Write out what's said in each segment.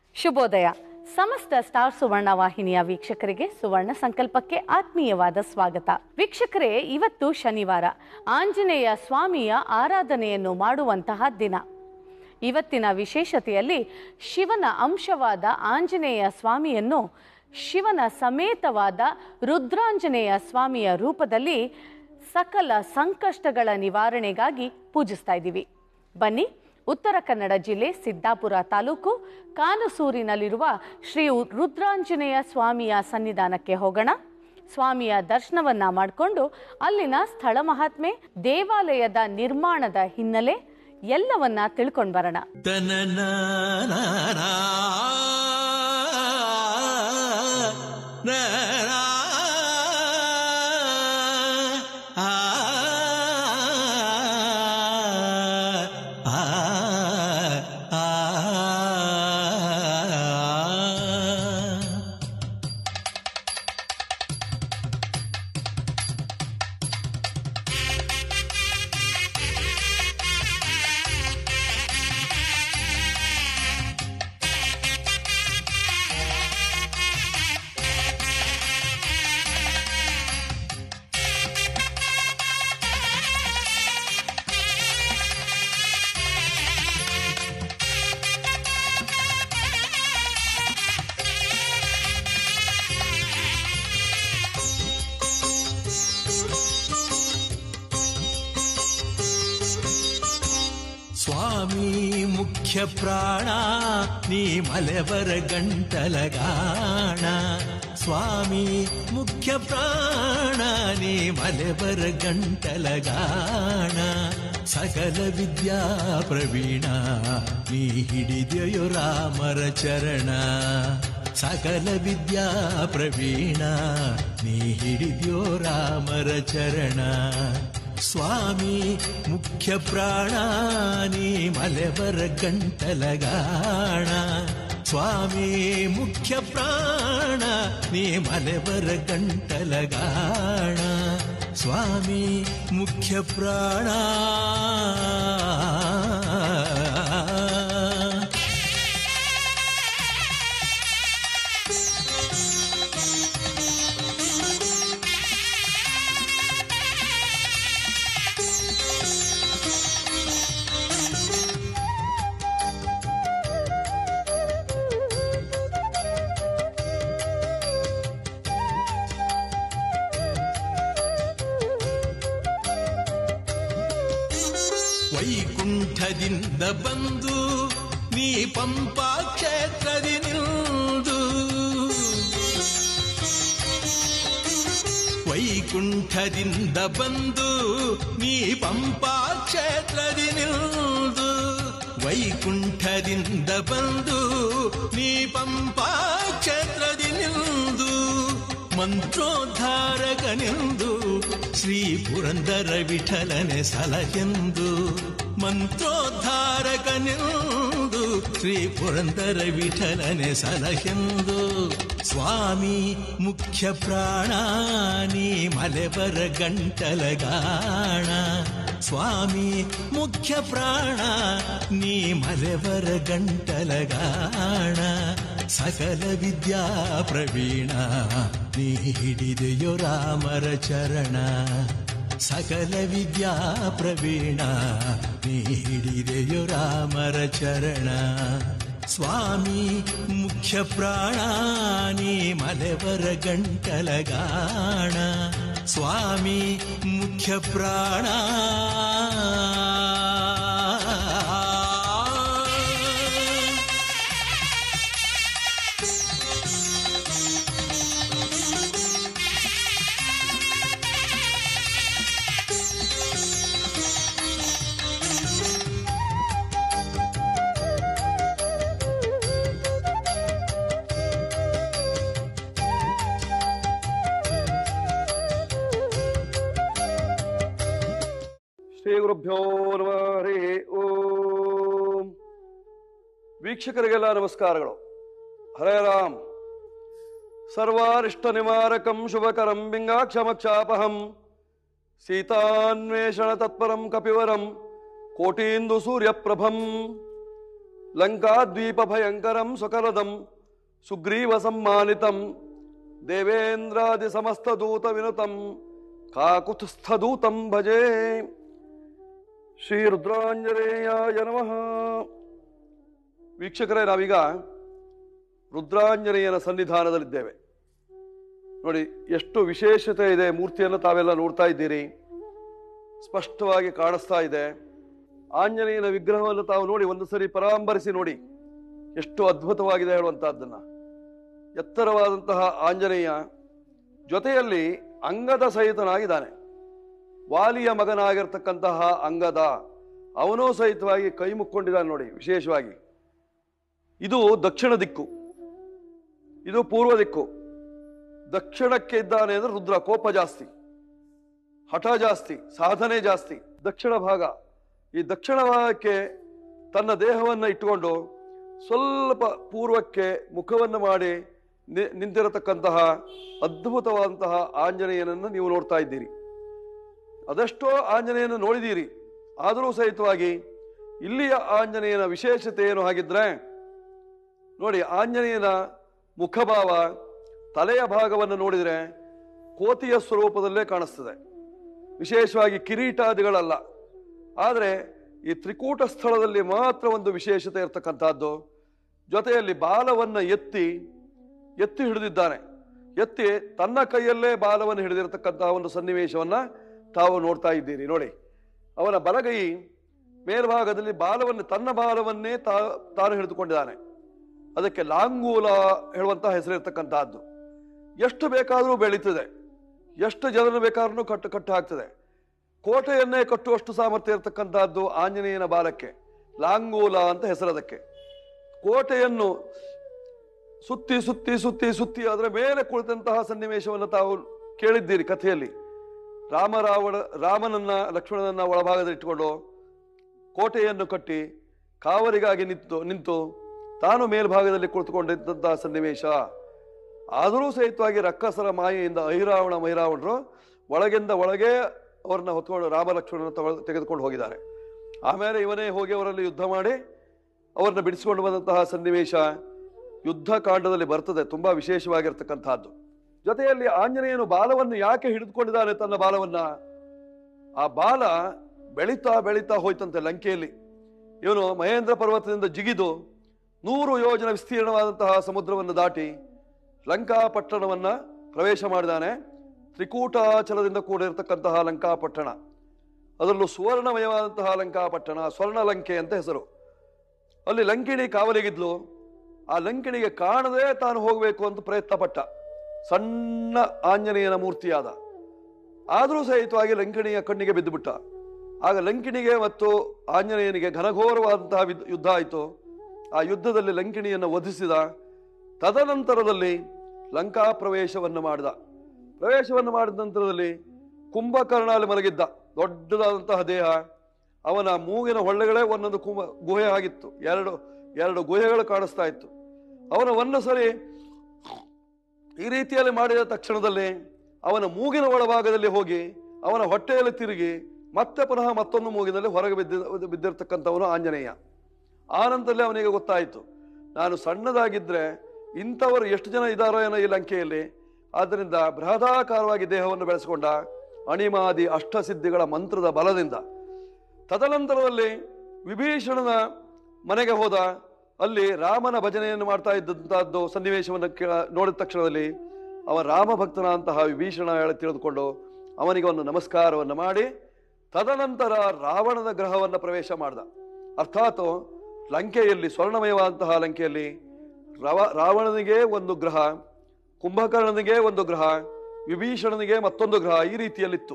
ಶುಭೋದಯ. ಸಮಸ್ತ ಸ್ಟಾರ್ ಸುವರ್ಣ ವಾಹಿನಿಯ ವೀಕ್ಷಕರಿಗೆ ಸುವರ್ಣ ಸಂಕಲ್ಪಕ್ಕೆ ಆತ್ಮೀಯವಾದ ಸ್ವಾಗತ. ವೀಕ್ಷಕರೇ, ಇವತ್ತು ಶನಿವಾರ, ಆಂಜನೇಯ ಸ್ವಾಮಿಯ ಆರಾಧನೆಯನ್ನು ಮಾಡುವಂತಹ ದಿನ. ಇವತ್ತಿನ ವಿಶೇಷತೆಯಲ್ಲಿ ಶಿವನ ಅಂಶವಾದ ಆಂಜನೇಯ ಸ್ವಾಮಿಯನ್ನು ಶಿವನ ಸಮೇತವಾದ ರುದ್ರಾಂಜನೇಯ ಸ್ವಾಮಿಯ ರೂಪದಲ್ಲಿ ಸಕಲ ಸಂಕಷ್ಟಗಳ ನಿವಾರಣೆಗಾಗಿ ಪೂಜಿಸ್ತಾ ಇದ್ದೀವಿ. ಬನ್ನಿ, ಉತ್ತರ ಕನ್ನಡ ಜಿಲ್ಲೆ ಸಿದ್ದಾಪುರ ತಾಲೂಕು ಕಾನಸೂರಿನಲ್ಲಿರುವ ಶ್ರೀ ರುದ್ರಾಂಜನೇಯ ಸ್ವಾಮಿಯ ಸನ್ನಿಧಾನಕ್ಕೆ ಹೋಗೋಣ. ಸ್ವಾಮಿಯ ದರ್ಶನವನ್ನ ಮಾಡಿಕೊಂಡು ಅಲ್ಲಿನ ಸ್ಥಳ ಮಹಾತ್ಮೆ, ದೇವಾಲಯದ ನಿರ್ಮಾಣದ ಹಿನ್ನೆಲೆ ಎಲ್ಲವನ್ನ ತಿಳ್ಕೊಂಡು ಬರೋಣ. ಸ್ವಾಮಿ ಮುಖ್ಯ ಪ್ರಾಣ ನೀ ಮಲೆವರ ಗಂಟಲಗಾಣ, ಸ್ವಾಮಿ ಮುಖ್ಯ ಪ್ರಾಣ ನೀ ಮಲೆವರ ಗಂಟಲಗಾಣ, ಸಕಲ ವಿದ್ಯಾ ಪ್ರವೀಣ ನೀ ಹಿಡಿದೆಯೋ ರಾಮರ ಚರಣ, ಸಕಲ ವಿದ್ಯಾ ಪ್ರವೀಣ ನೀ ಹಿಡಿದೆಯೋ ರಾಮರ ಚರಣ. ಸ್ವಾಮಿ ಮುಖ್ಯ ಪ್ರಾಣ ನೀ ಮಲೆವರ ಗಂಟಲಗಾಣ, ಸ್ವಾಮಿ ಮುಖ್ಯ ಪ್ರಾಣ ನೀ ಮಲೆವರ ಗಂಟಲಗಾಣ, ಸ್ವಾಮಿ ಮುಖ್ಯ ಪ್ರಾಣ. ವೈಕುಂಠದಿಂದ ಬಂದು ನೀ ಪಂಪಾ ಕ್ಷೇತ್ರದಿ ನಿಲ್ದು, ವೈಕುಂಠದಿಂದ ಬಂದು ನೀ ಪಂಪಾ ಕ್ಷೇತ್ರದಿ ನಿಲ್ದು, ವೈಕುಂಠದಿಂದ ಬಂದು ನೀ ಪಂಪಾ ಕ್ಷೇತ್ರದಿ ನಿಲ್ದು, ಮಂತ್ರೋದ್ಧಾರಕನೆಂದು ಶ್ರೀ ಪುರಂದರ ವಿಠಲನೆ ಸಲಹೆಂದು, ಮಂತ್ರೋದ್ಧಾರಕನೆಂದು ಶ್ರೀ ಪುರಂದರ ವಿಠಲನೆ ಸಲಹೆಂದು. ಸ್ವಾಮಿ ಮುಖ್ಯ ಪ್ರಾಣ ನೀ ಮಲೆವರ ಗಂಟಲಗಾಣ, ಸ್ವಾಮಿ ಮುಖ್ಯ ಪ್ರಾಣ ನೀ ಮಲೆವರ ಗಂಟಲಗಾಣ, ಸಕಲ ವಿದ್ಯಾ ಪ್ರವೀಣ ನೀ ಹಿಡಿದೆಯೋ ರಾಮರ ಚರಣ, ಸಕಲ ವಿದ್ಯಾ ಪ್ರವೀಣ ನೀ ಹಿಡಿದೆಯೋ ರಾಮರ ಚರಣ. ಸ್ವಾಮಿ ಮುಖ್ಯ ಪ್ರಾಣ ನೀ ಮಲೆವರ ಗಂಟಲಗಾಣ, ಸ್ವಾಮಿ ಮುಖ್ಯ ಪ್ರಾಣ. ಶ್ರೀ ಗುರುಭ್ಯೋ ನಮಃ. ಹರಿ ಓಂ. ವೀಕ್ಷಕರಿಗೆಲ್ಲ ನಮಸ್ಕಾರಗಳು. ಹರೇ ರಾಮ್. ಸರ್ವಾರಿಷ್ಟ ನಿವಾರಕಂ ಶುಭಕರಂ ಬಿಂಗಾಕ್ಷಮಕ್ಷಾಪಹಂ ಸೀತಾನ್ವೇಷಣ ತತ್ಪರಂ ಕಪಿವರಂ ಕೋಟೀಂದು ಸೂರ್ಯಪ್ರಭಂ ಲಂಕಾದ್ವೀಪ ಭಯಂಕರಂ ಸ್ವಕರದಂ ಸುಗ್ರೀವ ಸಮ್ಮಾನಿತಂ ದೇವೇಂದ್ರಾದಿ ಸಮಸ್ತ ದೂತ ವಿನುತಂ ಕಾಕುತ್ಸ್ಥದೂತಂ ಭಜೆ. ಶ್ರೀ ರುದ್ರಾಂಜನೇಯಾಯ ನಮಃ. ವೀಕ್ಷಕರೇ, ನಾವೀಗ ರುದ್ರಾಂಜನೇಯನ ಸನ್ನಿಧಾನದಲ್ಲಿದ್ದೇವೆ. ನೋಡಿ ಎಷ್ಟು ವಿಶೇಷತೆ ಇದೆ. ಮೂರ್ತಿಯನ್ನು ತಾವೆಲ್ಲ ನೋಡ್ತಾ ಇದ್ದೀರಿ, ಸ್ಪಷ್ಟವಾಗಿ ಕಾಣಿಸ್ತಾ ಇದೆ. ಆಂಜನೇಯನ ವಿಗ್ರಹವನ್ನು ತಾವು ನೋಡಿ ಒಂದು ಸರಿ ಪರಾಂಬರಿಸಿ ನೋಡಿ, ಎಷ್ಟು ಅದ್ಭುತವಾಗಿದೆ ಹೇಳುವಂತಹದ್ದನ್ನ. ಎತ್ತರವಾದಂತಹ ಆಂಜನೇಯ ಜೊತೆಯಲ್ಲಿ ಅಂಗದ ಸಹಿತನಾಗಿದ್ದಾನೆ. ವಾಲಿಯ ಮಗನಾಗಿರ್ತಕ್ಕಂತಹ ಅಂಗದ, ಅವನೂ ಸಹಿತವಾಗಿ ಕೈ ಮುಕ್ಕೊಂಡಿದ್ದಾನೆ ನೋಡಿ. ವಿಶೇಷವಾಗಿ ಇದು ದಕ್ಷಿಣ ದಿಕ್ಕು, ಇದು ಪೂರ್ವ ದಿಕ್ಕು. ದಕ್ಷಿಣಕ್ಕೆ ಇದ್ದಾನೆ ಅಂದ್ರೆ ರುದ್ರ ಕೋಪ ಜಾಸ್ತಿ, ಹಠ ಜಾಸ್ತಿ, ಸಾಧನೆ ಜಾಸ್ತಿ. ದಕ್ಷಿಣ ಭಾಗ, ಈ ದಕ್ಷಿಣ ಭಾಗಕ್ಕೆ ತನ್ನ ದೇಹವನ್ನು ಇಟ್ಟುಕೊಂಡು ಸ್ವಲ್ಪ ಪೂರ್ವಕ್ಕೆ ಮುಖವನ್ನು ಮಾಡಿ ನಿಂತಿರತಕ್ಕಂತಹ ಅದ್ಭುತವಾದಂತಹ ಆಂಜನೇಯನನ್ನು ನೀವು ನೋಡ್ತಾ ಇದ್ದೀರಿ. ಅದೆಷ್ಟೋ ಆಂಜನೇಯನ ನೋಡಿದ್ದೀರಿ, ಆದರೂ ಸಹಿತವಾಗಿ ಇಲ್ಲಿಯ ಆಂಜನೇಯನ ವಿಶೇಷತೆ ಏನು ಹಾಗಿದ್ರೆ ನೋಡಿ. ಆಂಜನೇಯನ ಮುಖಭಾವ, ತಲೆಯ ಭಾಗವನ್ನು ನೋಡಿದರೆ ಕೋತಿಯ ಸ್ವರೂಪದಲ್ಲೇ ಕಾಣಿಸ್ತದೆ. ವಿಶೇಷವಾಗಿ ಕಿರೀಟಾದಿಗಳಲ್ಲ, ಆದರೆ ಈ ತ್ರಿಕೂಟ ಸ್ಥಳದಲ್ಲಿ ಮಾತ್ರ ಒಂದು ವಿಶೇಷತೆ ಇರತಕ್ಕಂಥದ್ದು. ಜೊತೆಯಲ್ಲಿ ಬಾಲವನ್ನು ಎತ್ತಿ ಹಿಡಿದಿದ್ದಾನೆ. ಎತ್ತಿ ತನ್ನ ಕೈಯಲ್ಲೇ ಬಾಲವನ್ನು ಹಿಡಿದಿರತಕ್ಕಂತಹ ಒಂದು ಸನ್ನಿವೇಶವನ್ನ ತಾವು ನೋಡ್ತಾ ಇದ್ದೀರಿ ನೋಡಿ. ಅವನ ಬಲಗೈ ಮೇಲ್ಭಾಗದಲ್ಲಿ ತನ್ನ ಬಾಲವನ್ನೇ ತಾನು ಹಿಡಿದುಕೊಂಡಿದ್ದಾನೆ. ಅದಕ್ಕೆ ಲಾಂಗೂಲ ಹೇಳುವಂತಹ ಹೆಸರಿರ್ತಕ್ಕಂತಹದ್ದು. ಎಷ್ಟು ಬೇಕಾದರೂ ಬೆಳೀತದೆ, ಎಷ್ಟು ಜನರು ಬೇಕಾದ್ರೂ ಕಟ್ಟು ಹಾಕ್ತದೆ. ಕೋಟೆಯನ್ನೇ ಕಟ್ಟುವಷ್ಟು ಸಾಮರ್ಥ್ಯ ಇರತಕ್ಕಂತಹದ್ದು ಆಂಜನೇಯನ ಬಾಲಕ್ಕೆ. ಲಾಂಗೂಲ ಅಂತ ಹೆಸರದಕ್ಕೆ. ಕೋಟೆಯನ್ನು ಸುತ್ತಿ ಸುತ್ತಿ ಸುತ್ತಿ ಸುತ್ತಿ ಅದರ ಮೇಲೆ ಕುಳಿತಂತಹ ಸನ್ನಿವೇಶವನ್ನು ತಾವು ಕೇಳಿದ್ದೀರಿ ಕಥೆಯಲ್ಲಿ. ರಾಮನನ್ನ ಲಕ್ಷ್ಮಣನನ್ನ ಒಳಭಾಗದಲ್ಲಿ ಇಟ್ಟುಕೊಂಡು ಕೋಟೆಯನ್ನು ಕಟ್ಟಿ ಕಾವಲಿಗಾಗಿ ನಿಂತು ತಾನು ಮೇಲ್ಭಾಗದಲ್ಲಿ ಕುಳಿತುಕೊಂಡಿದ್ದಂತಹ ಸನ್ನಿವೇಶ. ಆದರೂ ಸಹಿತವಾಗಿ ರಕ್ಕಸರ ಮಾಯೆಯಿಂದ ಮೈರಾವಣರು ಒಳಗಿಂದ ಒಳಗೆ ಅವರನ್ನ ಹೊತ್ಕೊಂಡು ರಾಮ ಲಕ್ಷ್ಮಣನ ತೆಗೆದುಕೊಂಡು ಹೋಗಿದ್ದಾರೆ. ಆಮೇಲೆ ಇವನೇ ಹೋಗಿ ಅವರಲ್ಲಿ ಯುದ್ಧ ಮಾಡಿ ಅವರನ್ನ ಬಿಡಿಸಿಕೊಂಡು ಬಂದಂತಹ ಸನ್ನಿವೇಶ ಯುದ್ಧ ಕಾಂಡದಲ್ಲಿ ಬರ್ತದೆ. ತುಂಬಾ ವಿಶೇಷವಾಗಿರ್ತಕ್ಕಂಥದ್ದು. ಜೊತೆಯಲ್ಲಿ ಆಂಜನೇಯನು ಬಾಲವನ್ನು ಯಾಕೆ ಹಿಡಿದುಕೊಂಡಿದ್ದಾನೆ, ತನ್ನ ಬಾಲವನ್ನ, ಆ ಬಾಲ ಬೆಳೀತಾ ಬೆಳೀತಾ ಹೋಯ್ತಂತೆ ಲಂಕೆಯಲ್ಲಿ. ಇವನು ಮಹೇಂದ್ರ ಪರ್ವತದಿಂದ ಜಿಗಿದು 100 ಯೋಜನ ವಿಸ್ತೀರ್ಣವಾದಂತಹ ಸಮುದ್ರವನ್ನು ದಾಟಿ ಲಂಕಾಪಟ್ಟಣವನ್ನ ಪ್ರವೇಶ ಮಾಡಿದಾನೆ. ತ್ರಿಕೂಟಾಚಲದಿಂದ ಕೂಡಿರತಕ್ಕಂತಹ ಲಂಕಾಪಟ್ಟಣ, ಅದರಲ್ಲೂ ಸುವರ್ಣಮಯವಾದಂತಹ ಲಂಕಾಪಟ್ಟಣ, ಸ್ವರ್ಣ ಲಂಕೆ ಅಂತ ಹೆಸರು. ಅಲ್ಲಿ ಲಂಕಿಣಿ ಕಾವಲಿಗಿದ್ಲು. ಆ ಲಂಕಿಣಿಗೆ ಕಾಣದೆ ತಾನು ಹೋಗಬೇಕು ಅಂತ ಪ್ರಯತ್ನ ಪಟ್ಟ. ಸಣ್ಣ ಆಂಜನೇಯನ ಮೂರ್ತಿಯಾದ, ಆದರೂ ಸಹಿತವಾಗಿ ಲಂಕಿಣಿಯ ಕಣ್ಣಿಗೆ ಬಿದ್ದು ಬಿಟ್ಟ. ಆಗ ಲಂಕಿಣಿಗೆ ಮತ್ತು ಆಂಜನೇಯನಿಗೆ ಘನಘೋರವಾದಂತಹ ಯುದ್ಧ ಆಯಿತು. ಆ ಯುದ್ಧದಲ್ಲಿ ಲಂಕಿಣಿಯನ್ನು ವಧಿಸಿದ. ತದನಂತರದಲ್ಲಿ ಲಂಕಾ ಪ್ರವೇಶವನ್ನು ಮಾಡಿದ ನಂತರದಲ್ಲಿ ಕುಂಭಕರ್ಣ ಅಲ್ಲಿ ಮಲಗಿದ್ದ. ದೊಡ್ಡದಾದಂತಹ ದೇಹ, ಅವನ ಮೂಗಿನ ಹೊಳ್ಳೆಗಳೇ ಒಂದೊಂದು ಗುಹೆ ಆಗಿತ್ತು. ಎರಡು ಗುಹೆಗಳು ಕಾಣಿಸ್ತಾ ಇತ್ತು. ಅವನ ಒಂದು ಸರಿ ಈ ರೀತಿಯಲ್ಲಿ ಮಾಡಿದ ತಕ್ಷಣದಲ್ಲಿ ಅವನ ಮೂಗಿನ ಒಳಭಾಗದಲ್ಲಿ ಹೋಗಿ ಅವನ ಹೊಟ್ಟೆಯಲ್ಲಿ ತಿರುಗಿ ಮತ್ತೆ ಪುನಃ ಮತ್ತೊಂದು ಮೂಗಿನಲ್ಲಿ ಹೊರಗೆ ಬಿದ್ದಿರ್ತಕ್ಕಂಥವನು ಆಂಜನೇಯ. ಆ ನಂತರದಲ್ಲಿ ಅವನಿಗೆ ಗೊತ್ತಾಯಿತು, ನಾನು ಸಣ್ಣದಾಗಿದ್ರೆ ಇಂಥವರು ಎಷ್ಟು ಜನ ಇದ್ದಾರೋ ಏನೋ ಈ ಲಂಕೆಯಲ್ಲಿ. ಆದ್ದರಿಂದ ಬೃಹದಾಕಾರವಾಗಿ ದೇಹವನ್ನು ಬೆಳೆಸಿಕೊಂಡ. ಅಣಿಮಾದಿ ಅಷ್ಟಸಿದ್ಧಿಗಳ ಮಂತ್ರದ ಬಲದಿಂದ. ತದನಂತರದಲ್ಲಿ ವಿಭೀಷಣನ ಮನೆಗೆ ಹೋದ. ಅಲ್ಲಿ ರಾಮನ ಭಜನೆಯನ್ನು ಮಾಡ್ತಾ ಇದ್ದಂತಹದ್ದು ಸನ್ನಿವೇಶವನ್ನು ನೋಡಿದ ತಕ್ಷಣದಲ್ಲಿ ಅವ ರಾಮ ಭಕ್ತನಂತಹ ವಿಭೀಷಣ ಹೇಳಿ ತಿಳಿದುಕೊಂಡು ಅವನಿಗೆ ಒಂದು ನಮಸ್ಕಾರವನ್ನು ಮಾಡಿ ತದನಂತರ ರಾವಣನ ಗ್ರಹವನ್ನು ಪ್ರವೇಶ ಮಾಡ್ದ. ಅರ್ಥಾತ್ ಲಂಕೆಯಲ್ಲಿ, ಸ್ವರ್ಣಮಯವಾದಂತಹ ಲಂಕೆಯಲ್ಲಿ ರಾವಣನಿಗೆ ಒಂದು ಗ್ರಹ, ಕುಂಭಕರ್ಣನಿಗೆ ಒಂದು ಗ್ರಹ, ವಿಭೀಷಣನಿಗೆ ಮತ್ತೊಂದು ಗ್ರಹ, ಈ ರೀತಿಯಲ್ಲಿತ್ತು.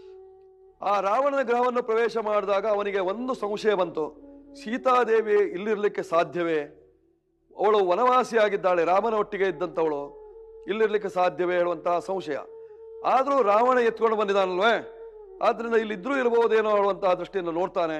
ಆ ರಾವಣನ ಗ್ರಹವನ್ನು ಪ್ರವೇಶ ಮಾಡಿದಾಗ ಅವನಿಗೆ ಒಂದು ಸಂಶಯ ಬಂತು. ಸೀತಾದೇವಿ ಇಲ್ಲಿರ್ಲಿಕ್ಕೆ ಸಾಧ್ಯವೇ? ಅವಳು ವನವಾಸಿಯಾಗಿದ್ದಾಳೆ, ರಾಮನ ಒಟ್ಟಿಗೆ ಇದ್ದಂಥವಳು, ಇಲ್ಲಿರ್ಲಿಕ್ಕೆ ಸಾಧ್ಯವೇ ಹೇಳುವಂತಹ ಸಂಶಯ. ಆದರೂ ರಾವಣ ಎತ್ಕೊಂಡು ಬಂದಿದ್ದಾನಲ್ವೇ, ಆದ್ರಿಂದ ಇಲ್ಲಿದ್ರೂ ಇರಬಹುದೇನೋ ಹೇಳುವಂತಹ ದೃಷ್ಟಿಯನ್ನು ನೋಡ್ತಾನೆ.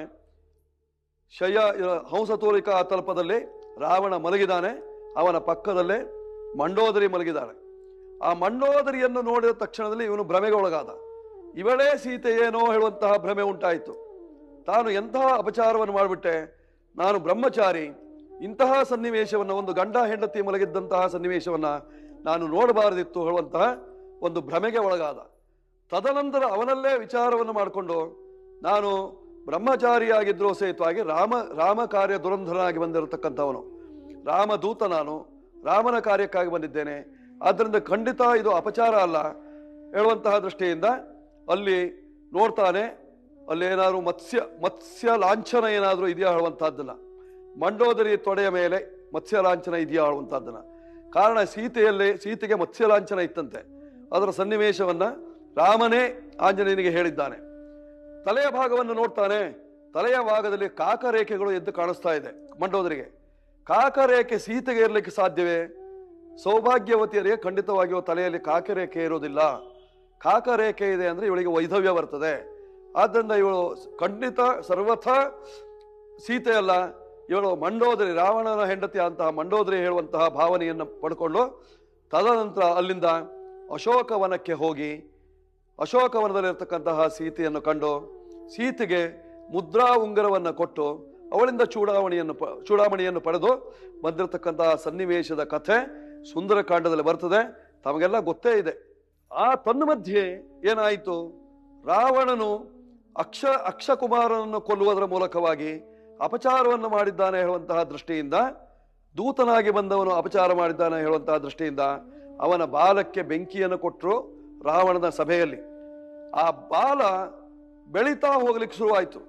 ಹಂಸತೋಲಿಕಾ ತಲ್ಪದಲ್ಲಿ ರಾವಣ ಮಲಗಿದ್ದಾನೆ. ಅವನ ಪಕ್ಕದಲ್ಲೇ ಮಂಡೋದರಿ ಮಲಗಿದ್ದಾಳೆ. ಆ ಮಂಡೋದರಿಯನ್ನು ನೋಡಿದ ತಕ್ಷಣದಲ್ಲಿ ಇವನು ಭ್ರಮೆಗೆ ಒಳಗಾದ. ಇವಳೇ ಸೀತೆ ಏನೋ ಹೇಳುವಂತಹ ಭ್ರಮೆ ಉಂಟಾಯಿತು. ತಾನು ಎಂತಹ ಅಪಚಾರವನ್ನು ಮಾಡಿಬಿಟ್ಟೆ, ನಾನು ಬ್ರಹ್ಮಚಾರಿ, ಇಂತಹ ಸನ್ನಿವೇಶವನ್ನು, ಒಂದು ಗಂಡ ಹೆಂಡತಿ ಮಲಗಿದ್ದಂತಹ ಸನ್ನಿವೇಶವನ್ನ ನಾನು ನೋಡಬಾರದಿತ್ತು ಹೇಳುವಂತಹ ಒಂದು ಭ್ರಮೆಗೆ ಒಳಗಾದ. ತದನಂತರ ಅವನಲ್ಲೇ ವಿಚಾರವನ್ನು ಮಾಡಿಕೊಂಡು, ನಾನು ಬ್ರಹ್ಮಚಾರಿಯಾಗಿದ್ರೂ ಸಹಿತವಾಗಿ ರಾಮ ಕಾರ್ಯ ದುರಂಧರನಾಗಿ ಬಂದಿರತಕ್ಕಂಥವನು, ರಾಮದೂತ, ನಾನು ರಾಮನ ಕಾರ್ಯಕ್ಕಾಗಿ ಬಂದಿದ್ದೇನೆ, ಆದ್ದರಿಂದ ಖಂಡಿತ ಇದು ಅಪಚಾರ ಅಲ್ಲ ಹೇಳುವಂತಹ ದೃಷ್ಟಿಯಿಂದ ಅಲ್ಲಿ ನೋಡ್ತಾನೆ. ಅಲ್ಲೇನಾದ್ರೂ ಮತ್ಸ್ಯ ಲಾಂಛನ ಏನಾದರೂ ಇದೆಯಾ ಹೇಳುವಂತಹದ್ದನ್ನ, ಮಂಡೋದರಿ ತೊಡೆಯ ಮೇಲೆ ಮತ್ಸ್ಯ ಲಾಂಛನ ಇದೆಯಾ ಹೇಳುವಂತಹದ್ದನ್ನ. ಕಾರಣ ಸೀತೆಗೆ ಮತ್ಸ್ಯ ಲಾಂಛನ ಇತ್ತಂತೆ. ಅದರ ಸನ್ನಿವೇಶವನ್ನ ರಾಮನೇ ಆಂಜನೇಯನಿಗೆ ಹೇಳಿದ್ದಾನೆ. ತಲೆಯ ಭಾಗವನ್ನು ನೋಡ್ತಾನೆ. ತಲೆಯ ಭಾಗದಲ್ಲಿ ಕಾಕರೇಖೆಗಳು ಎದ್ದು ಕಾಣಿಸ್ತಾ ಇದೆ ಮಂಡೋದರಿಗೆ. ಕಾಕರೇಖೆ ಸೀತೆಗೆ ಇರಲಿಕ್ಕೆ ಸಾಧ್ಯವೇ? ಸೌಭಾಗ್ಯವತಿಯರಿಗೆ ಖಂಡಿತವಾಗಿಯೂ ತಲೆಯಲ್ಲಿ ಕಾಕರೇಖೆ ಇರೋದಿಲ್ಲ. ಕಾಕರೇಖೆ ಇದೆ ಅಂದ್ರೆ ಇವಳಿಗೆ ವೈಧವ್ಯ ಬರ್ತದೆ. ಆದ್ದರಿಂದ ಇವಳು ಖಂಡಿತ ಸರ್ವಥ ಸೀತೆಯಲ್ಲ, ಇವಳು ಮಂಡೋದರಿ, ರಾವಣನ ಹೆಂಡತಿ ಅಂತಹ ಮಂಡೋದರಿ ಹೇಳುವಂತಹ ಭಾವನೆಯನ್ನು ಪಡ್ಕೊಂಡು ತದನಂತರ ಅಲ್ಲಿಂದ ಅಶೋಕವನಕ್ಕೆ ಹೋಗಿ ಅಶೋಕವನದಲ್ಲಿರ್ತಕ್ಕಂತಹ ಸೀತೆಯನ್ನು ಕಂಡು ಸೀತೆಗೆ ಮುದ್ರಾ ಉಂಗರವನ್ನು ಕೊಟ್ಟು ಅವಳಿಂದ ಚೂಡಾಮಣಿಯನ್ನು ಪಡೆದು ಬಂದಿರತಕ್ಕಂತಹ ಸನ್ನಿವೇಶದ ಕಥೆ ಸುಂದರಕಾಂಡದಲ್ಲಿ ಬರ್ತದೆ. ತಮಗೆಲ್ಲ ಗೊತ್ತೇ ಇದೆ. ಆ ತನ್ಮಧ್ಯೆ ಏನಾಯಿತು? ರಾವಣನು ಅಕ್ಷಕುಮಾರನನ್ನು ಕೊಲ್ಲುವುದರ ಮೂಲಕವಾಗಿ ಅಪಚಾರವನ್ನು ಮಾಡಿದ್ದಾನೆ ಹೇಳುವಂತಹ ದೃಷ್ಟಿಯಿಂದ, ದೂತನಾಗಿ ಬಂದವನು ಅಪಚಾರ ಮಾಡಿದ್ದಾನೆ ಹೇಳುವಂತಹ ದೃಷ್ಟಿಯಿಂದ ಅವನ ಬಾಲಕ್ಕೆ ಬೆಂಕಿಯನ್ನು ಕೊಟ್ಟರು ರಾವಣನ ಸಭೆಯಲ್ಲಿ. ಆ ಬಾಲ ಬೆಳೀತಾ ಹೋಗ್ಲಿಕ್ಕೆ ಶುರುವಾಯಿತು.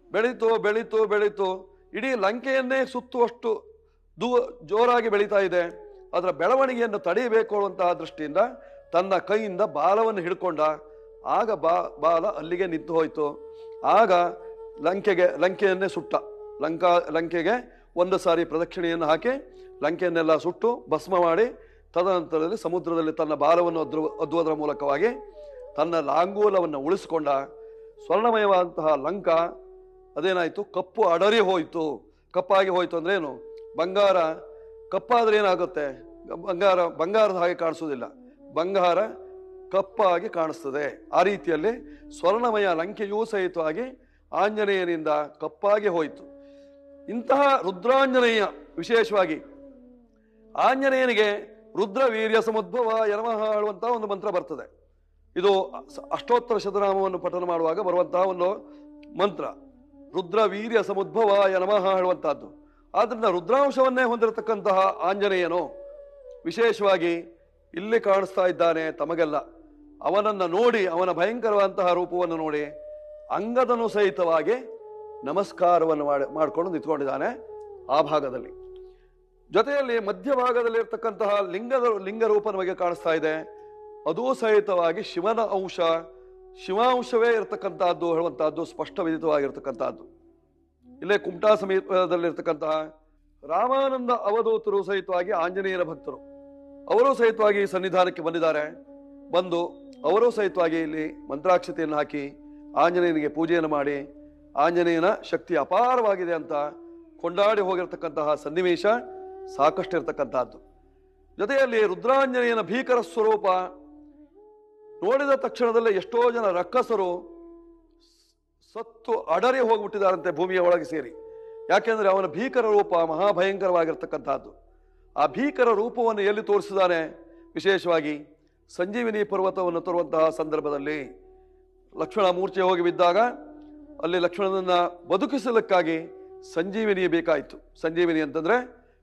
ಬೆಳೀತು ಇಡೀ ಲಂಕೆಯನ್ನೇ ಸುತ್ತುವಷ್ಟು ಜೋರಾಗಿ ಬೆಳೀತಾ ಇದೆ. ಅದರ ಬೆಳವಣಿಗೆಯನ್ನು ತಡೆಯಬೇಕು ಅನ್ನುವಂತಹ ದೃಷ್ಟಿಯಿಂದ ತನ್ನ ಕೈಯಿಂದ ಬಾಲವನ್ನು ಹಿಡ್ಕೊಂಡ. ಆಗ ಬಾಲ ಅಲ್ಲಿಗೆ ನಿಂತು ಹೋಯಿತು. ಆಗ ಲಂಕೆಯನ್ನೇ ಸುಟ್ಟ. ಲಂಕೆಗೆ ಒಂದು ಸಾರಿ ಪ್ರದಕ್ಷಿಣೆಯನ್ನು ಹಾಕಿ ಲಂಕೆಯನ್ನೆಲ್ಲ ಸುಟ್ಟು ಭಸ್ಮ ಮಾಡಿ ತದನಂತರದಲ್ಲಿ ಸಮುದ್ರದಲ್ಲಿ ತನ್ನ ಬಾಲವನ್ನು ಅದ್ದುವುದರ ಮೂಲಕವಾಗಿ ತನ್ನ ಲಾಂಗೂಲವನ್ನು ಉಳಿಸಿಕೊಂಡ. ಸ್ವರ್ಣಮಯವಾದಂತಹ ಲಂಕ ಅದೇನಾಯಿತು? ಕಪ್ಪು ಅಡರಿ ಹೋಯಿತು. ಕಪ್ಪಾಗಿ ಹೋಯಿತು ಅಂದ್ರೆ ಏನು? ಬಂಗಾರ ಕಪ್ಪಾದ್ರೆ ಏನಾಗುತ್ತೆ? ಬಂಗಾರದ ಹಾಗೆ ಕಾಣಿಸೋದಿಲ್ಲ, ಬಂಗಾರ ಕಪ್ಪಾಗಿ ಕಾಣಿಸ್ತದೆ. ಆ ರೀತಿಯಲ್ಲಿ ಸ್ವರ್ಣಮಯ ಲಂಕೆಯೂ ಸಹಿತವಾಗಿ ಆಂಜನೇಯನಿಂದ ಕಪ್ಪಾಗಿ ಹೋಯಿತು. ಇಂತಹ ರುದ್ರಾಂಜನೇಯ, ವಿಶೇಷವಾಗಿ ಆಂಜನೇಯನಿಗೆ ರುದ್ರ ವೀರ್ಯ ಸಮುದ್ಭವ ಯನಮಃ ಹೇಳುವಂತಹ ಒಂದು ಮಂತ್ರ ಬರ್ತದೆ. ಇದು ಅಷ್ಟೋತ್ತರ ಶತನಾಮವನ್ನು ಪಠನ ಮಾಡುವಾಗ ಬರುವಂತಹ ಒಂದು ಮಂತ್ರ, ರುದ್ರ ವೀರ್ಯ ಸಮುದ್ಭವ ಯನಮಃ ಹೇಳುವಂತಹದ್ದು. ಆದ್ರಿಂದ ರುದ್ರಾಂಶವನ್ನೇ ಹೊಂದಿರತಕ್ಕಂತಹ ಆಂಜನೇಯನು ವಿಶೇಷವಾಗಿ ಇಲ್ಲಿ ಕಾಣಿಸ್ತಾ ಇದ್ದಾನೆ ತಮಗೆಲ್ಲ. ಅವನನ್ನ ನೋಡಿ, ಅವನ ಭಯಂಕರವಾದಂತಹ ರೂಪವನ್ನು ನೋಡಿ ಅಂಗದನು ಸಹಿತವಾಗಿ ನಮಸ್ಕಾರವನ್ನು ಮಾಡಿಕೊಂಡು ನಿಂತ್ಕೊಂಡಿದ್ದಾನೆ ಆ ಭಾಗದಲ್ಲಿ. ಜೊತೆಯಲ್ಲಿ ಮಧ್ಯಭಾಗದಲ್ಲಿ ಇರ್ತಕ್ಕಂತಹ ಲಿಂಗ ರೂಪ ನಮಗೆ ಕಾಣಿಸ್ತಾ ಇದೆ. ಅದೂ ಸಹಿತವಾಗಿ ಶಿವನ ಶಿವಾಂಶವೇ ಇರತಕ್ಕಂತಹದ್ದು ಹೇಳುವಂತಹದ್ದು ಸ್ಪಷ್ಟವಿದಿತವಾಗಿರ್ತಕ್ಕಂತಹದ್ದು. ಇಲ್ಲೇ ಕುಮಟಾ ಸಮೀಪದಲ್ಲಿರ್ತಕ್ಕಂತಹ ರಾಮಾನಂದ ಅವಧೂತರು ಸಹಿತವಾಗಿ ಆಂಜನೇಯನ ಭಕ್ತರು, ಅವರು ಸಹಿತವಾಗಿ ಸನ್ನಿಧಾನಕ್ಕೆ ಬಂದಿದ್ದಾರೆ. ಬಂದು ಅವರು ಸಹಿತವಾಗಿ ಇಲ್ಲಿ ಮಂತ್ರಾಕ್ಷತೆಯನ್ನು ಹಾಕಿ ಆಂಜನೇಯನಿಗೆ ಪೂಜೆಯನ್ನು ಮಾಡಿ ಆಂಜನೇಯನ ಶಕ್ತಿ ಅಪಾರವಾಗಿದೆ ಅಂತ ಕೊಂಡಾಡಿ ಹೋಗಿರತಕ್ಕಂತಹ ಸನ್ನಿವೇಶ ಸಾಕಷ್ಟು ಇರತಕ್ಕಂತಹದ್ದು. ಜೊತೆಯಲ್ಲಿ ರುದ್ರಾಂಜನೇಯನ ಭೀಕರ ಸ್ವರೂಪ ನೋಡಿದ ತಕ್ಷಣದಲ್ಲೇ ಎಷ್ಟೋ ಜನ ರಕ್ಕಸರು ಸತ್ತು ಅಡರಿ ಹೋಗ್ಬಿಟ್ಟಿದ್ದಾರಂತೆ ಭೂಮಿಯ ಒಳಗೆ ಸೇರಿ. ಯಾಕೆಂದ್ರೆ ಅವನ ಭೀಕರ ರೂಪ ಮಹಾಭಯಂಕರವಾಗಿರ್ತಕ್ಕಂತಹದ್ದು. ಆ ಭೀಕರ ರೂಪವನ್ನು ಎಲ್ಲಿ ತೋರಿಸಿದ್ದಾನೆ? ವಿಶೇಷವಾಗಿ ಸಂಜೀವಿನಿ ಪರ್ವತವನ್ನು ತರುವಂತಹ ಸಂದರ್ಭದಲ್ಲಿ ಲಕ್ಷ್ಮಣ ಮೂರ್ಛೆ ಹೋಗಿ ಬಿದ್ದಾಗ ಅಲ್ಲಿ ಲಕ್ಷ್ಮಣನನ್ನ ಬದುಕಿಸಲಿಕ್ಕಾಗಿ ಸಂಜೀವಿನಿ ಬೇಕಾಯಿತು. ಸಂಜೀವಿನಿ ಅಂತಂದ್ರೆ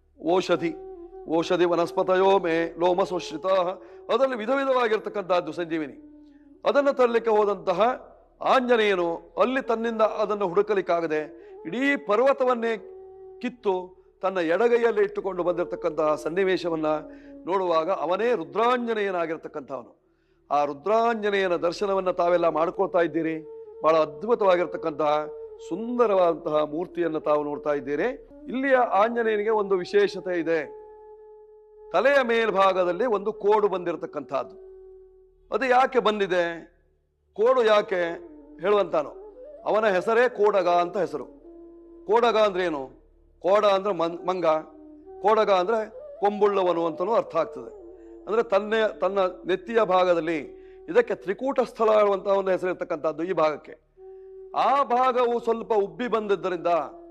ಔಷಧಿ ವನಸ್ಪತಯೋ ಮೇ ಲೋಮಸೋಶ್ರಿತ, ಅದರಲ್ಲಿ ವಿಧವಾಗಿರ್ತಕ್ಕಂತಹದ್ದು ಸಂಜೀವಿನಿ. ಅದನ್ನು ತರಲಿಕ್ಕೆ ಹೋದಂತಹ ಆಂಜನೇಯನು ಅಲ್ಲಿ ತನ್ನಿಂದ ಅದನ್ನು ಹುಡುಕಲಿಕ್ಕಾಗದೆ ಇಡೀ ಪರ್ವತವನ್ನೇ ಕಿತ್ತು ತನ್ನ ಎಡಗೈಯಲ್ಲಿ ಇಟ್ಟುಕೊಂಡು ಬಂದಿರತಕ್ಕಂತಹ ಸನ್ನಿವೇಶವನ್ನ ನೋಡುವಾಗ ಅವನೇ ರುದ್ರಾಂಜನೇಯನಾಗಿರ್ತಕ್ಕಂಥವನು. ಆ ರುದ್ರಾಂಜನೇಯನ ದರ್ಶನವನ್ನ ತಾವೆಲ್ಲ ಮಾಡ್ಕೊಳ್ತಾ ಇದ್ದೀರಿ. ಬಹಳ ಅದ್ಭುತವಾಗಿರ್ತಕ್ಕಂತಹ ಸುಂದರವಾದಂತಹ ಮೂರ್ತಿಯನ್ನು ತಾವು ನೋಡ್ತಾ ಇದ್ದೀರಿ. ಇಲ್ಲಿಯ ಆಂಜನೇಯನಿಗೆ ಒಂದು ವಿಶೇಷತೆ ಇದೆ. ತಲೆಯ ಮೇಲ್ಭಾಗದಲ್ಲಿ ಒಂದು ಕೋಡು ಬಂದಿರತಕ್ಕಂಥದ್ದು. ಅದು ಯಾಕೆ ಬಂದಿದೆ? ಕೋಡು ಯಾಕೆ ಹೇಳುವಂತಾನು? ಅವನ ಹೆಸರೇ ಕೋಡಗ ಅಂತ ಹೆಸರು. ಕೋಡಗ ಅಂದ್ರೆ ಏನು? ಕೋಡ ಅಂದ್ರೆ ಮಂಗ, ಕೋಡಗ ಅಂದ್ರೆ ಕೊಂಬುಳ್ಳವನು ಅಂತನೂ ಅರ್ಥ ಆಗ್ತದೆ. ಅಂದ್ರೆ ತನ್ನ ನೆತ್ತಿಯ ಭಾಗದಲ್ಲಿ ಇದಕ್ಕೆ ತ್ರಿಕೂಟ ಸ್ಥಳ ಹೇಳುವಂತಹ ಒಂದು ಹೆಸರಿರ್ತಕ್ಕಂಥದ್ದು ಈ ಭಾಗಕ್ಕೆ. ಆ ಭಾಗವು ಸ್ವಲ್ಪ ಉಬ್ಬಿ ಬಂದಿದ್ದರಿಂದ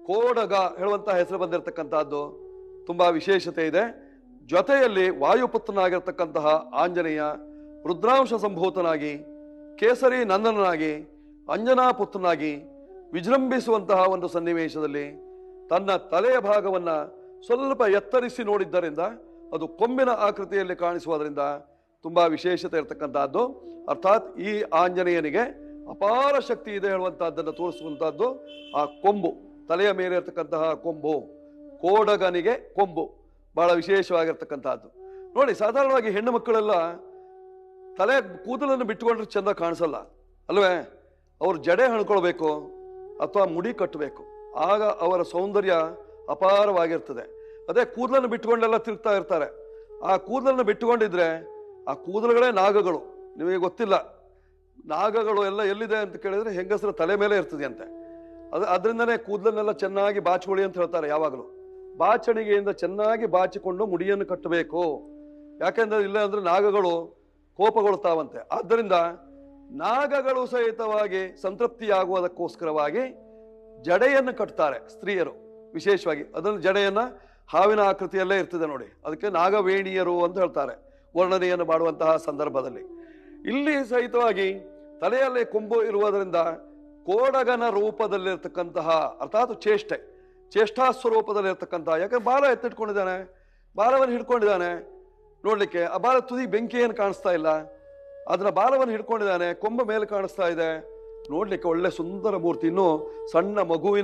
ಕೋಡಗ ಹೇಳುವಂತಹ ಹೆಸರು ಬಂದಿರತಕ್ಕಂತಹದ್ದು ತುಂಬಾ ವಿಶೇಷತೆ ಇದೆ. ಜೊತೆಯಲ್ಲಿ ವಾಯುಪುತ್ರನಾಗಿರ್ತಕ್ಕಂತಹ ಆಂಜನೇಯ ರುದ್ರಾಂಶ ಸಂಭೂತನಾಗಿ ಕೇಸರಿ ನಂದನನಾಗಿ ಅಂಜನಾ ಪುತ್ರನಾಗಿ ವಿಜೃಂಭಿಸುವಂತಹ ಒಂದು ಸನ್ನಿವೇಶದಲ್ಲಿ ತನ್ನ ತಲೆಯ ಭಾಗವನ್ನ ಸ್ವಲ್ಪ ಎತ್ತರಿಸಿ ನೋಡಿದ್ದರಿಂದ ಅದು ಕೊಂಬಿನ ಆಕೃತಿಯಲ್ಲಿ ಕಾಣಿಸುವುದರಿಂದ ತುಂಬಾ ವಿಶೇಷತೆ ಇರತಕ್ಕಂತಹದ್ದು. ಅರ್ಥಾತ್ ಈ ಆಂಜನೇಯನಿಗೆ ಅಪಾರ ಶಕ್ತಿ ಇದೆ ಹೇಳುವಂತಹದ್ದನ್ನು ತೋರಿಸುವಂತಹದ್ದು ಆ ಕೊಂಬು, ತಲೆಯ ಮೇಲೆ ಇರತಕ್ಕಂತಹ ಕೊಂಬು, ಕೋಡಗನಿಗೆ ಕೊಂಬು ಬಹಳ ವಿಶೇಷವಾಗಿರ್ತಕ್ಕಂತಹದ್ದು. ನೋಡಿ, ಸಾಧಾರಣವಾಗಿ ಹೆಣ್ಣು ಮಕ್ಕಳೆಲ್ಲ ತಲೆ ಕೂದಲನ್ನು ಬಿಟ್ಟುಕೊಂಡ್ರೆ ಚಂದ ಕಾಣಿಸಲ್ಲ ಅಲ್ವೇ? ಅವ್ರು ಜಡೆ ಹಣ್ಕೊಳ್ಬೇಕು ಅಥವಾ ಮುಡಿ ಕಟ್ಟಬೇಕು, ಆಗ ಅವರ ಸೌಂದರ್ಯ ಅಪಾರವಾಗಿರ್ತದೆ. ಅದೇ ಕೂದಲನ್ನು ಬಿಟ್ಟುಕೊಂಡೆಲ್ಲ ತಿರುಗ್ತಾ ಇರ್ತಾರೆ. ಆ ಕೂದಲನ್ನು ಬಿಟ್ಟುಕೊಂಡಿದ್ರೆ ಆ ಕೂದಲುಗಳೇ ನಾಗಗಳು. ನಿಮಗೆ ಗೊತ್ತಿಲ್ಲ, ನಾಗಗಳು ಎಲ್ಲ ಎಲ್ಲಿದೆ ಅಂತ ಕೇಳಿದ್ರೆ ಹೆಂಗಸರ ತಲೆ ಮೇಲೆ ಇರ್ತದೆ ಅಂತೆ. ಅದರಿಂದನೇ ಕೂದಲನ್ನೆಲ್ಲ ಚೆನ್ನಾಗಿ ಬಾಚಿಕೊಳ್ಳಿ ಅಂತ ಹೇಳ್ತಾರೆ. ಯಾವಾಗಲೂ ಬಾಚಣಿಗೆಯಿಂದ ಚೆನ್ನಾಗಿ ಬಾಚಿಕೊಂಡು ಮುಡಿಯನ್ನು ಕಟ್ಟಬೇಕು. ಯಾಕೆಂದ್ರೆ ಇಲ್ಲ ಅಂದ್ರೆ ನಾಗಗಳು ಕೋಪಗೊಳ್ತಾವಂತೆ. ಆದ್ದರಿಂದ ನಾಗಗಳು ಸಹಿತವಾಗಿ ಸಂತೃಪ್ತಿಯಾಗುವುದಕ್ಕೋಸ್ಕರವಾಗಿ ಜಡೆಯನ್ನು ಕಟ್ತಾರೆ ಸ್ತ್ರೀಯರು. ವಿಶೇಷವಾಗಿ ಅದನ್ನು ಜಡೆಯನ್ನ ಹಾವಿನ ಆಕೃತಿಯಲ್ಲೇ ಇರ್ತದೆ ನೋಡಿ, ಅದಕ್ಕೆ ನಾಗವೇಣಿಯರು ಅಂತ ಹೇಳ್ತಾರೆ ವರ್ಣನೆಯನ್ನು ಮಾಡುವಂತಹ ಸಂದರ್ಭದಲ್ಲಿ. ಇಲ್ಲಿ ಸಹಿತವಾಗಿ ತಲೆಯಲ್ಲಿ ಕೊಂಬು ಇರುವುದರಿಂದ ಕೋಡಗನ ರೂಪದಲ್ಲಿರ್ತಕ್ಕಂತಹ ಅರ್ಥಾತ್ ಚೇಷ್ಟಾ ಸ್ವರೂಪದಲ್ಲಿರ್ತಕ್ಕಂತಹ, ಯಾಕಂದ್ರೆ ಬಾಲ ಎತ್ತಿಟ್ಕೊಂಡಿದ್ದಾನೆ, ಬಾಲವನ್ನು ಹಿಡ್ಕೊಂಡಿದ್ದಾನೆ. ನೋಡ್ಲಿಕ್ಕೆ ಆ ಬಾಲ ತುದಿ ಬೆಂಕಿ ಏನು ಕಾಣಿಸ್ತಾ ಇಲ್ಲ, ಅದನ್ನ ಬಾಲವನ್ನು ಹಿಡ್ಕೊಂಡಿದ್ದಾನೆ, ಕೊಂಬ ಮೇಲೆ ಕಾಣಿಸ್ತಾ ಇದೆ. ನೋಡ್ಲಿಕ್ಕೆ ಒಳ್ಳೆ ಸುಂದರ ಮೂರ್ತಿ, ಇನ್ನು ಸಣ್ಣ ಮಗುವಿನ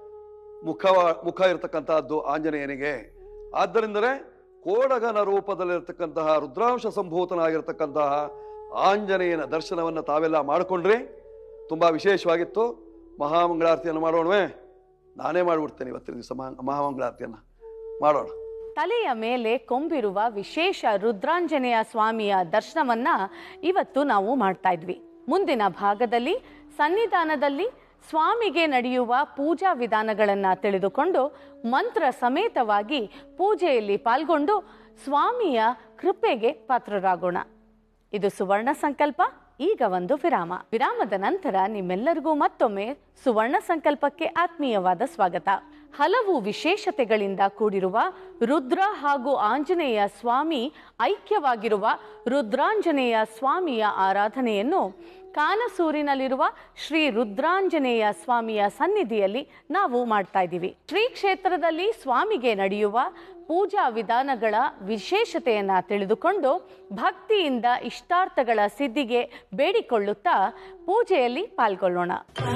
ಮುಖ ಇರತಕ್ಕಂತಹದ್ದು ಆಂಜನೇಯನಿಗೆ. ಆದ್ದರಿಂದಲೇ ಕೋಡಗನ ರೂಪದಲ್ಲಿರ್ತಕ್ಕಂತಹ ರುದ್ರಾಂಶ ಸಂಭೂತನಾಗಿರ್ತಕ್ಕಂತಹ ಆಂಜನೇಯನ ದರ್ಶನವನ್ನು ತಾವೆಲ್ಲ ಮಾಡಿಕೊಂಡ್ರಿ. ತುಂಬಾ ವಿಶೇಷವಾಗಿತ್ತು. ಮಹಾಮಂಗಳಾರತಿಯನ್ನು ಮಾಡೋಣವೇ? ನಾನೇ ಮಾಡಿಬಿಡ್ತೇನೆ ಇವತ್ತಿನ ದಿವಸ ಮಹಾಮಂಗಳಾರತಿಯನ್ನ ಮಾಡೋಣ. ತಲೆಯ ಮೇಲೆ ಕೊಂಬಿರುವ ವಿಶೇಷ ರುದ್ರಾಂಜನೇಯ ಸ್ವಾಮಿಯ ದರ್ಶನವನ್ನ ಇವತ್ತು ನಾವು ಮಾಡ್ತಾ ಇದ್ವಿ. ಮುಂದಿನ ಭಾಗದಲ್ಲಿ ಸನ್ನಿಧಾನದಲ್ಲಿ ಸ್ವಾಮಿಗೆ ನಡೆಯುವ ಪೂಜಾ ವಿಧಾನಗಳನ್ನು ತಿಳಿದುಕೊಂಡು ಮಂತ್ರ ಸಮೇತವಾಗಿ ಪೂಜೆಯಲ್ಲಿ ಪಾಲ್ಗೊಂಡು ಸ್ವಾಮಿಯ ಕೃಪೆಗೆ ಪಾತ್ರರಾಗೋಣ. ಇದು ಸುವರ್ಣ ಸಂಕಲ್ಪ. ಈಗ ಒಂದು ವಿರಾಮದ ನಂತರ ನಿಮ್ಮೆಲ್ಲರಿಗೂ ಮತ್ತೊಮ್ಮೆ ಸುವರ್ಣ ಸಂಕಲ್ಪಕ್ಕೆ ಆತ್ಮೀಯವಾದ ಸ್ವಾಗತ. ಹಲವು ವಿಶೇಷತೆಗಳಿಂದ ಕೂಡಿರುವ ರುದ್ರ ಹಾಗೂ ಆಂಜನೇಯ ಸ್ವಾಮಿ ಐಕ್ಯವಾಗಿರುವ ರುದ್ರಾಂಜನೇಯ ಸ್ವಾಮಿಯ ಆರಾಧನೆಯನ್ನು ಕಾನಸೂರಿನಲ್ಲಿರುವ ಶ್ರೀ ರುದ್ರಾಂಜನೇಯ ಸ್ವಾಮಿಯ ಸನ್ನಿಧಿಯಲ್ಲಿ ನಾವು ಮಾಡ್ತಾ ಇದ್ದೀವಿ. ಶ್ರೀ ಕ್ಷೇತ್ರದಲ್ಲಿ ಸ್ವಾಮಿಗೆ ನಡೆಯುವ ಪೂಜಾ ವಿಧಾನಗಳ ವಿಶೇಷತೆಯನ್ನ ತಿಳಿದುಕೊಂಡು ಭಕ್ತಿಯಿಂದ ಇಷ್ಟಾರ್ಥಗಳ ಸಿದ್ಧಿಗೆ ಬೇಡಿಕೊಳ್ಳುತ್ತಾ ಪೂಜೆಯಲ್ಲಿ ಪಾಲ್ಗೊಳ್ಳೋಣ.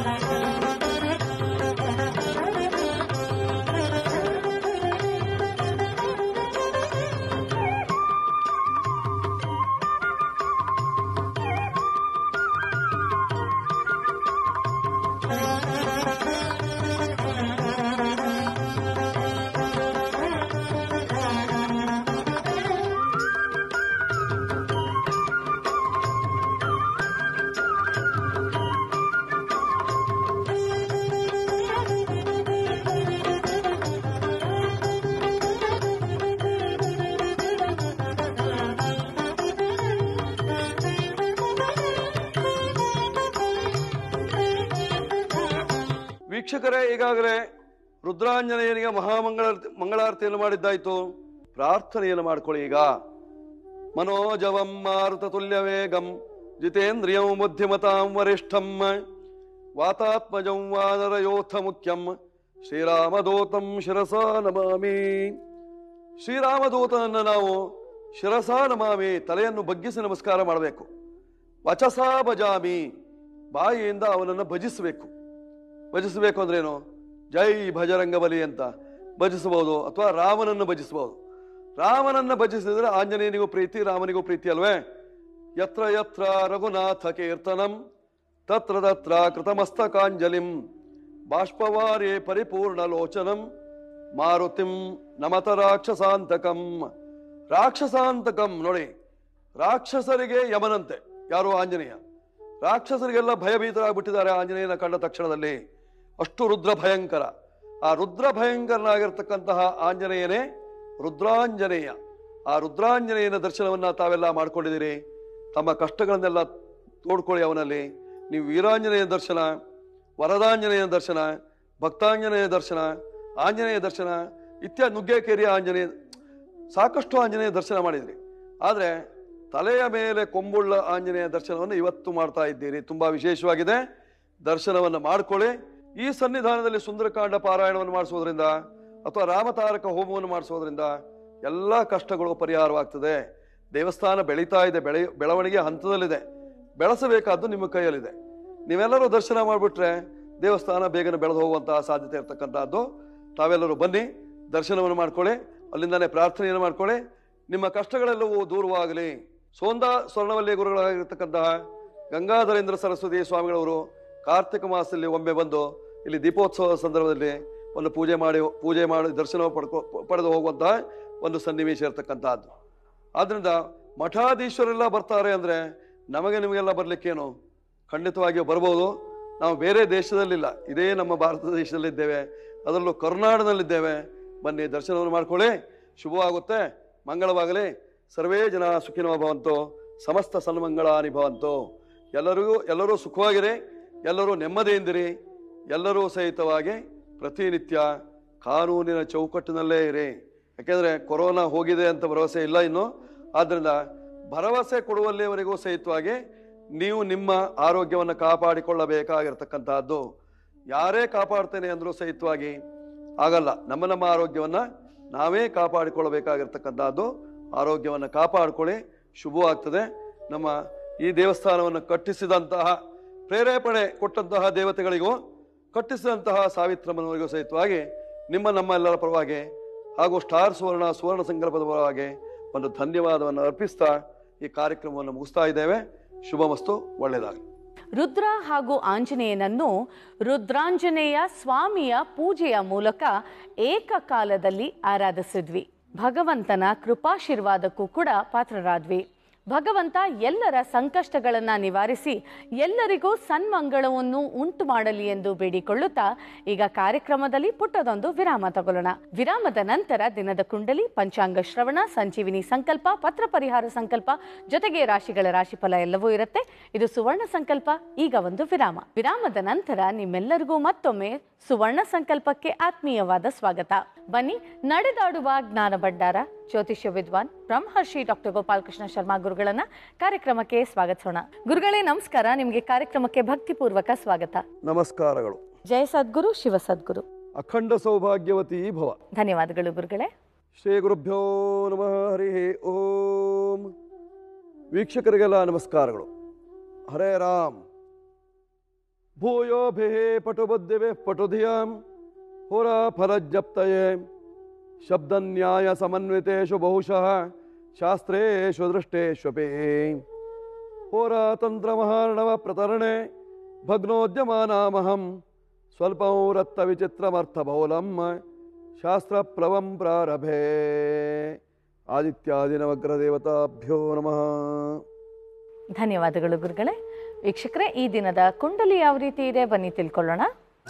ವೀಕ್ಷಕರೇ, ಈಗಾಗಲೇ ರುದ್ರಾಂಜನೇಯನಿಗೆ ಮಂಗಳಾರತಿಯನ್ನು ಮಾಡಿದ್ದಾಯ್ತು. ಪ್ರಾರ್ಥನೆಯನ್ನು ಮಾಡ್ಕೊಳ್ಳಿ. ಈಗ ಮನೋಜವಂ ಮಾರುತ ತುಲ್ಯ ವೇಗಂ ಜಿತೇಂದ್ರಿಯಂ ಬುದ್ಧಿಮತಾಂ ವರಿಷ್ಠಂ ವಾತಾತ್ಮಜಂ ವಾನರಯೋಥ ಮುಖ್ಯಂ ಶ್ರೀರಾಮದೂತಂ ಶಿರಸಾ ನಮಾಮಿ. ಶ್ರೀರಾಮದೂತನನ್ನು ನಾವು ಶಿರಸಾ ನಮಾಮಿ, ತಲೆಯನ್ನು ಬಗ್ಗಿಸಿ ನಮಸ್ಕಾರ ಮಾಡಬೇಕು. ವಚಸಾ ಭಜಾಮಿ, ಬಾಯಿಯಿಂದ ಅವನನ್ನು ಭಜಿಸಬೇಕು. ಭಜಿಸಬೇಕು ಅಂದ್ರೇನು? ಜೈ ಭಜರಂಗ ಬಲಿ ಅಂತ ಭಜಿಸಬಹುದು, ಅಥವಾ ರಾಮನನ್ನು ಭಜಿಸಬಹುದು. ರಾಮನನ್ನು ಭಜಿಸಿದ್ರೆ ಆಂಜನೇಯನಿಗೂ ಪ್ರೀತಿ, ರಾಮನಿಗೂ ಪ್ರೀತಿ ಅಲ್ವೇ? ಯತ್ರ ಯತ್ರ ರಘುನಾಥ ಕೀರ್ತನಂ ತತ್ರ ತತ್ರ ಕೃತಮಸ್ತಕಾಂಜಲಿಂ ಬಾಷ್ಪವಾರೇ ಪರಿಪೂರ್ಣ ಲೋಚನಂ ಮಾರುತಿಂ ನಮತ ರಾಕ್ಷಸಾಂತಕಂ. ರಾಕ್ಷಸಾಂತಕಂ ನೋಡಿ, ರಾಕ್ಷಸರಿಗೆ ಯಮನಂತೆ. ಯಾರು? ಆಂಜನೇಯ. ರಾಕ್ಷಸರಿಗೆಲ್ಲ ಭಯಭೀತರಾಗ್ಬಿಟ್ಟಿದ್ದಾರೆ ಆಂಜನೇಯನ ಕಂಡ ತಕ್ಷಣದಲ್ಲಿ. ಅಷ್ಟು ರುದ್ರ ಭಯಂಕರ. ಆ ರುದ್ರ ಭಯಂಕರನಾಗಿರ್ತಕ್ಕಂತಹ ಆಂಜನೇಯನೇ ರುದ್ರಾಂಜನೇಯ. ಆ ರುದ್ರಾಂಜನೇಯನ ದರ್ಶನವನ್ನ ತಾವೆಲ್ಲ ಮಾಡ್ಕೊಂಡಿದ್ದೀರಿ. ತಮ್ಮ ಕಷ್ಟಗಳನ್ನೆಲ್ಲ ತೋಡ್ಕೊಳ್ಳಿ ಅವನಲ್ಲಿ. ನೀವು ವೀರಾಂಜನೇಯನ ದರ್ಶನ, ವರದಾಂಜನೇಯನ ದರ್ಶನ, ಭಕ್ತಾಂಜನೇಯ ದರ್ಶನ, ಆಂಜನೇಯ ದರ್ಶನ ಇತ್ಯಾದಿ, ನುಗ್ಗೇಕೇರಿಯ ಆಂಜನೇಯ, ಸಾಕಷ್ಟು ಆಂಜನೇಯ ದರ್ಶನ ಮಾಡಿದ್ರಿ. ಆದರೆ ತಲೆಯ ಮೇಲೆ ಕೊಂಬುಳ್ಳ ಆಂಜನೇಯ ದರ್ಶನವನ್ನು ಇವತ್ತು ಮಾಡ್ತಾ ಇದ್ದೀರಿ. ತುಂಬಾ ವಿಶೇಷವಾಗಿದೆ. ದರ್ಶನವನ್ನು ಮಾಡ್ಕೊಳ್ಳಿ. ಈ ಸನ್ನಿಧಾನದಲ್ಲಿ ಸುಂದರಕಾಂಡ ಪಾರಾಯಣವನ್ನು ಮಾಡಿಸೋದ್ರಿಂದ ಅಥವಾ ರಾಮತಾರಕ ಹೋಮವನ್ನು ಮಾಡಿಸೋದ್ರಿಂದ ಎಲ್ಲ ಕಷ್ಟಗಳು ಪರಿಹಾರವಾಗ್ತದೆ. ದೇವಸ್ಥಾನ ಬೆಳೀತಾ ಇದೆ, ಬೆಳವಣಿಗೆ ಹಂತದಲ್ಲಿದೆ. ಬೆಳೆಸಬೇಕಾದ್ದು ನಿಮ್ಮ ಕೈಯಲ್ಲಿದೆ. ನೀವೆಲ್ಲರೂ ದರ್ಶನ ಮಾಡಿಬಿಟ್ರೆ ದೇವಸ್ಥಾನ ಬೇಗನೆ ಬೆಳೆದು ಹೋಗುವಂತಹ ಸಾಧ್ಯತೆ ಇರತಕ್ಕಂಥದ್ದು. ತಾವೆಲ್ಲರೂ ಬನ್ನಿ, ದರ್ಶನವನ್ನು ಮಾಡ್ಕೊಳ್ಳಿ, ಅಲ್ಲಿಂದಾನೆ ಪ್ರಾರ್ಥನೆಯನ್ನು ಮಾಡ್ಕೊಳ್ಳಿ. ನಿಮ್ಮ ಕಷ್ಟಗಳೆಲ್ಲವೂ ದೂರವಾಗಲಿ. ಸೋಂದಾ ಸ್ವರ್ಣವಲ್ಲಿ ಗುರುಗಳಾಗಿರ್ತಕ್ಕಂತಹ ಗಂಗಾಧರೇಂದ್ರ ಸರಸ್ವತಿ ಸ್ವಾಮಿಗಳವರು ಕಾರ್ತಿಕ ಮಾಸದಲ್ಲಿ ಒಮ್ಮೆ ಬಂದು ಇಲ್ಲಿ ದೀಪೋತ್ಸವ ಸಂದರ್ಭದಲ್ಲಿ ಒಂದು ಪೂಜೆ ಮಾಡಿ ದರ್ಶನ ಪಡೆದು ಹೋಗುವಂತಹ ಒಂದು ಸನ್ನಿವೇಶ ಇರತಕ್ಕಂತಹದ್ದು. ಆದ್ರಿಂದ ಮಠಾಧೀಶರೆಲ್ಲ ಬರ್ತಾರೆ ಅಂದ್ರೆ ನಮಗೆ ನಿಮಗೆಲ್ಲ ಬರ್ಲಿಕ್ಕೇನು, ಖಂಡಿತವಾಗಿಯೂ ಬರ್ಬೋದು. ನಾವು ಬೇರೆ ದೇಶದಲ್ಲಿಲ್ಲ, ಇದೇ ನಮ್ಮ ಭಾರತ ದೇಶದಲ್ಲಿದ್ದೇವೆ, ಅದರಲ್ಲೂ ಕರ್ನಾಟಕದಲ್ಲಿದ್ದೇವೆ. ಬನ್ನಿ, ದರ್ಶನವನ್ನು ಮಾಡ್ಕೊಳ್ಳಿ. ಶುಭವಾಗುತ್ತೆ, ಮಂಗಳವಾಗಲಿ. ಸರ್ವೇ ಜನ ಸುಖಿನೋ ಭವಂತು, ಸಮಸ್ತ ಸನ್ಮಂಗಳಾನಿ ಭವಂತು. ಎಲ್ಲರೂ ಸುಖವಾಗಿರಿ, ಎಲ್ಲರೂ ನೆಮ್ಮದಿಯಿಂದಿರಿ, ಎಲ್ಲರೂ ಸಹಿತವಾಗಿ ಪ್ರತಿನಿತ್ಯ ಕಾನೂನಿನ ಚೌಕಟ್ಟಿನಲ್ಲೇ ಇರಿ. ಯಾಕೆಂದ್ರೆ ಕೊರೋನಾ ಹೋಗಿದೆ ಅಂತ ಭರವಸೆ ಇಲ್ಲ ಇನ್ನು. ಆದ್ರಿಂದ ಭರವಸೆ ಕೊಡುವಲ್ಲಿವರೆಗೂ ಸಹಿತವಾಗಿ ನೀವು ನಿಮ್ಮ ಆರೋಗ್ಯವನ್ನು ಕಾಪಾಡಿಕೊಳ್ಳಬೇಕಾಗಿರ್ತಕ್ಕಂತಹದ್ದು. ಯಾರೇ ಕಾಪಾಡ್ತೇನೆ ಅಂದ್ರೂ ಸಹಿತವಾಗಿ ಆಗಲ್ಲ. ನಮ್ಮ ಆರೋಗ್ಯವನ್ನ ನಾವೇ ಕಾಪಾಡಿಕೊಳ್ಳಬೇಕಾಗಿರ್ತಕ್ಕಂತಹದ್ದು. ಆರೋಗ್ಯವನ್ನು ಕಾಪಾಡಿಕೊಳ್ಳಿ, ಶುಭವಾಗ್ತದೆ. ನಮ್ಮ ಈ ದೇವಸ್ಥಾನವನ್ನು ಕಟ್ಟಿಸಿದಂತಹ, ಪ್ರೇರೇಪಣೆ ಕೊಟ್ಟಂತಹ ದೇವತೆಗಳಿಗೂ, ಕಟ್ಟಿಸಿದಂತಹ ಸಾವಿತ್ರಮ್ಮನವರಿಗೂ ಸಹಿತವಾಗಿ ನಮ್ಮೆಲ್ಲರ ಪರವಾಗಿ ಹಾಗೂ ಸ್ಟಾರ್ ಸುವರ್ಣ ಸಂಕಲ್ಪದ ಪರವಾಗಿ ಒಂದು ಧನ್ಯವಾದವನ್ನು ಅರ್ಪಿಸ್ತಾ ಈ ಕಾರ್ಯಕ್ರಮವನ್ನು ಮುಗಿಸ್ತಾ ಇದ್ದೇವೆ. ಶುಭಮಸ್ತು, ಒಳ್ಳೆಯದಾಗಲಿ. ರುದ್ರ ಹಾಗೂ ಆಂಜನೇಯನನ್ನು ರುದ್ರಾಂಜನೇಯ ಸ್ವಾಮಿಯ ಪೂಜೆಯ ಮೂಲಕ ಏಕಕಾಲದಲ್ಲಿ ಆರಾಧಿಸಿದ್ವಿ. ಭಗವಂತನ ಕೃಪಾಶೀರ್ವಾದಕ್ಕೂ ಕೂಡ ಪಾತ್ರರಾದ್ವಿ. ಭಗವಂತ ಎಲ್ಲರ ಸಂಕಷ್ಟಗಳನ್ನು ನಿವಾರಿಸಿ ಎಲ್ಲರಿಗೂ ಸನ್ಮಂಗಳವನ್ನು ಉಂಟು ಮಾಡಲಿ ಎಂದು ಬೇಡಿಕೊಳ್ಳುತ್ತಾ ಈಗ ಕಾರ್ಯಕ್ರಮದಲ್ಲಿ ಪುಟ್ಟದೊಂದು ವಿರಾಮ ತಗೊಳ್ಳೋಣ. ವಿರಾಮದ ನಂತರ ದಿನದ ಕುಂಡಲಿ, ಪಂಚಾಂಗ ಶ್ರವಣ, ಸಂಜೀವಿನಿ ಸಂಕಲ್ಪ, ಪತ್ರ ಪರಿಹಾರ ಸಂಕಲ್ಪ, ಜೊತೆಗೆ ರಾಶಿಗಳ ರಾಶಿಫಲ ಎಲ್ಲವೂ ಇರುತ್ತೆ. ಇದು ಸುವರ್ಣ ಸಂಕಲ್ಪ. ಈಗ ಒಂದು ವಿರಾಮ. ವಿರಾಮದ ನಂತರ ನಿಮ್ಮೆಲ್ಲರಿಗೂ ಮತ್ತೊಮ್ಮೆ ಸುವರ್ಣ ಸಂಕಲ್ಪಕ್ಕೆ ಆತ್ಮೀಯವಾದ ಸ್ವಾಗತ. ಬನ್ನಿ, ನಡೆದಾಡುವ ಜ್ಞಾನ ಭಂಡಾರ ಜ್ಯೋತಿಷ್ಯ ವಿದ್ವಾನ್ ಬ್ರಹ್ಮರ್ಷಿ ಡಾಕ್ಟರ್ ಗೋಪಾಲಕೃಷ್ಣ ಶರ್ಮಾ ಗುರುಗಳನ್ನ ಕಾರ್ಯಕ್ರಮಕ್ಕೆ ಸ್ವಾಗತಿಸೋಣ. ಗುರುಗಳೇ ನಮಸ್ಕಾರ. ನಿಮಗೆ ಕಾರ್ಯಕ್ರಮಕ್ಕೆ ಭಕ್ತಿಪೂರ್ವಕ ಸ್ವಾಗತ. ನಮಸ್ಕಾರಗಳು. ಜಯ ಸದ್ಗುರು, ಶಿವ ಸದ್ಗುರು. ಅಖಂಡ ಸೌಭಾಗ್ಯವತಿ ಭವ. ಧನ್ಯವಾದಗಳು ಗುರುಗಳೇ. ಶ್ರೀ ಗುರುಭ್ಯೋ ನಮಃ. ಹರಿ ಓಂ. ವೀಕ್ಷಕರಿಗೆಲ್ಲ ನಮಸ್ಕಾರಗಳು. ಹರೇ ರಾಮ್. ಭೂಯೋ ಭೇ ಪಟುಬುದ್ಧಿವೆ ಪಟುಧಿಯಾಂ ಹೋರಾ ಫಲಜ್ಜಪ್ತಯೇ ಶಬ್ದ ನ್ಯಾಯ ಸಮನ್ವಿತೇಷು ಬಹುಶಃ ಶಾಸ್ತ್ರೇಷು ದೃಷ್ಟೇಷ್ವಪಿ ಹೋರಾತಂತ್ರ ಮಹಾರ್ಣವ ಪ್ರತರಣೆ ಭಗ್ನೋದ್ಯಮಾನಾಮಹಂ ಸ್ವಲ್ಪಂ ರತ್ತ ವಿಚಿತ್ರಮರ್ಥಬಹುಲಂ ಶಾಸ್ತ್ರಪ್ಲವಂ ಪ್ರಾರಭೆ. ಆದಿತ್ಯಾದಿ ನವಗ್ರಹ ದೇವತಾಭ್ಯೋ ನಮಃ. ಧನ್ಯವಾದಗಳು ಗುರುಗಳೇ. ವೀಕ್ಷಕರೇ, ಈ ದಿನದ ಕುಂಡಲಿ ಯಾವ ರೀತಿ ಇದೆ ಬನ್ನಿ ತಿಳ್ಕೊಳ್ಳೋಣ.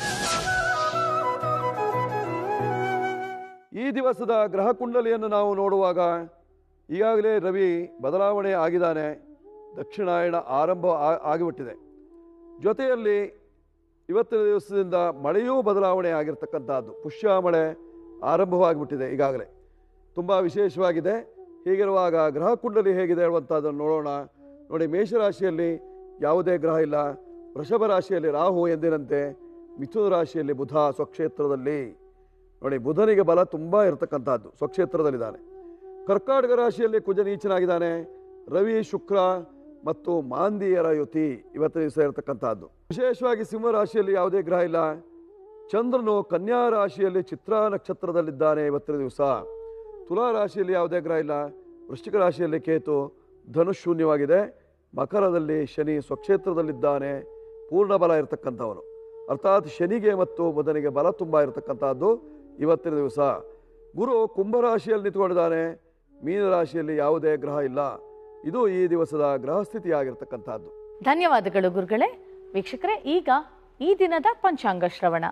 ಈ ದಿವಸದ ಗ್ರಹ ಕುಂಡಲಿಯನ್ನು ನಾವು ನೋಡುವಾಗ ಈಗಾಗಲೇ ರವಿ ಬದಲಾವಣೆ ಆಗಿದ್ದಾನೆ. ದಕ್ಷಿಣಾಯಣ ಆರಂಭ ಆಗಿಬಿಟ್ಟಿದೆ. ಜೊತೆಯಲ್ಲಿ ಇವತ್ತಿನ ದಿವಸದಿಂದ ಮಳೆಯೂ ಬದಲಾವಣೆ ಆಗಿರ್ತಕ್ಕಂಥದ್ದು. ಪುಷ್ಯ ಮಳೆ ಆರಂಭವಾಗಿಬಿಟ್ಟಿದೆ ಈಗಾಗಲೇ. ತುಂಬ ವಿಶೇಷವಾಗಿದೆ. ಹೀಗಿರುವಾಗ ಗ್ರಹ ಕುಂಡಲಿ ಹೇಗಿದೆ ಹೇಳುವಂಥದ್ದನ್ನು ನೋಡೋಣ. ನೋಡಿ, ಮೇಷರಾಶಿಯಲ್ಲಿ ಯಾವುದೇ ಗ್ರಹ ಇಲ್ಲ. ವೃಷಭ ರಾಶಿಯಲ್ಲಿ ರಾಹು ಎಂದಿನಂತೆ. ಮಿಥುನ ರಾಶಿಯಲ್ಲಿ ಬುಧ ಸ್ವಕ್ಷೇತ್ರದಲ್ಲಿ. ನೋಡಿ, ಬುಧನಿಗೆ ಬಲ ತುಂಬ ಇರತಕ್ಕಂಥದ್ದು, ಸ್ವಕ್ಷೇತ್ರದಲ್ಲಿದ್ದಾನೆ. ಕರ್ಕಾಟಕ ರಾಶಿಯಲ್ಲಿ ಕುಜ ನೀಚನಾಗಿದ್ದಾನೆ. ರವಿ, ಶುಕ್ರ ಮತ್ತು ಮಾಂದಿಯರ ಯುತಿ ಇವತ್ತಿನ ದಿವಸ ಇರತಕ್ಕಂಥದ್ದು. ವಿಶೇಷವಾಗಿ ಸಿಂಹ ರಾಶಿಯಲ್ಲಿ ಯಾವುದೇ ಗ್ರಹ ಇಲ್ಲ. ಚಂದ್ರನು ಕನ್ಯಾ ರಾಶಿಯಲ್ಲಿ ಚಿತ್ರಾ ನಕ್ಷತ್ರದಲ್ಲಿದ್ದಾನೆ ಇವತ್ತಿನ ದಿವಸ. ತುಲಾ ರಾಶಿಯಲ್ಲಿ ಯಾವುದೇ ಗ್ರಹ ಇಲ್ಲ. ವೃಶ್ಚಿಕ ರಾಶಿಯಲ್ಲಿ ಕೇತು ಧನುಶೂನ್ಯವಾಗಿದೆ. ಮಕರದಲ್ಲಿ ಶನಿ ಸ್ವಕ್ಷೇತ್ರದಲ್ಲಿದ್ದಾನೆ, ಪೂರ್ಣ ಬಲ ಇರತಕ್ಕಂಥವನು. ಅರ್ಥಾತ್ ಶನಿಗೆ ಮತ್ತು ಬುಧನಿಗೆ ಬಲ ತುಂಬ ಇರತಕ್ಕಂಥದ್ದು ಇವತ್ತಿನ ದಿವಸ. ಗುರು ಕುಂಭರಾಶಿಯಲ್ಲಿ ನಿಂತುಕೊಂಡಿದ್ದಾನೆ. ಮೀನರಾಶಿಯಲ್ಲಿ ಯಾವುದೇ ಗ್ರಹ ಇಲ್ಲ. ಇದು ಈ ದಿವಸದ ಗ್ರಹ ಸ್ಥಿತಿಯಾಗಿರ್ತಕ್ಕಂಥದ್ದು. ಧನ್ಯವಾದಗಳು ಗುರುಗಳೇ. ವೀಕ್ಷಕರೇ, ಈಗ ಈ ದಿನದ ಪಂಚಾಂಗ ಶ್ರವಣ.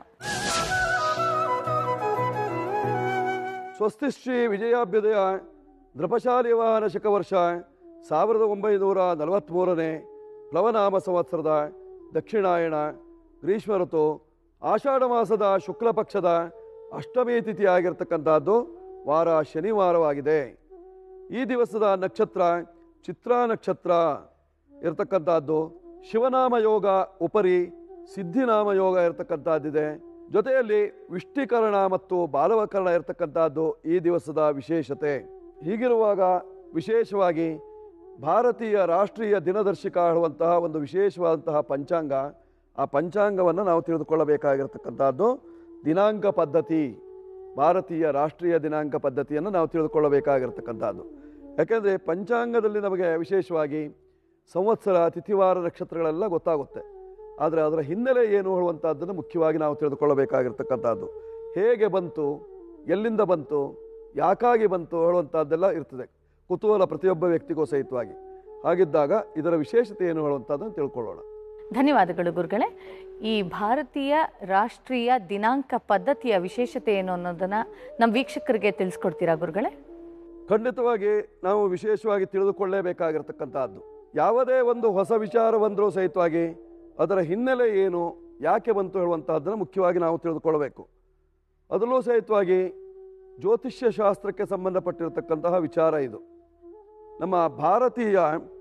ಸ್ವಸ್ತಿ ಶ್ರೀ ವಿಜಯಾಭ್ಯುದಯ ನೃಪಶಾಲಿ ವಾಹನ ಶಕವರ್ಷ 1943 ಪ್ಲವನಾಮ ಸಂವತ್ಸರದ ದಕ್ಷಿಣಾಯಣ ಗ್ರೀಷ್ಮ ಋತು ಆಷಾಢ ಮಾಸದ ಶುಕ್ಲ ಪಕ್ಷದ ಅಷ್ಟಮಿ ತಿಥಿ ಆಗಿರ್ತಕ್ಕಂಥದ್ದು ವಾರ ಶನಿವಾರವಾಗಿದೆ. ಈ ದಿವಸದ ನಕ್ಷತ್ರ ಚಿತ್ರಾ ನಕ್ಷತ್ರ ಇರತಕ್ಕಂಥದ್ದು. ಶಿವನಾಮ ಯೋಗ ಉಪರಿ ಸಿದ್ಧಿನಾಮ ಯೋಗ ಇರತಕ್ಕಂಥದ್ದಿದೆ. ಜೊತೆಯಲ್ಲಿ ವಿಷ್ಟಿಕರಣ ಮತ್ತು ಬಾಲವಕರಣ ಇರತಕ್ಕಂಥದ್ದು ಈ ದಿವಸದ ವಿಶೇಷತೆ. ಹೀಗಿರುವಾಗ ವಿಶೇಷವಾಗಿ ಭಾರತೀಯ ರಾಷ್ಟ್ರೀಯ ದಿನದರ್ಶಿಕ ಹೇಳುವಂತಹ ಒಂದು ವಿಶೇಷವಾದಂತಹ ಪಂಚಾಂಗ, ಆ ಪಂಚಾಂಗವನ್ನು ನಾವು ತಿಳಿದುಕೊಳ್ಳಬೇಕಾಗಿರ್ತಕ್ಕಂಥದ್ದು ದಿನಾಂಕ ಪದ್ಧತಿ. ಭಾರತೀಯ ರಾಷ್ಟ್ರೀಯ ದಿನಾಂಕ ಪದ್ಧತಿಯನ್ನು ನಾವು ತಿಳಿದುಕೊಳ್ಳಬೇಕಾಗಿರ್ತಕ್ಕಂಥದ್ದು. ಯಾಕೆಂದರೆ ಪಂಚಾಂಗದಲ್ಲಿ ನಮಗೆ ವಿಶೇಷವಾಗಿ ಸಂವತ್ಸರ, ತಿಥಿವಾರ, ನಕ್ಷತ್ರಗಳೆಲ್ಲ ಗೊತ್ತಾಗುತ್ತೆ. ಆದರೆ ಅದರ ಹಿನ್ನೆಲೆ ಏನು ಹೇಳುವಂಥದ್ದನ್ನು ಮುಖ್ಯವಾಗಿ ನಾವು ತಿಳಿದುಕೊಳ್ಳಬೇಕಾಗಿರ್ತಕ್ಕಂಥದ್ದು. ಹೇಗೆ ಬಂತು, ಎಲ್ಲಿಂದ ಬಂತು, ಯಾಕಾಗಿ ಬಂತು ಹೇಳುವಂಥದ್ದೆಲ್ಲ ಇರ್ತದೆ ಕುತೂಹಲ ಪ್ರತಿಯೊಬ್ಬ ವ್ಯಕ್ತಿಗೂ ಸಹಿತವಾಗಿ. ಹಾಗಿದ್ದಾಗ ಇದರ ವಿಶೇಷತೆ ಏನು ಹೇಳುವಂಥದ್ದನ್ನು ತಿಳ್ಕೊಳ್ಳೋಣ. ಧನ್ಯವಾದಗಳು ಗುರುಗಳೇ. ಈ ಭಾರತೀಯ ರಾಷ್ಟ್ರೀಯ ದಿನಾಂಕ ಪದ್ಧತಿಯ ವಿಶೇಷತೆ ಏನು ಅನ್ನೋದನ್ನು ನಮ್ಮ ವೀಕ್ಷಕರಿಗೆ ತಿಳಿಸ್ಕೊಡ್ತೀರಾ ಗುರುಗಳೇ? ಖಂಡಿತವಾಗಿ ನಾವು ವಿಶೇಷವಾಗಿ ತಿಳಿದುಕೊಳ್ಳಲೇಬೇಕಾಗಿರ್ತಕ್ಕಂಥದ್ದು. ಯಾವುದೇ ಒಂದು ಹೊಸ ವಿಚಾರ ಬಂದರೂ ಸಹಿತವಾಗಿ ಅದರ ಹಿನ್ನೆಲೆ ಏನು, ಯಾಕೆ ಬಂತು ಹೇಳುವಂತಹದ್ದನ್ನು ಮುಖ್ಯವಾಗಿ ನಾವು ತಿಳಿದುಕೊಳ್ಳಬೇಕು. ಅದರಲ್ಲೂ ಸಹಿತವಾಗಿ ಜ್ಯೋತಿಷ್ಯ ಶಾಸ್ತ್ರಕ್ಕೆ ಸಂಬಂಧಪಟ್ಟಿರತಕ್ಕಂತಹ ವಿಚಾರ ಇದು. ನಮ್ಮ ಭಾರತೀಯ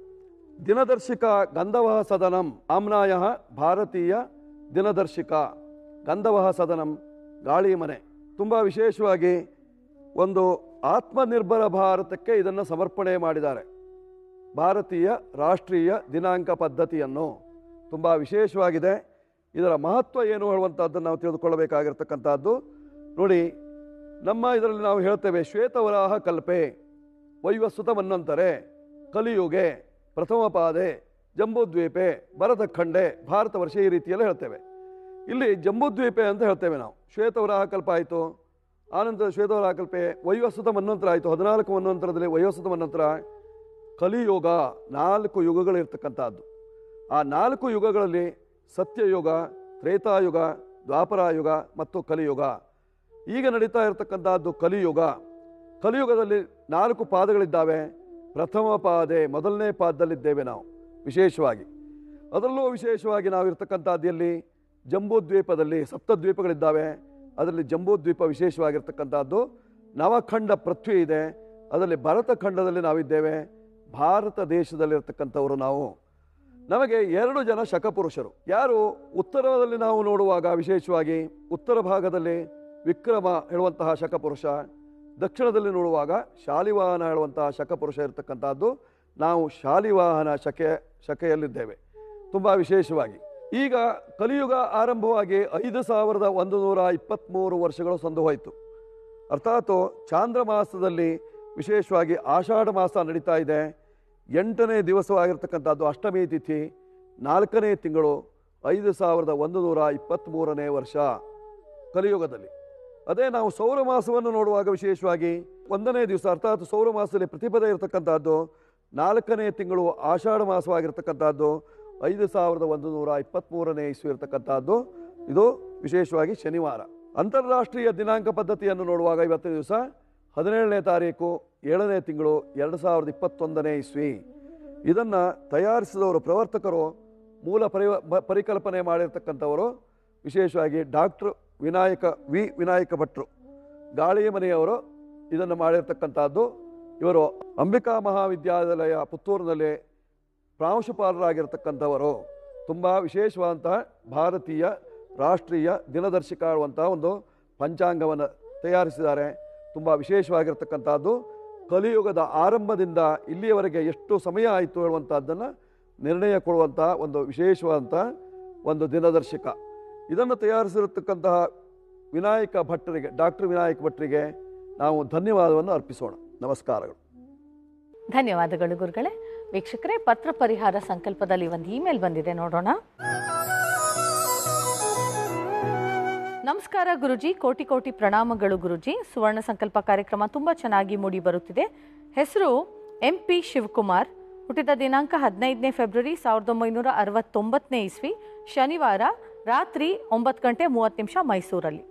ದಿನದರ್ಶಿಕ ಗಂಧವಹ ಸದನಂ ಆಮ್ನಾಯ ಭಾರತೀಯ ದಿನದರ್ಶಿಕ ಗಂಧವಹ ಸದನಂ ಗಾಳಿ ಮನೆ ತುಂಬ ವಿಶೇಷವಾಗಿ ಒಂದು ಆತ್ಮನಿರ್ಭರ ಭಾರತಕ್ಕೆ ಇದನ್ನು ಸಮರ್ಪಣೆ ಮಾಡಿದ್ದಾರೆ. ಭಾರತೀಯ ರಾಷ್ಟ್ರೀಯ ದಿನಾಂಕ ಪದ್ಧತಿಯನ್ನು ತುಂಬ ವಿಶೇಷವಾಗಿದೆ. ಇದರ ಮಹತ್ವ ಏನು ಹೇಳುವಂಥದ್ದನ್ನು ನಾವು ತಿಳಿದುಕೊಳ್ಳಬೇಕಾಗಿರ್ತಕ್ಕಂಥದ್ದು. ನೋಡಿ, ನಮ್ಮ ಇದರಲ್ಲಿ ನಾವು ಹೇಳ್ತೇವೆ ಶ್ವೇತವರಾಹ ಕಲ್ಪೆ ವೈವಸ್ವತ ಮನ್ವಂತರೆ ಕಲಿಯುಗೆ ಪ್ರಥಮ ಪಾದೆ ಜಂಬೂದ್ವೀಪೆ ಭರತಖಂಡೆ ಭಾರತ ವರ್ಷ ಈ ರೀತಿಯೆಲ್ಲ ಹೇಳ್ತೇವೆ. ಇಲ್ಲಿ ಜಂಬೂದ್ವೀಪೆ ಅಂತ ಹೇಳ್ತೇವೆ ನಾವು. ಶ್ವೇತವರಾಹ ಕಲ್ಪ ಆಯಿತು, ಆನಂತರ ಶ್ವೇತವರಾಹ ಕಲ್ಪೆ ವೈವಸ್ವತ ಮನ್ವಂತರ ಆಯಿತು. 14 ಮನ್ವಂತರದಲ್ಲಿ ವೈವಸ್ವತ ಮನ್ವಂತರ ಕಲಿಯುಗ 4 ಯುಗಗಳಿರ್ತಕ್ಕಂಥದ್ದು. ಆ 4 ಯುಗಗಳಲ್ಲಿ ಸತ್ಯಯುಗ, ತ್ರೇತಾಯುಗ, ದ್ವಾಪರಾಯುಗ ಮತ್ತು ಕಲಿಯುಗ. ಈಗ ನಡೀತಾ ಇರತಕ್ಕಂಥದ್ದು ಕಲಿಯುಗ. ಕಲಿಯುಗದಲ್ಲಿ 4 ಪಾದಗಳಿದ್ದಾವೆ. ಪ್ರಥಮ ಪಾದೆ ಮೊದಲನೇ ಪಾದದಲ್ಲಿದ್ದೇವೆ ನಾವು ವಿಶೇಷವಾಗಿ. ಅದರಲ್ಲೂ ವಿಶೇಷವಾಗಿ ನಾವು ಇರ್ತಕ್ಕಂಥದ್ದು ಎಲ್ಲಿ? ಜಂಬೂದ್ವೀಪದಲ್ಲಿ 7 ದ್ವೀಪಗಳಿದ್ದಾವೆ. ಅದರಲ್ಲಿ ಜಂಬೂದ್ವೀಪ ವಿಶೇಷವಾಗಿರ್ತಕ್ಕಂಥದ್ದು. ನವಖಂಡ ಪೃಥ್ವಿ ಇದೆ, ಅದರಲ್ಲಿ ಭರತಖಂಡದಲ್ಲಿ ನಾವಿದ್ದೇವೆ. ಭಾರತ ದೇಶದಲ್ಲಿರ್ತಕ್ಕಂಥವರು ನಾವು. ನಮಗೆ 2 ಜನ ಶಕಪುರುಷರು. ಯಾರು? ಉತ್ತರದಲ್ಲಿ ನಾವು ನೋಡುವಾಗ ವಿಶೇಷವಾಗಿ ಉತ್ತರ ಭಾಗದಲ್ಲಿ ವಿಕ್ರಮ ಹೇಳುವಂತಹ ಶಕಪುರುಷ, ದಕ್ಷಿಣದಲ್ಲಿ ನೋಡುವಾಗ ಶಾಲಿವಾಹನ ಹೇಳುವಂತಹ ಶಕಪುರುಷ ಇರತಕ್ಕಂಥದ್ದು. ನಾವು ಶಾಲಿವಾಹನ ಶಕೆಯಲ್ಲಿದ್ದೇವೆ ತುಂಬ ವಿಶೇಷವಾಗಿ. ಈಗ ಕಲಿಯುಗ ಆರಂಭವಾಗಿ 5123 ವರ್ಷಗಳು ಸಂದು ಹೋಯಿತು. ಅರ್ಥಾತ್ ಚಾಂದ್ರ ಮಾಸದಲ್ಲಿ ವಿಶೇಷವಾಗಿ ಆಷಾಢ ಮಾಸ ನಡೀತಾ ಇದೆ. 8ನೇ ದಿವಸವಾಗಿರ್ತಕ್ಕಂಥದ್ದು ಅಷ್ಟಮಿ ತಿಥಿ, 4ನೇ ತಿಂಗಳು, 5123ನೇ ವರ್ಷ ಕಲಿಯುಗದಲ್ಲಿ. ಅದೇ ನಾವು ಸೌರ ಮಾಸವನ್ನು ನೋಡುವಾಗ ವಿಶೇಷವಾಗಿ 1ನೇ ದಿವಸ ಅರ್ಥಾತ್ ಸೌರ ಮಾಸದಲ್ಲಿ ಪ್ರತಿಪದ ಇರತಕ್ಕಂಥದ್ದು 4ನೇ ತಿಂಗಳು ಆಷಾಢ ಮಾಸವಾಗಿರ್ತಕ್ಕಂಥದ್ದು 5123ನೇ ಇಸ್ವಿ ಇರತಕ್ಕಂಥದ್ದು. ಇದು ವಿಶೇಷವಾಗಿ ಶನಿವಾರ. ಅಂತಾರಾಷ್ಟ್ರೀಯ ದಿನಾಂಕ ಪದ್ಧತಿಯನ್ನು ನೋಡುವಾಗ ಇವತ್ತಿನ ದಿವಸ 17ನೇ ತಾರೀಕು 7ನೇ ತಿಂಗಳು 2021ನೇ ಇಸ್ವಿ. ಇದನ್ನು ತಯಾರಿಸಿದವರು ಪ್ರವರ್ತಕರು, ಮೂಲ ಪರಿಕಲ್ಪನೆ ಮಾಡಿರ್ತಕ್ಕಂಥವರು ವಿಶೇಷವಾಗಿ ಡಾಕ್ಟರ್ ವಿನಾಯಕ ಭಟ್ರು ಗಾಳಿ ಮನೆಯವರು ಇದನ್ನು ಮಾಡಿರ್ತಕ್ಕಂಥದ್ದು. ಇವರು ಅಂಬಿಕಾ ಮಹಾವಿದ್ಯಾಲಯ ಪುತ್ತೂರಿನಲ್ಲಿ ಪ್ರಾಂಶುಪಾಲರಾಗಿರ್ತಕ್ಕಂಥವರು. ತುಂಬ ವಿಶೇಷವಾದಂತಹ ಭಾರತೀಯ ರಾಷ್ಟ್ರೀಯ ದಿನದರ್ಶಿಕ ಆಳುವಂತಹ ಒಂದು ಪಂಚಾಂಗವನ್ನು ತಯಾರಿಸಿದ್ದಾರೆ. ತುಂಬ ವಿಶೇಷವಾಗಿರ್ತಕ್ಕಂಥದ್ದು. ಕಲಿಯುಗದ ಆರಂಭದಿಂದ ಇಲ್ಲಿಯವರೆಗೆ ಎಷ್ಟು ಸಮಯ ಆಯಿತು ಹೇಳುವಂಥದ್ದನ್ನು ನಿರ್ಣಯ ಕೊಡುವಂತಹ ಒಂದು ವಿಶೇಷವಾದಂತಹ ಒಂದು ದಿನದರ್ಶಿಕ. ಇದನ್ನು ತಯಾರಿಸಿರತಕ್ಕಂತಹ ಡಾಕ್ಟರ್ ವಿನಾಯಕ ಭಟ್ರಿಗೆ ನಾವು ಧನ್ಯವಾದವನ್ನು ಅರ್ಪಿಸೋಣ. ನಮಸ್ಕಾರಗಳು. ಧನ್ಯವಾದಗಳು ಗುರುಗಳೇ. ವೀಕ್ಷಕರೇ, ಪತ್ರ ಪರಿಹಾರ ಸಂಕಲ್ಪದಲ್ಲಿ ಒಂದು ಇಮೇಲ್ ಬಂದಿದೆ, ನೋಡೋಣ. ನಮಸ್ಕಾರ ಗುರುಜಿ, ಕೋಟಿ ಕೋಟಿ ಪ್ರಣಾಮಗಳು ಗುರುಜಿ. ಸುವರ್ಣ ಸಂಕಲ್ಪ ಕಾರ್ಯಕ್ರಮ ತುಂಬ ಚೆನ್ನಾಗಿ ಮೂಡಿ ಬರುತ್ತಿದೆ. ಹೆಸರು MP ಶಿವಕುಮಾರ್. ಹುಟ್ಟಿದ ದಿನಾಂಕ 15ನೇ ಫೆಬ್ರವರಿ 1969ನೇ ಇಸ್ವಿ, ಶನಿವಾರ, ರಾತ್ರಿ 9:30 ಮೈಸೂರಲ್ಲಿ.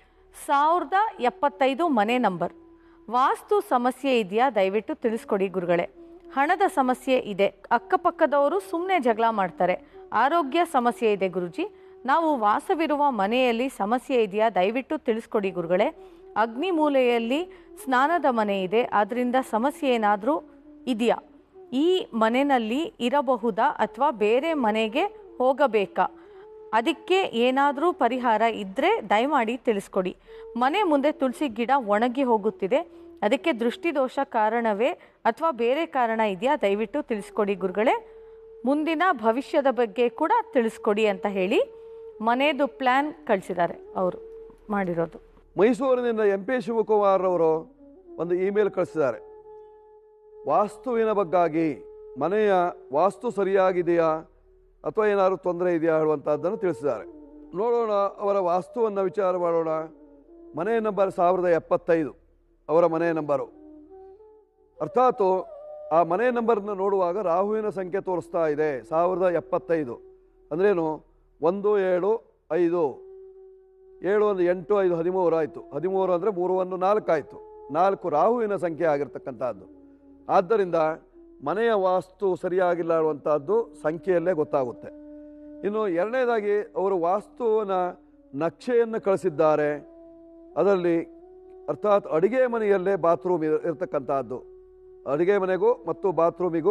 1075 ಮನೆ ನಂಬರ್. ವಾಸ್ತು ಸಮಸ್ಯೆ ಇದೆಯಾ? ದಯವಿಟ್ಟು ತಿಳಿಸ್ಕೊಡಿ ಗುರುಗಳೇ. ಹಣದ ಸಮಸ್ಯೆ ಇದೆ, ಅಕ್ಕಪಕ್ಕದವರು ಸುಮ್ಮನೆ ಜಗಳ ಮಾಡ್ತಾರೆ. ಆರೋಗ್ಯ ಸಮಸ್ಯೆ ಇದೆ ಗುರುಜಿ. ನಾವು ವಾಸವಿರುವ ಮನೆಯಲ್ಲಿ ಸಮಸ್ಯೆ ಇದೆಯಾ? ದಯವಿಟ್ಟು ತಿಳಿಸ್ಕೊಡಿ ಗುರುಗಳೇ. ಅಗ್ನಿ ಮೂಲೆಯಲ್ಲಿ ಸ್ನಾನದ ಮನೆ ಇದೆ, ಅದರಿಂದ ಸಮಸ್ಯೆ ಏನಾದರೂ ಇದೆಯಾ? ಈ ಮನೆಯಲ್ಲಿ ಇರಬಹುದಾ ಅಥವಾ ಬೇರೆ ಮನೆಗೆ ಹೋಗಬೇಕಾ? ಅದಕ್ಕೆ ಏನಾದರೂ ಪರಿಹಾರ ಇದ್ದರೆ ದಯಮಾಡಿ ತಿಳಿಸ್ಕೊಡಿ. ಮನೆ ಮುಂದೆ ತುಳಸಿ ಗಿಡ ಒಣಗಿ ಹೋಗುತ್ತಿದೆ, ಅದಕ್ಕೆ ದೃಷ್ಟಿದೋಷ ಕಾರಣವೇ ಅಥವಾ ಬೇರೆ ಕಾರಣ ಇದೆಯಾ? ದಯವಿಟ್ಟು ತಿಳಿಸ್ಕೊಡಿ ಗುರುಗಳೇ. ಮುಂದಿನ ಭವಿಷ್ಯದ ಬಗ್ಗೆ ಕೂಡ ತಿಳಿಸ್ಕೊಡಿ ಅಂತ ಹೇಳಿ ಮನೆಯದು ಪ್ಲ್ಯಾನ್ ಕಳಿಸಿದ್ದಾರೆ ಅವರು ಮಾಡಿರೋದು. ಮೈಸೂರಿನಿಂದ MP ಶಿವಕುಮಾರ್ ಅವರು ಒಂದು ಇಮೇಲ್ ಕಳಿಸಿದ್ದಾರೆ. ವಾಸ್ತುವಿನ ಬಗ್ಗಾಗಿ ಮನೆಯ ವಾಸ್ತು ಸರಿಯಾಗಿದೆಯಾ ಅಥವಾ ಏನಾದರೂ ತೊಂದರೆ ಇದೆಯಾ ಹೇಳುವಂಥದ್ದನ್ನು ತಿಳಿಸಿದ್ದಾರೆ. ನೋಡೋಣ, ಅವರ ವಾಸ್ತುವನ್ನು ವಿಚಾರ ಮಾಡೋಣ. ಮನೆ ನಂಬರ್ 1075 ಅವರ ಮನೆ ನಂಬರು. ಅರ್ಥಾತ್ ಆ ಮನೆ ನಂಬರ್ನ ನೋಡುವಾಗ ರಾಹುವಿನ ಸಂಖ್ಯೆ ತೋರಿಸ್ತಾ ಇದೆ 1075. ಅಂದ್ರೇನು? 1 7 5 7 1 8 5 13 ಆಯಿತು. 13 ಅಂದರೆ 3 1 4 ಆಯಿತು. 4 ರಾಹುವಿನ ಸಂಖ್ಯೆ ಆಗಿರ್ತಕ್ಕಂಥದ್ದು. ಆದ್ದರಿಂದ ಮನೆಯ ವಾಸ್ತು ಸರಿಯಾಗಿಲ್ಲ ಅನ್ನುವಂಥದ್ದು ಸಂಖ್ಯೆಯಲ್ಲೇ ಗೊತ್ತಾಗುತ್ತೆ. ಇನ್ನು ಎರಡನೇದಾಗಿ ಅವರು ವಾಸ್ತುವಿನ ನಕ್ಷೆಯನ್ನು ಕಳಿಸಿದ್ದಾರೆ. ಅದರಲ್ಲಿ ಅರ್ಥಾತ್ ಅಡುಗೆ ಮನೆಯಲ್ಲೇ ಬಾತ್ರೂಮ್ ಇರತಕ್ಕಂಥದ್ದು, ಅಡುಗೆ ಮನೆಗೂ ಮತ್ತು ಬಾತ್ರೂಮಿಗೂ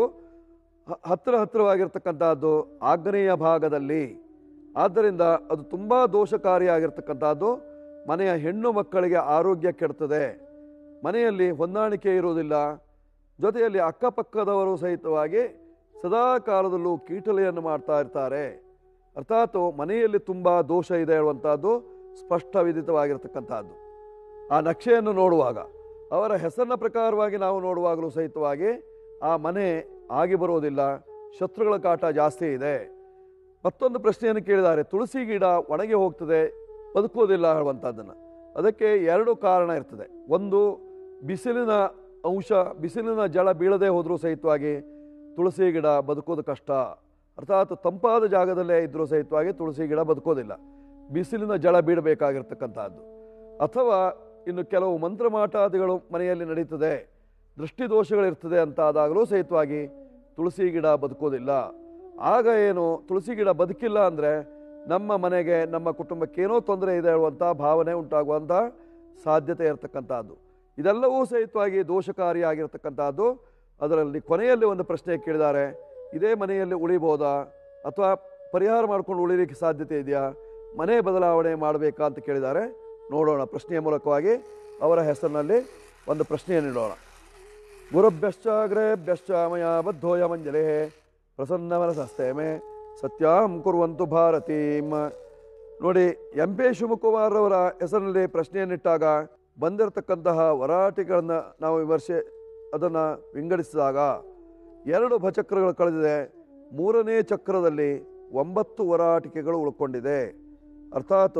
ಹತ್ತಿರವಾಗಿರ್ತಕ್ಕಂಥದ್ದು ಆಗ್ನೇಯ ಭಾಗದಲ್ಲಿ. ಆದ್ದರಿಂದ ಅದು ತುಂಬ ದೋಷಕಾರಿಯಾಗಿರ್ತಕ್ಕಂಥದ್ದು. ಮನೆಯ ಹೆಣ್ಣು ಮಕ್ಕಳಿಗೆ ಆರೋಗ್ಯ ಕೆಡ್ತದೆ, ಮನೆಯಲ್ಲಿ ಹೊಂದಾಣಿಕೆ ಇರುವುದಿಲ್ಲ. ಜೊತೆಯಲ್ಲಿ ಅಕ್ಕಪಕ್ಕದವರು ಸಹಿತವಾಗಿ ಸದಾ ಕಾಲದಲ್ಲೂ ಕೀಟಲೆಯನ್ನು ಮಾಡ್ತಾ ಇರ್ತಾರೆ. ಅರ್ಥಾತ್ ಮನೆಯಲ್ಲಿ ತುಂಬ ದೋಷ ಇದೆ ಹೇಳುವಂಥದ್ದು ಸ್ಪಷ್ಟ ವಿದಿತವಾಗಿರ್ತಕ್ಕಂಥದ್ದು. ಆ ನಕ್ಷೆಯನ್ನು ನೋಡುವಾಗ ಅವರ ಹೆಸರಿನ ಪ್ರಕಾರವಾಗಿ ನಾವು ನೋಡುವಾಗಲೂ ಸಹಿತವಾಗಿ ಆ ಮನೆ ಆಗಿ ಬರೋದಿಲ್ಲ, ಶತ್ರುಗಳ ಕಾಟ ಜಾಸ್ತಿ ಇದೆ. ಮತ್ತೊಂದು ಪ್ರಶ್ನೆಯನ್ನು ಕೇಳಿದ್ದಾರೆ, ತುಳಸಿ ಗಿಡ ಒಣಗಿ ಹೋಗ್ತದೆ, ಬದುಕೋದಿಲ್ಲ ಹೇಳುವಂಥದ್ದನ್ನು. ಅದಕ್ಕೆ 2 ಕಾರಣ ಇರ್ತದೆ. ಒಂದು, ಬಿಸಿಲಿನ ಅಂಶ, ಬಿಸಿಲಿನ ಜಳ ಬೀಳದೆ ಹೋದರೂ ಸಹಿತವಾಗಿ ತುಳಸಿ ಗಿಡ ಬದುಕೋದು ಕಷ್ಟ. ಅರ್ಥಾತ್ ತಂಪಾದ ಜಾಗದಲ್ಲೇ ಇದ್ದರೂ ಸಹಿತವಾಗಿ ತುಳಸಿ ಗಿಡ ಬದುಕೋದಿಲ್ಲ, ಬಿಸಿಲಿನ ಜಳ ಬೀಳಬೇಕಾಗಿರ್ತಕ್ಕಂಥದ್ದು. ಅಥವಾ ಇನ್ನು ಕೆಲವು ಮಂತ್ರಮಾಟಾದಿಗಳು ಮನೆಯಲ್ಲಿ ನಡೀತದೆ, ದೃಷ್ಟಿದೋಷಗಳಿರ್ತದೆ ಅಂತ ಆದಾಗಲೂ ಸಹಿತವಾಗಿ ತುಳಸಿ ಗಿಡ ಬದುಕೋದಿಲ್ಲ. ಆಗ ಏನು, ತುಳಸಿ ಗಿಡ ಬದುಕಿಲ್ಲ ಅಂದರೆ ನಮ್ಮ ಮನೆಗೆ, ನಮ್ಮ ಕುಟುಂಬಕ್ಕೇನೋ ತೊಂದರೆ ಇದೆ ಹೇಳುವಂಥ ಭಾವನೆ ಉಂಟಾಗುವಂಥ ಸಾಧ್ಯತೆ ಇರತಕ್ಕಂಥದ್ದು. ಇದೆಲ್ಲವೂ ಸಹಿತವಾಗಿ ದೋಷಕಾರಿಯಾಗಿರ್ತಕ್ಕಂಥದ್ದು. ಅದರಲ್ಲಿ ಕೊನೆಯಲ್ಲಿ ಒಂದು ಪ್ರಶ್ನೆ ಕೇಳಿದ್ದಾರೆ, ಇದೇ ಮನೆಯಲ್ಲಿ ಉಳಿಬೋದಾ ಅಥವಾ ಪರಿಹಾರ ಮಾಡ್ಕೊಂಡು ಉಳಿಲಿಕ್ಕೆ ಸಾಧ್ಯತೆ ಇದೆಯಾ, ಮನೆ ಬದಲಾವಣೆ ಮಾಡಬೇಕಾ ಅಂತ ಕೇಳಿದ್ದಾರೆ. ನೋಡೋಣ, ಪ್ರಶ್ನೆಯ ಮೂಲಕವಾಗಿ ಅವರ ಹೆಸರಿನಲ್ಲಿ ಒಂದು ಪ್ರಶ್ನೆಯನ್ನು ಇಡೋಣ. ಗುರುಭ್ಯಶ್ಚಾಗ್ರೇಭ್ಯಶ್ಚ ಮಯಾ ಬದ್ಧೋಯ ಮಂಜಲೇ ಪ್ರಸನ್ನಮನಸಸ್ತೆ ಮೇ ಸತ್ಯಾಂ ಕುರ್ವಂತು ಭಾರತೀಂ. ನೋಡಿ, MP ಶಿವಕುಮಾರ್ ಅವರ ಹೆಸರಿನಲ್ಲಿ ಪ್ರಶ್ನೆಯನ್ನಿಟ್ಟಾಗ ಬಂದಿರತಕ್ಕಂತಹ ವರಾಟಿಗಳನ್ನು ನಾವು ಅದನ್ನು ವಿಂಗಡಿಸಿದಾಗ 2 ಭಚಕ್ರಗಳು ಕಳೆದಿದೆ. 3ನೇ ಚಕ್ರದಲ್ಲಿ 9 ವರಾಟಿಕೆಗಳು ಉಳ್ಕೊಂಡಿದೆ. ಅರ್ಥಾತ್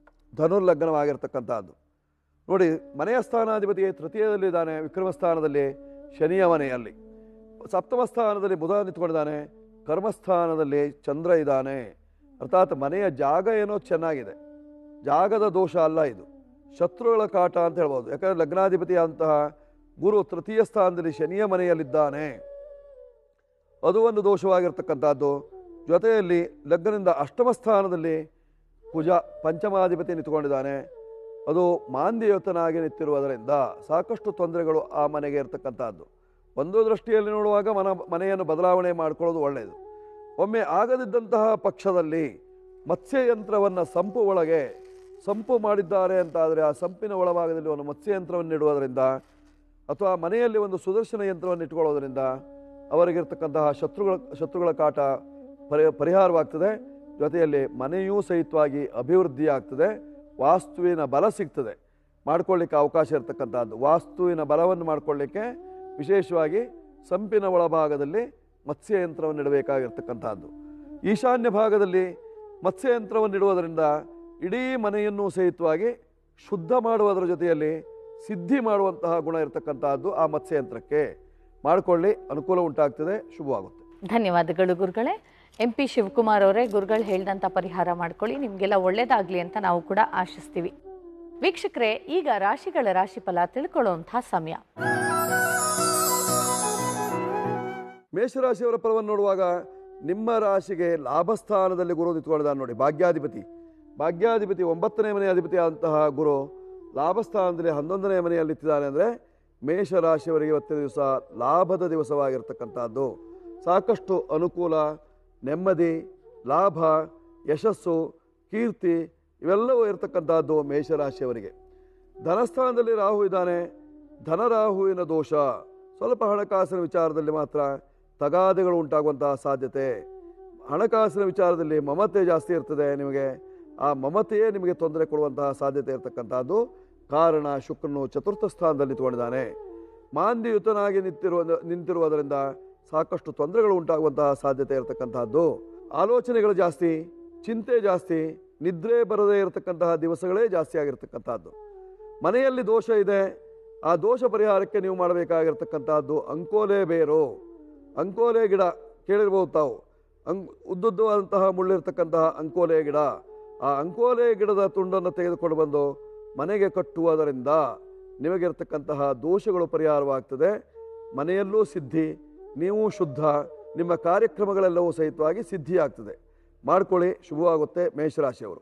ಧನುರ್ಲಗ್ನವಾಗಿರ್ತಕ್ಕಂಥದ್ದು. ನೋಡಿ, ಮನೆಯ ಸ್ಥಾನಾಧಿಪತಿ ತೃತೀಯದಲ್ಲಿದ್ದಾನೆ, ವಿಕ್ರಮ ಸ್ಥಾನದಲ್ಲಿ ಶನಿಯ ಮನೆಯಲ್ಲಿ. ಸಪ್ತಮ ಸ್ಥಾನದಲ್ಲಿ ಬುಧ ನಿಂತ್ಕೊಂಡಿದ್ದಾನೆ, ಕರ್ಮಸ್ಥಾನದಲ್ಲಿ ಚಂದ್ರ ಇದ್ದಾನೆ. ಅರ್ಥಾತ್ ಮನೆಯ ಜಾಗ ಏನೋ ಚೆನ್ನಾಗಿದೆ, ಜಾಗದ ದೋಷ ಅಲ್ಲ, ಇದು ಶತ್ರುಗಳ ಕಾಟ ಅಂತ ಹೇಳ್ಬೋದು. ಯಾಕಂದರೆ ಲಗ್ನಾಧಿಪತಿಯಂತಹ ಗುರು ತೃತೀಯ ಸ್ಥಾನದಲ್ಲಿ ಶನಿಯ ಮನೆಯಲ್ಲಿದ್ದಾನೆ, ಅದು ಒಂದು ದೋಷವಾಗಿರ್ತಕ್ಕಂಥದ್ದು. ಜೊತೆಯಲ್ಲಿ ಲಗ್ನದಿಂದ ಅಷ್ಟಮ ಸ್ಥಾನದಲ್ಲಿ ಕುಜ ಪಂಚಮಾಧಿಪತಿ ನಿಂತುಕೊಂಡಿದ್ದಾನೆ, ಅದು ಮಾಂದ್ಯಯುತನಾಗಿ ನಿಂತಿರುವುದರಿಂದ ಸಾಕಷ್ಟು ತೊಂದರೆಗಳು ಆ ಮನೆಗೆ ಇರತಕ್ಕಂಥದ್ದು. ಒಂದು ದೃಷ್ಟಿಯಲ್ಲಿ ನೋಡುವಾಗ ಮನೆಯನ್ನು ಬದಲಾವಣೆ ಮಾಡಿಕೊಳ್ಳೋದು ಒಳ್ಳೆಯದು. ಒಮ್ಮೆ ಆಗದಿದ್ದಂತಹ ಪಕ್ಷದಲ್ಲಿ ಮತ್ಸ್ಯಯಂತ್ರವನ್ನು ಸಂಪು ಒಳಗೆ ಸಂಪು ಮಾಡಿದ್ದಾರೆ ಅಂತಾದರೆ ಆ ಸಂಪಿನ ಒಳಭಾಗದಲ್ಲಿ ಒಂದು ಮತ್ಸ್ಯಯಂತ್ರವನ್ನು ಇಡುವುದರಿಂದ ಅಥವಾ ಮನೆಯಲ್ಲಿ ಒಂದು ಸುದರ್ಶನ ಯಂತ್ರವನ್ನು ಇಟ್ಕೊಳ್ಳೋದ್ರಿಂದ ಅವರಿಗಿರ್ತಕ್ಕಂತಹ ಶತ್ರುಗಳ ಕಾಟ ಪರಿಹಾರವಾಗ್ತದೆ. ಜೊತೆಯಲ್ಲಿ ಮನೆಯೂ ಸಹಿತವಾಗಿ ಅಭಿವೃದ್ಧಿ ಆಗ್ತದೆ, ವಾಸ್ತುವಿನ ಬಲ ಸಿಗ್ತದೆ, ಮಾಡ್ಕೊಳ್ಳಿಕ್ಕೆ ಅವಕಾಶ ಇರತಕ್ಕಂಥದ್ದು. ವಾಸ್ತುವಿನ ಬಲವನ್ನು ಮಾಡಿಕೊಳ್ಳಿಕ್ಕೆ ವಿಶೇಷವಾಗಿ ಸಂಪಿನ ಒಳಭಾಗದಲ್ಲಿ ಮತ್ಸ್ಯಯಂತ್ರವನ್ನು ಇಡಬೇಕಾಗಿರ್ತಕ್ಕಂಥದ್ದು. ಈಶಾನ್ಯ ಭಾಗದಲ್ಲಿ ಮತ್ಸ್ಯಯಂತ್ರವನ್ನು ಇಡುವುದರಿಂದ ಇಡೀ ಮನೆಯನ್ನು ಸಹಿತವಾಗಿ ಶುದ್ಧ ಮಾಡುವುದರ ಜೊತೆಯಲ್ಲಿ ಸಿದ್ಧಿ ಮಾಡುವಂತಹ ಗುಣ ಇರತಕ್ಕಂತಹದ್ದು ಆ ಮತ್ಸ್ಯಯಂತ್ರಕ್ಕೆ. ಮಾಡಿಕೊಳ್ಳಿ, ಅನುಕೂಲ ಉಂಟಾಗ್ತದೆ, ಶುಭವಾಗುತ್ತೆ. ಧನ್ಯವಾದಗಳು ಗುರುಗಳೇ. MP ಶಿವಕುಮಾರ್ ಅವರೇ, ಗುರುಗಳು ಹೇಳಿದಂಥ ಪರಿಹಾರ ಮಾಡ್ಕೊಳ್ಳಿ, ನಿಮಗೆಲ್ಲ ಒಳ್ಳೇದಾಗಲಿ ಅಂತ ನಾವು ಕೂಡ ಆಶಿಸ್ತೀವಿ. ವೀಕ್ಷಕರೇ, ಈಗ ರಾಶಿಗಳ ರಾಶಿಫಲ ತಿಳ್ಕೊಳ್ಳುವಂಥ ಸಮಯ. ಮೇಷರಾಶಿಯವರ ಫಲವನ್ನು ನೋಡುವಾಗ ನಿಮ್ಮ ರಾಶಿಗೆ ಲಾಭಸ್ಥಾನದಲ್ಲಿ ಗುರು ನಿಂತ್ಕೊಂಡಿದ್ದಾನೆ ನೋಡಿ, ಭಾಗ್ಯಾಧಿಪತಿ. ಭಾಗ್ಯಾಧಿಪತಿ 9ನೇ ಮನೆಯ ಅಧಿಪತಿ ಆದಂತಹ ಗುರು ಲಾಭಸ್ಥಾನದಲ್ಲಿ 11ನೇ ಮನೆಯಲ್ಲಿ ನಿಂತಿದ್ದಾನೆ ಅಂದರೆ ಮೇಷರಾಶಿಯವರಿಗೆ ಇವತ್ತಿನ ದಿವಸ ಲಾಭದ ದಿವಸವಾಗಿರ್ತಕ್ಕಂಥದ್ದು. ಸಾಕಷ್ಟು ಅನುಕೂಲ, ನೆಮ್ಮದಿ, ಲಾಭ, ಯಶಸ್ಸು, ಕೀರ್ತಿ ಇವೆಲ್ಲವೂ ಇರತಕ್ಕಂಥದ್ದು ಮೇಷರಾಶಿಯವರಿಗೆ. ಧನಸ್ಥಾನದಲ್ಲಿ ರಾಹು ಇದ್ದಾನೆ. ಧನರಾಹುವಿನ ದೋಷ, ಸ್ವಲ್ಪ ಹಣಕಾಸಿನ ವಿಚಾರದಲ್ಲಿ ಮಾತ್ರ ತಗಾದೆಗಳು ಉಂಟಾಗುವಂತಹ ಸಾಧ್ಯತೆ. ಹಣಕಾಸಿನ ವಿಚಾರದಲ್ಲಿ ಮಮತೆ ಜಾಸ್ತಿ ಇರ್ತದೆ ನಿಮಗೆ. ಆ ಮಮತೆಯೇ ನಿಮಗೆ ತೊಂದರೆ ಕೊಡುವಂತಹ ಸಾಧ್ಯತೆ ಇರತಕ್ಕಂಥದ್ದು. ಕಾರಣ ಶುಕ್ರನು ಚತುರ್ಥ ಸ್ಥಾನದಲ್ಲಿ ನಿಂತುಕೊಂಡಿದ್ದಾನೆ. ಮಾಂದ್ಯಯುತನಾಗಿ ನಿಂತಿರುವುದರಿಂದ ಸಾಕಷ್ಟು ತೊಂದರೆಗಳು ಉಂಟಾಗುವಂತಹ ಸಾಧ್ಯತೆ ಇರತಕ್ಕಂಥದ್ದು. ಆಲೋಚನೆಗಳು ಜಾಸ್ತಿ, ಚಿಂತೆ ಜಾಸ್ತಿ, ನಿದ್ರೆ ಬರದೇ ಇರತಕ್ಕಂತಹ ದಿವಸಗಳೇ ಜಾಸ್ತಿ ಆಗಿರ್ತಕ್ಕಂಥದ್ದು. ಮನೆಯಲ್ಲಿ ದೋಷ ಇದೆ, ಆ ದೋಷ ಪರಿಹಾರಕ್ಕೆ ನೀವು ಮಾಡಬೇಕಾಗಿರ್ತಕ್ಕಂಥದ್ದು ಅಂಕೋಲೆ ಬೇರು. ಅಂಕೋಲೆ ಗಿಡ ಕೇಳಿರ್ಬೋದು ತಾವು. ಉದ್ದುದ್ದವಾದಂತಹ ಮುಳ್ಳಿರ್ತಕ್ಕಂತಹ ಅಂಕೋಲೆ ಗಿಡ. ಆ ಅಂಕೋಲೆ ಗಿಡದ ತುಂಡನ್ನು ತೆಗೆದುಕೊಂಡು ಬಂದು ಮನೆಗೆ ಕಟ್ಟುವುದರಿಂದ ನಿಮಗಿರ್ತಕ್ಕಂತಹ ದೋಷಗಳು ಪರಿಹಾರವಾಗ್ತದೆ. ಮನೆಯಲ್ಲೂ ಸಿದ್ಧಿ, ನೀವು ಶುದ್ಧ, ನಿಮ್ಮ ಕಾರ್ಯಕ್ರಮಗಳೆಲ್ಲವೂ ಸಹಿತವಾಗಿ ಸಿದ್ಧಿಯಾಗ್ತದೆ. ಮಾಡ್ಕೊಳ್ಳಿ, ಶುಭವಾಗುತ್ತೆ. ಮೇಷರಾಶಿಯವರು.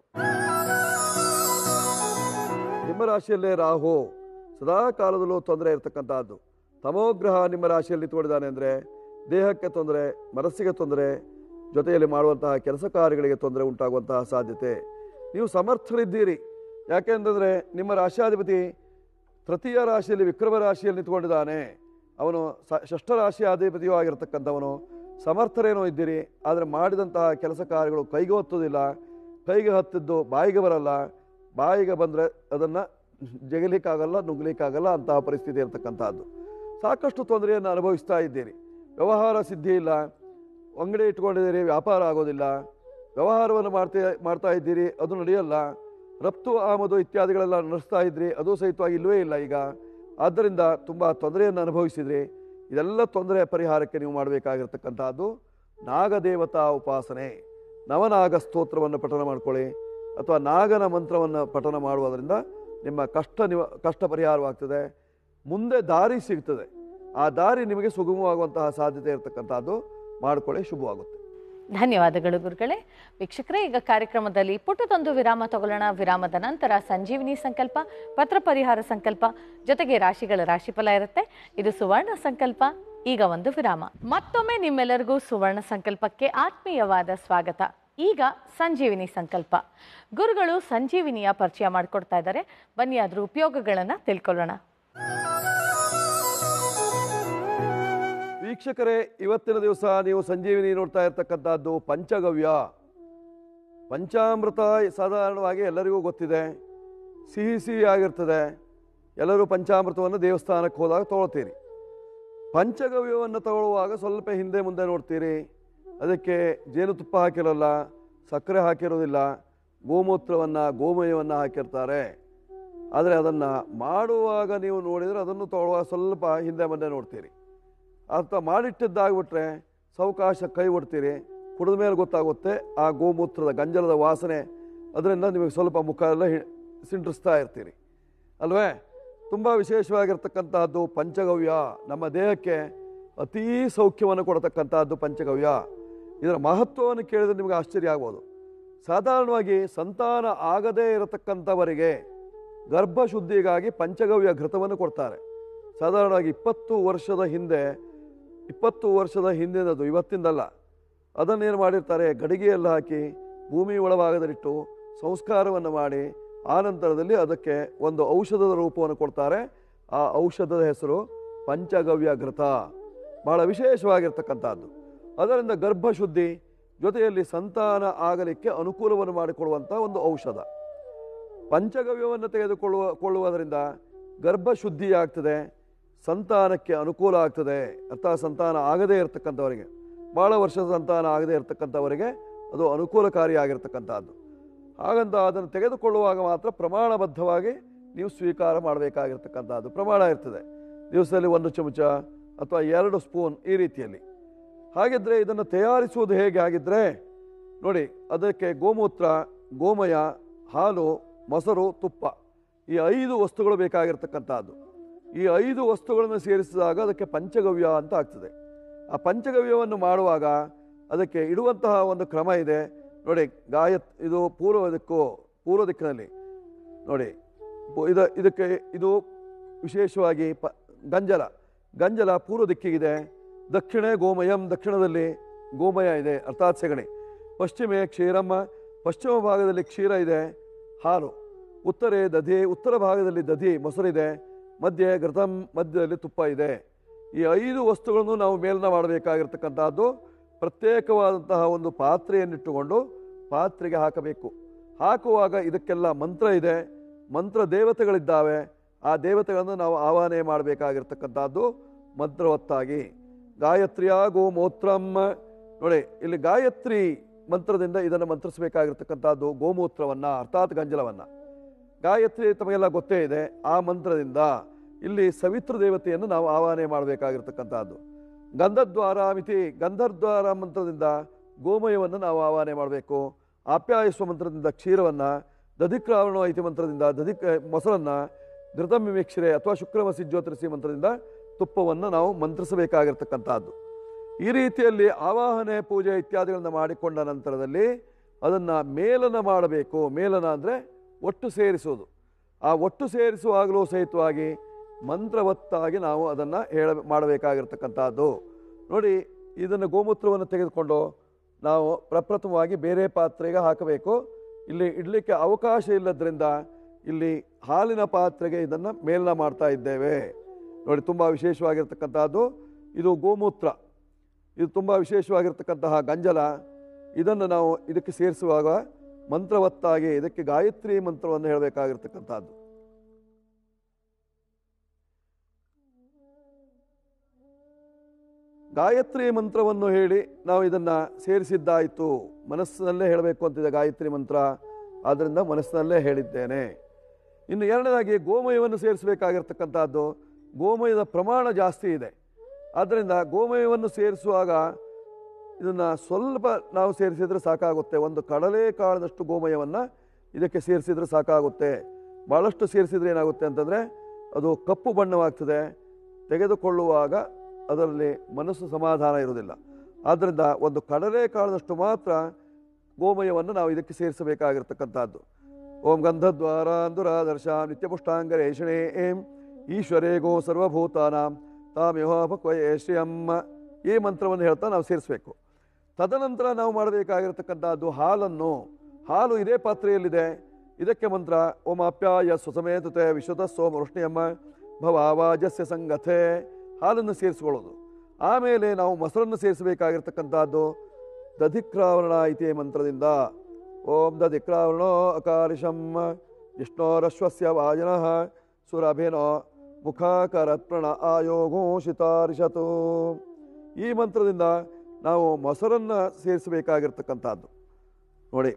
ನಿಮ್ಮ ರಾಶಿಯಲ್ಲೇ ರಾಹು ಸದಾ ಕಾಲದಲ್ಲೂ ತೊಂದರೆ ಇರತಕ್ಕಂಥದ್ದು. ತಮೋಗ್ರಹ ನಿಮ್ಮ ರಾಶಿಯಲ್ಲಿ ತೋಡಿದಾನೆ ಅಂದರೆ ದೇಹಕ್ಕೆ ತೊಂದರೆ, ಮನಸ್ಸಿಗೆ ತೊಂದರೆ, ಜೊತೆಯಲ್ಲಿ ಮಾಡುವಂತಹ ಕೆಲಸ ಕಾರ್ಯಗಳಿಗೆ ತೊಂದರೆ ಉಂಟಾಗುವಂತಹ ಸಾಧ್ಯತೆ. ನೀವು ಸಮರ್ಥರಿದ್ದೀರಿ. ಯಾಕೆಂತಂದರೆ ನಿಮ್ಮ ರಾಶಿಯಾಧಿಪತಿ ತೃತೀಯ ರಾಶಿಯಲ್ಲಿ ವಿಕ್ರಮ ರಾಶಿಯಲ್ಲಿ ನಿಂತ್ಕೊಂಡಿದ್ದಾನೆ. ಅವನು ಷಷ್ಠ ರಾಶಿಯ ಅಧಿಪತಿಯೂ ಆಗಿರ್ತಕ್ಕಂಥವನು. ಸಮರ್ಥರೇನೋ ಇದ್ದೀರಿ, ಆದರೆ ಮಾಡಿದಂತಹ ಕೆಲಸ ಕಾರ್ಯಗಳು ಕೈಗೆ ಹತ್ತೋದಿಲ್ಲ. ಕೈಗೆ ಹತ್ತಿದ್ದು ಬಾಯಿಗೆ ಬರಲ್ಲ. ಬಾಯಿಗೆ ಬಂದರೆ ಅದನ್ನು ಜಗಲಿಕ್ಕಾಗಲ್ಲ, ನುಗ್ಗಲಿಕ್ಕಾಗಲ್ಲ ಅಂತಹ ಪರಿಸ್ಥಿತಿ ಇರತಕ್ಕಂಥದ್ದು. ಸಾಕಷ್ಟು ತೊಂದರೆಯನ್ನು ಅನುಭವಿಸ್ತಾ ಇದ್ದೀರಿ. ವ್ಯವಹಾರ ಸಿದ್ಧಿ ಇಲ್ಲ. ಅಂಗಡಿ ಇಟ್ಕೊಂಡಿದ್ದೀರಿ, ವ್ಯಾಪಾರ ಆಗೋದಿಲ್ಲ. ವ್ಯವಹಾರವನ್ನು ಮಾಡ್ತಾ ಇದ್ದೀರಿ, ಅದು ನಡೆಯಲ್ಲ. ರಫ್ತು ಆಮದು ಇತ್ಯಾದಿಗಳೆಲ್ಲ ನಡೆಸ್ತಾ ಇದ್ರಿ, ಅದು ಸಹಿತವಾಗಿ ಇಲ್ಲವೇ ಇಲ್ಲ ಈಗ. ಆದ್ದರಿಂದ ತುಂಬ ತೊಂದರೆಯನ್ನು ಅನುಭವಿಸಿದ್ರಿ. ಇದೆಲ್ಲ ತೊಂದರೆ ಪರಿಹಾರಕ್ಕೆ ನೀವು ಮಾಡಬೇಕಾಗಿರ್ತಕ್ಕಂಥದ್ದು ನಾಗದೇವತಾ ಉಪಾಸನೆ. ನವನಾಗ ಸ್ತೋತ್ರವನ್ನು ಪಠನ ಮಾಡ್ಕೊಳ್ಳಿ, ಅಥವಾ ನಾಗನ ಮಂತ್ರವನ್ನು ಪಠನ ಮಾಡುವುದರಿಂದ ನಿಮ್ಮ ಕಷ್ಟ ಪರಿಹಾರವಾಗ್ತದೆ. ಮುಂದೆ ದಾರಿ ಸಿಗ್ತದೆ. ಆ ದಾರಿ ನಿಮಗೆ ಸುಗಮವಾಗುವಂತಹ ಸಾಧ್ಯತೆ ಇರತಕ್ಕಂಥದ್ದು. ಮಾಡಿಕೊಳ್ಳಿ, ಶುಭವಾಗುತ್ತೆ. ಧನ್ಯವಾದಗಳು ಗುರುಗಳೇ. ವೀಕ್ಷಕರೇ, ಈಗ ಕಾರ್ಯಕ್ರಮದಲ್ಲಿ ಪುಟ್ಟದೊಂದು ವಿರಾಮ ತಗೊಳ್ಳೋಣ. ವಿರಾಮದ ನಂತರ ಸಂಜೀವಿನಿ ಸಂಕಲ್ಪ, ಪತ್ರ ಪರಿಹಾರ ಸಂಕಲ್ಪ, ಜೊತೆಗೆ ರಾಶಿಗಳ ರಾಶಿಫಲ ಇರುತ್ತೆ. ಇದು ಸುವರ್ಣ ಸಂಕಲ್ಪ. ಈಗ ಒಂದು ವಿರಾಮ. ಮತ್ತೊಮ್ಮೆ ನಿಮ್ಮೆಲ್ಲರಿಗೂ ಸುವರ್ಣ ಸಂಕಲ್ಪಕ್ಕೆ ಆತ್ಮೀಯವಾದ ಸ್ವಾಗತ. ಈಗ ಸಂಜೀವಿನಿ ಸಂಕಲ್ಪ. ಗುರುಗಳು ಸಂಜೀವಿನಿಯ ಪರಿಚಯ ಮಾಡಿಕೊಡ್ತಾ ಇದ್ದಾರೆ. ಬನ್ನಿ ಅದರ ಉಪಯೋಗಗಳನ್ನು ತಿಳ್ಕೊಳ್ಳೋಣ. ವೀಕ್ಷಕರೇ, ಇವತ್ತಿನ ದಿವಸ ನೀವು ಸಂಜೀವಿನಿ ನೋಡ್ತಾ ಇರ್ತಕ್ಕಂಥದ್ದು ಪಂಚಗವ್ಯ. ಪಂಚಾಮೃತ ಸಾಧಾರಣವಾಗಿ ಎಲ್ಲರಿಗೂ ಗೊತ್ತಿದೆ, ಸಿಹಿ ಆಗಿರ್ತದೆ. ಎಲ್ಲರೂ ಪಂಚಾಮೃತವನ್ನು ದೇವಸ್ಥಾನಕ್ಕೆ ಹೋದಾಗ ತೊಗೊಳ್ತೀರಿ. ಪಂಚಗವ್ಯವನ್ನು ತಗೊಳ್ಳುವಾಗ ಸ್ವಲ್ಪ ಹಿಂದೆ ಮುಂದೆ ನೋಡ್ತೀರಿ. ಅದಕ್ಕೆ ಜೇನುತುಪ್ಪ ಹಾಕಿರೋಲ್ಲ, ಸಕ್ಕರೆ ಹಾಕಿರೋದಿಲ್ಲ, ಗೋಮಯವನ್ನು ಹಾಕಿರ್ತಾರೆ. ಆದರೆ ಅದನ್ನು ಮಾಡುವಾಗ ನೀವು ನೋಡಿದರೆ ಅದನ್ನು ತಗೊಳ್ಳುವಾಗ ಸ್ವಲ್ಪ ಹಿಂದೆ ಮುಂದೆ ನೋಡ್ತೀರಿ. ಅಥವಾ ಮಾಡಿಟ್ಟಿದ್ದಾಗ್ಬಿಟ್ರೆ ಸಾವಕಾಶ ಕೈ ಒಡ್ತೀರಿ. ಕುಡಿದ ಮೇಲೆ ಗೊತ್ತಾಗುತ್ತೆ ಆ ಗೋಮೂತ್ರದ ಗಂಜಲದ ವಾಸನೆ. ಅದರಿಂದ ನಿಮಗೆ ಸ್ವಲ್ಪ ಮುಖ ಎಲ್ಲ ಸಿಂಡ್ರಿಸ್ತಾ ಇರ್ತೀರಿ ಅಲ್ವೇ. ತುಂಬ ವಿಶೇಷವಾಗಿರ್ತಕ್ಕಂಥದ್ದು ಪಂಚಗವ್ಯ. ನಮ್ಮ ದೇಹಕ್ಕೆ ಅತೀ ಸೌಖ್ಯವನ್ನು ಕೊಡತಕ್ಕಂಥದ್ದು ಪಂಚಗವ್ಯ. ಇದರ ಮಹತ್ವವನ್ನು ಕೇಳಿದರೆ ನಿಮಗೆ ಆಶ್ಚರ್ಯ ಆಗ್ಬೋದು. ಸಾಧಾರಣವಾಗಿ ಸಂತಾನ ಆಗದೇ ಇರತಕ್ಕಂಥವರಿಗೆ ಗರ್ಭಶುದ್ಧಿಗಾಗಿ ಪಂಚಗವ್ಯ ಘೃತವನ್ನು ಕೊಡ್ತಾರೆ. ಸಾಧಾರಣವಾಗಿ 20 ವರ್ಷದ ಹಿಂದಿನದು, ಇವತ್ತಿಂದಲ್ಲ. ಅದನ್ನೇನು ಮಾಡಿರ್ತಾರೆ, ಗಡಿಗೆಯಲ್ಲಿ ಹಾಕಿ ಭೂಮಿ ಒಳಭಾಗದಲ್ಲಿಟ್ಟು ಸಂಸ್ಕಾರವನ್ನು ಮಾಡಿ ಆನಂತರದಲ್ಲಿ ಅದಕ್ಕೆ ಒಂದು ಔಷಧದ ರೂಪವನ್ನು ಕೊಡ್ತಾರೆ. ಆ ಔಷಧದ ಹೆಸರು ಪಂಚಗವ್ಯ ಘೃತ. ಬಹಳ ವಿಶೇಷವಾಗಿರ್ತಕ್ಕಂಥದ್ದು. ಅದರಿಂದ ಗರ್ಭಶುದ್ಧಿ ಜೊತೆಯಲ್ಲಿ ಸಂತಾನ ಆಗಲಿಕ್ಕೆ ಅನುಕೂಲವನ್ನು ಮಾಡಿಕೊಡುವಂಥ ಒಂದು ಔಷಧ. ಪಂಚಗವ್ಯವನ್ನು ತೆಗೆದುಕೊಳ್ಳುವುದರಿಂದ ಗರ್ಭಶುದ್ಧಿಯಾಗ್ತದೆ, ಸಂತಾನಕ್ಕೆ ಅನುಕೂಲ ಆಗ್ತದೆ. ಅರ್ಥಾತ್ ಸಂತಾನ ಆಗದೇ ಇರತಕ್ಕಂಥವರಿಗೆ, ಭಾಳ ವರ್ಷದ ಸಂತಾನ ಆಗದೇ ಇರತಕ್ಕಂಥವರಿಗೆ ಅದು ಅನುಕೂಲಕಾರಿಯಾಗಿರ್ತಕ್ಕಂಥದ್ದು. ಹಾಗಂತ ಅದನ್ನು ತೆಗೆದುಕೊಳ್ಳುವಾಗ ಮಾತ್ರ ಪ್ರಮಾಣಬದ್ಧವಾಗಿ ನೀವು ಸ್ವೀಕಾರ ಮಾಡಬೇಕಾಗಿರ್ತಕ್ಕಂಥದ್ದು. ಪ್ರಮಾಣ ಇರ್ತದೆ, ದಿವಸದಲ್ಲಿ 1 ಚಮಚ ಅಥವಾ 2 ಸ್ಪೂನ್ ಈ ರೀತಿಯಲ್ಲಿ. ಹಾಗಿದ್ರೆ ಇದನ್ನು ತಯಾರಿಸುವುದು ಹೇಗೆ ಆಗಿದ್ದರೆ ನೋಡಿ, ಅದಕ್ಕೆ ಗೋಮೂತ್ರ, ಗೋಮಯ, ಹಾಲು, ಮೊಸರು, ತುಪ್ಪ ಈ 5 ವಸ್ತುಗಳು ಬೇಕಾಗಿರ್ತಕ್ಕಂಥದ್ದು. ಈ 5 ವಸ್ತುಗಳನ್ನು ಸೇರಿಸಿದಾಗ ಅದಕ್ಕೆ ಪಂಚಗವ್ಯ ಅಂತ ಆಗ್ತದೆ. ಆ ಪಂಚಗವ್ಯವನ್ನು ಮಾಡುವಾಗ ಅದಕ್ಕೆ ಇಡುವಂತಹ ಒಂದು ಕ್ರಮ ಇದೆ ನೋಡಿ. ಇದು ಪೂರ್ವ ದಿಕ್ಕಿನಲ್ಲಿ ನೋಡಿ. ಇದಕ್ಕೆ ಇದು ವಿಶೇಷವಾಗಿ ಗಂಜಲ ಪೂರ್ವ ದಿಕ್ಕಿಗಿದೆ. ದಕ್ಷಿಣೆ ಗೋಮಯಂ, ದಕ್ಷಿಣದಲ್ಲಿ ಗೋಮಯ ಇದೆ ಅರ್ಥಾತ್ ಸೆಗಣಿ. ಪಶ್ಚಿಮೆ ಕ್ಷೀರಮ್ಮ, ಪಶ್ಚಿಮ ಭಾಗದಲ್ಲಿ ಕ್ಷೀರ ಇದೆ ಹಾಲು. ಉತ್ತರೆ ದಧಿ, ಉತ್ತರ ಭಾಗದಲ್ಲಿ ದಧಿ ಮೊಸರಿದೆ. ಮಧ್ಯೆ ಘೃತಂ, ಮಧ್ಯದಲ್ಲಿ ತುಪ್ಪ ಇದೆ. ಈ 5 ವಸ್ತುಗಳನ್ನು ನಾವು ಮೇಲನ ಮಾಡಬೇಕಾಗಿರ್ತಕ್ಕಂಥದ್ದು ಪ್ರತ್ಯೇಕವಾದಂತಹ ಒಂದು ಪಾತ್ರೆಯನ್ನಿಟ್ಟುಕೊಂಡು ಪಾತ್ರೆಗೆ ಹಾಕಬೇಕು. ಹಾಕುವಾಗ ಇದಕ್ಕೆಲ್ಲ ಮಂತ್ರ ಇದೆ, ಮಂತ್ರ ದೇವತೆಗಳಿದ್ದಾವೆ. ಆ ದೇವತೆಗಳನ್ನು ನಾವು ಆವಾಹನೆ ಮಾಡಬೇಕಾಗಿರ್ತಕ್ಕಂಥದ್ದು ಮಂತ್ರವತ್ತಾಗಿ. ಗಾಯತ್ರಿಯ ಗೋಮೂತ್ರಂ ನೋಡಿ, ಇಲ್ಲಿ ಗಾಯತ್ರಿ ಮಂತ್ರದಿಂದ ಇದನ್ನು ಮಂತ್ರಿಸಬೇಕಾಗಿರ್ತಕ್ಕಂಥದ್ದು ಗೋಮೂತ್ರವನ್ನು ಅರ್ಥಾತ್ ಗಂಜಲವನ್ನು. ಗಾಯತ್ರಿ ತಮಗೆಲ್ಲ ಗೊತ್ತೇ ಇದೆ. ಆ ಮಂತ್ರದಿಂದ ಇಲ್ಲಿ ಸವಿತೃ ದೇವತೆಯನ್ನು ನಾವು ಆವಾಹನೆ ಮಾಡಬೇಕಾಗಿರ್ತಕ್ಕಂಥದ್ದು. ಗಂಧದ್ವಾರ ಮಿತಿ, ಗಂಧದ್ವಾರ ಮಂತ್ರದಿಂದ ಗೋಮಯವನ್ನು ನಾವು ಆವಾಹನೆ ಮಾಡಬೇಕು. ಆಪ್ಯಾಯಸ್ವ ಮಂತ್ರದಿಂದ ಕ್ಷೀರವನ್ನು, ದಧಿಕ್ರಾವಣ ಐತಿ ಮಂತ್ರದಿಂದ ಮೊಸರನ್ನು, ಘೃತಮಿಕ್ಷರೆ ಅಥವಾ ಶುಕ್ರಮಸಿ ಜ್ಯೋತಿರಿಸಿ ಮಂತ್ರದಿಂದ ತುಪ್ಪವನ್ನು ನಾವು ಮಂತ್ರಿಸಬೇಕಾಗಿರ್ತಕ್ಕಂಥದ್ದು. ಈ ರೀತಿಯಲ್ಲಿ ಆವಾಹನೆ ಪೂಜೆ ಇತ್ಯಾದಿಗಳನ್ನು ಮಾಡಿಕೊಂಡ ನಂತರದಲ್ಲಿ ಅದನ್ನು ಮೇಲನ ಮಾಡಬೇಕು. ಮೇಲನ ಅಂದರೆ ಒಟ್ಟು ಸೇರಿಸುವುದು. ಆ ಒಟ್ಟು ಸೇರಿಸುವಾಗಲೂ ಸಹಿತವಾಗಿ ಮಂತ್ರವತ್ತಾಗಿ ನಾವು ಅದನ್ನು ಮಾಡಬೇಕಾಗಿರ್ತಕ್ಕಂಥದ್ದು ನೋಡಿ. ಇದನ್ನು ಗೋಮೂತ್ರವನ್ನು ತೆಗೆದುಕೊಂಡು ನಾವು ಪ್ರಪ್ರಥಮವಾಗಿ ಬೇರೆ ಪಾತ್ರೆಗೆ ಹಾಕಬೇಕು. ಇಲ್ಲಿ ಇಡಲಿಕ್ಕೆ ಅವಕಾಶ ಇಲ್ಲದ್ರಿಂದ ಇಲ್ಲಿ ಹಾಲಿನ ಪಾತ್ರೆಗೆ ಇದನ್ನು ಮೇಲನ ಮಾಡ್ತಾ ಇದ್ದೇವೆ ನೋಡಿ. ತುಂಬ ವಿಶೇಷವಾಗಿರ್ತಕ್ಕಂಥದ್ದು ಇದು ಗೋಮೂತ್ರ. ಇದು ತುಂಬ ವಿಶೇಷವಾಗಿರ್ತಕ್ಕಂತಹ ಗಂಜಲ. ಇದನ್ನು ನಾವು ಇದಕ್ಕೆ ಸೇರಿಸುವಾಗ ಮಂತ್ರವತ್ತಾಗಿ ಇದಕ್ಕೆ ಗಾಯತ್ರಿ ಮಂತ್ರವನ್ನು ಹೇಳಬೇಕಾಗಿರ್ತಕ್ಕಂಥದ್ದು. ಗಾಯತ್ರಿ ಮಂತ್ರವನ್ನು ಹೇಳಿ ನಾವು ಇದನ್ನು ಸೇರಿಸಿದ್ದಾಯಿತು. ಮನಸ್ಸಿನಲ್ಲೇ ಹೇಳಬೇಕು ಅಂತಿದೆ ಗಾಯತ್ರಿ ಮಂತ್ರ, ಆದ್ದರಿಂದ ಮನಸ್ಸಿನಲ್ಲೇ ಹೇಳಿದ್ದೇನೆ. ಇನ್ನು ಎರಡನೇದಾಗಿ ಗೋಮಯವನ್ನು ಸೇರಿಸಬೇಕಾಗಿರ್ತಕ್ಕಂಥದ್ದು. ಗೋಮಯದ ಪ್ರಮಾಣ ಜಾಸ್ತಿ ಇದೆ. ಆದ್ದರಿಂದ ಗೋಮಯವನ್ನು ಸೇರಿಸುವಾಗ ಇದನ್ನು ಸ್ವಲ್ಪ ನಾವು ಸೇರಿಸಿದರೆ ಸಾಕಾಗುತ್ತೆ. ಒಂದು ಕಡಲೆ ಕಾಳದಷ್ಟು ಗೋಮಯವನ್ನು ಇದಕ್ಕೆ ಸೇರಿಸಿದರೆ ಸಾಕಾಗುತ್ತೆ. ಭಾಳಷ್ಟು ಸೇರಿಸಿದರೆ ಏನಾಗುತ್ತೆ ಅಂತಂದರೆ ಅದು ಕಪ್ಪು ಬಣ್ಣವಾಗ್ತದೆ. ತೆಗೆದುಕೊಳ್ಳುವಾಗ ಅದರಲ್ಲಿ ಮನಸ್ಸು ಸಮಾಧಾನ ಇರುವುದಿಲ್ಲ. ಆದ್ದರಿಂದ ಒಂದು ಕಡಲೆ ಕಾಳದಷ್ಟು ಮಾತ್ರ ಗೋಮಯವನ್ನು ನಾವು ಇದಕ್ಕೆ ಸೇರಿಸಬೇಕಾಗಿರ್ತಕ್ಕಂಥದ್ದು. ಓಂ ಗಂಧದ್ವಾರ ಅಂದುರಾದರ್ಶ ನಿತ್ಯಪುಷ್ಟಾಂಗರೇಷಣೆ ಏಂ ಈಶ್ವರೇ ಗೋ ಸರ್ವಭೂತಾನಾಂ ತಾಮ್ಯೋಪಕ್ವಯೇಶ್ಯಮ್ಮ. ಈ ಮಂತ್ರವನ್ನು ಹೇಳ್ತಾ ನಾವು ಸೇರಿಸಬೇಕು. ತದನಂತರ ನಾವು ಮಾಡಬೇಕಾಗಿರ್ತಕ್ಕಂಥದ್ದು ಹಾಲು ಇದೇ ಪಾತ್ರೆಯಲ್ಲಿದೆ. ಇದಕ್ಕೆ ಮಂತ್ರ ಓಂ ಆಪ್ಯಾಯ ಸ್ವಸಮೇತತೆ ವಿಶ್ವತ ಸೋಮ ವೃಷ್ಣಿಯಮ್ಮ ಭವಾವಾಜಸ್ಯ ಸಂಗತೆ. ಹಾಲನ್ನು ಸೇರಿಸ್ಕೊಳ್ಳೋದು. ಆಮೇಲೆ ನಾವು ಮೊಸರನ್ನು ಸೇರಿಸಬೇಕಾಗಿರ್ತಕ್ಕಂಥದ್ದು ದಧಿಕ್ರಾವರಣ ಇತಿ ಮಂತ್ರದಿಂದ. ಓಂ ದಧಿಕ್ರಾವರಣೋ ಅಕಾರಿಷಂ ವಿಷ್ಣೋರಶ್ವಸ್ಯ ವಾಜನಃ ಸುರಭಿನೋ ಮುಖಾಕರತ್ಪ್ರಣ ಆಯೋಘೋಷಿತಾರಿಷತು. ಈ ಮಂತ್ರದಿಂದ ನಾವು ಮೊಸರನ್ನು ಸೇರಿಸಬೇಕಾಗಿರ್ತಕ್ಕಂಥದ್ದು ನೋಡಿ.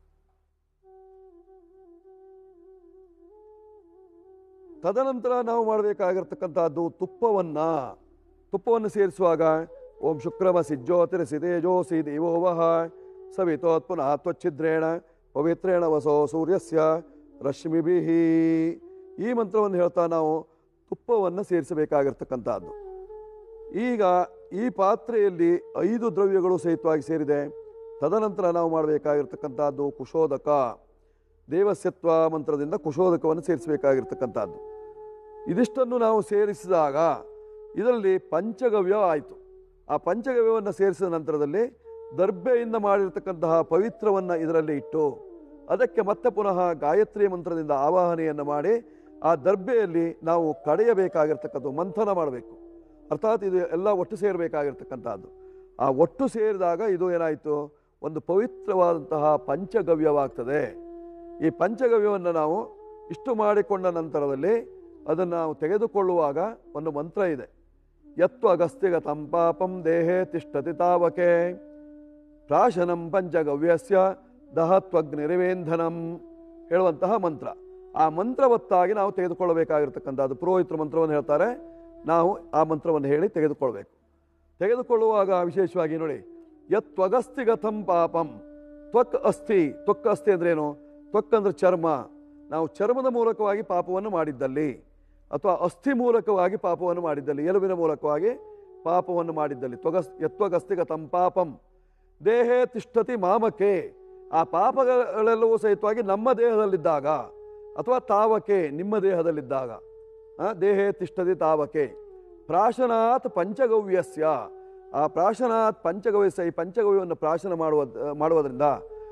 ತದನಂತರ ನಾವು ಮಾಡಬೇಕಾಗಿರ್ತಕ್ಕಂಥದ್ದು ತುಪ್ಪವನ್ನು ಸೇರಿಸುವಾಗ ಓಂ ಶುಕ್ರಮಸಿ ಜ್ಯೋತಿರಸಿ ತೇಜೋಸಿ ದೇವೋವಹ ಸವಿತೋತ್ ಪುನಃ ತ್ವಚ್ಛಿದ್ರೇಣ ಪವಿತ್ರೇಣ ವಸೋ ಸೂರ್ಯಸ್ಯ ರಶ್ಮಿಭಿಃ. ಈ ಮಂತ್ರವನ್ನು ಹೇಳ್ತಾ ನಾವು ತುಪ್ಪವನ್ನು ಸೇರಿಸಬೇಕಾಗಿರ್ತಕ್ಕಂಥದ್ದು. ಈಗ ಈ ಪಾತ್ರೆಯಲ್ಲಿ 5 ದ್ರವ್ಯಗಳು ಸಹಿತವಾಗಿ ಸೇರಿದೆ. ತದನಂತರ ನಾವು ಮಾಡಬೇಕಾಗಿರ್ತಕ್ಕಂಥದ್ದು ಕುಶೋದಕ. ದೇವಸ್ಯತ್ವ ಮಂತ್ರದಿಂದ ಕುಶೋದಕವನ್ನು ಸೇರಿಸಬೇಕಾಗಿರ್ತಕ್ಕಂಥದ್ದು. ಇದಿಷ್ಟನ್ನು ನಾವು ಸೇರಿಸಿದಾಗ ಇದರಲ್ಲಿ ಪಂಚಗವ್ಯ ಆಯಿತು. ಆ ಪಂಚಗವ್ಯವನ್ನು ಸೇರಿಸಿದ ನಂತರದಲ್ಲಿ ದರ್ಬೆಯಿಂದ ಮಾಡಿರ್ತಕ್ಕಂತಹ ಪವಿತ್ರವನ್ನು ಇದರಲ್ಲಿ ಇಟ್ಟು ಅದಕ್ಕೆ ಮತ್ತೆ ಪುನಃ ಗಾಯತ್ರಿ ಮಂತ್ರದಿಂದ ಆವಾಹನೆಯನ್ನು ಮಾಡಿ ಆ ದರ್ಬೆಯಲ್ಲಿ ನಾವು ಕಡೆಯಬೇಕಾಗಿರ್ತಕ್ಕಂಥದ್ದು, ಮಂಥನ ಮಾಡಬೇಕು. ಅರ್ಥಾತ್ ಇದು ಎಲ್ಲ ಒಟ್ಟು ಸೇರಬೇಕಾಗಿರ್ತಕ್ಕಂಥದ್ದು. ಆ ಒಟ್ಟು ಸೇರಿದಾಗ ಇದು ಏನಾಯಿತು, ಒಂದು ಪವಿತ್ರವಾದಂತಹ ಪಂಚಗವ್ಯವಾಗ್ತದೆ. ಈ ಪಂಚಗವ್ಯವನ್ನು ನಾವು ಇಷ್ಟು ಮಾಡಿಕೊಂಡ ನಂತರದಲ್ಲಿ ಅದನ್ನು ನಾವು ತೆಗೆದುಕೊಳ್ಳುವಾಗ ಒಂದು ಮಂತ್ರ ಇದೆ. ಯತ್ವ ಅಗಸ್ತ್ಯಗತಂ ಪಾಪಂ ದೇಹೇ ತಿಷ್ಠತಿ ತಾವಕೆ ಪ್ರಾಶನಂ ಪಂಚಗವ್ಯಸ್ಯ ದಹತ್ವಗ್ನಿರಿವೇಂಧನಂ ಹೇಳುವಂತಹ ಮಂತ್ರ. ಆ ಮಂತ್ರವತ್ತಾಗಿ ನಾವು ತೆಗೆದುಕೊಳ್ಳಬೇಕಾಗಿರ್ತಕ್ಕಂಥದ್ದು. ಪುರೋಹಿತರು ಮಂತ್ರವನ್ನು ಹೇಳ್ತಾರೆ, ನಾವು ಆ ಮಂತ್ರವನ್ನು ಹೇಳಿ ತೆಗೆದುಕೊಳ್ಬೇಕು. ತೆಗೆದುಕೊಳ್ಳುವಾಗ ವಿಶೇಷವಾಗಿ ನೋಡಿ, ಯತ್ವಗಸ್ತಿಗತಂ ಪಾಪಂ ತ್ವಕ್ ಅಸ್ಥಿ. ತ್ವಕ್ ಅಸ್ಥಿ ಅಂದ್ರೇನು? ತ್ವಕ್ ಅಂದ್ರೆ ಚರ್ಮ. ನಾವು ಚರ್ಮದ ಮೂಲಕವಾಗಿ ಪಾಪವನ್ನು ಮಾಡಿದ್ದಲ್ಲಿ ಅಥವಾ ಅಸ್ಥಿ ಮೂಲಕವಾಗಿ ಪಾಪವನ್ನು ಮಾಡಿದ್ದಲ್ಲಿ, ಎಲುಬಿನ ಮೂಲಕವಾಗಿ ಪಾಪವನ್ನು ಮಾಡಿದ್ದಲ್ಲಿ ಯತ್ವಗಸ್ತಿಗತಂ ಪಾಪಂ ದೇಹೇ ತಿಷ್ಠತಿ ಮಾಮಕೆ, ಆ ಪಾಪಗಳೆಲ್ಲವೂ ಸಹಿತವಾಗಿ ನಮ್ಮ ದೇಹದಲ್ಲಿದ್ದಾಗ ಅಥವಾ ತಾವಕೆ ನಿಮ್ಮ ದೇಹದಲ್ಲಿದ್ದಾಗ, ದೇಹೇ ತಿಷ್ಠತಿ ತಾವಕೆ ಪ್ರಾಶನಾತ್ ಪಂಚಗವ್ಯಸ್ಯ, ಆ ಪ್ರಾಶನಾತ್ ಪಂಚಗವ್ಯಸ್ಯ, ಈ ಪಂಚಗವ್ಯವನ್ನು ಪ್ರಾಶನ ಮಾಡುವುದರಿಂದ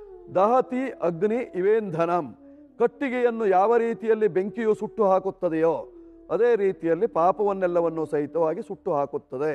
ದಹತಿ ಅಗ್ನಿ ಇವೇಂಧನಂ, ಕಟ್ಟಿಗೆಯನ್ನು ಯಾವ ರೀತಿಯಲ್ಲಿ ಬೆಂಕಿಯು ಸುಟ್ಟು ಹಾಕುತ್ತದೆಯೋ ಅದೇ ರೀತಿಯಲ್ಲಿ ಪಾಪವನ್ನೆಲ್ಲವನ್ನು ಸಹಿತವಾಗಿ ಸುಟ್ಟು ಹಾಕುತ್ತದೆ.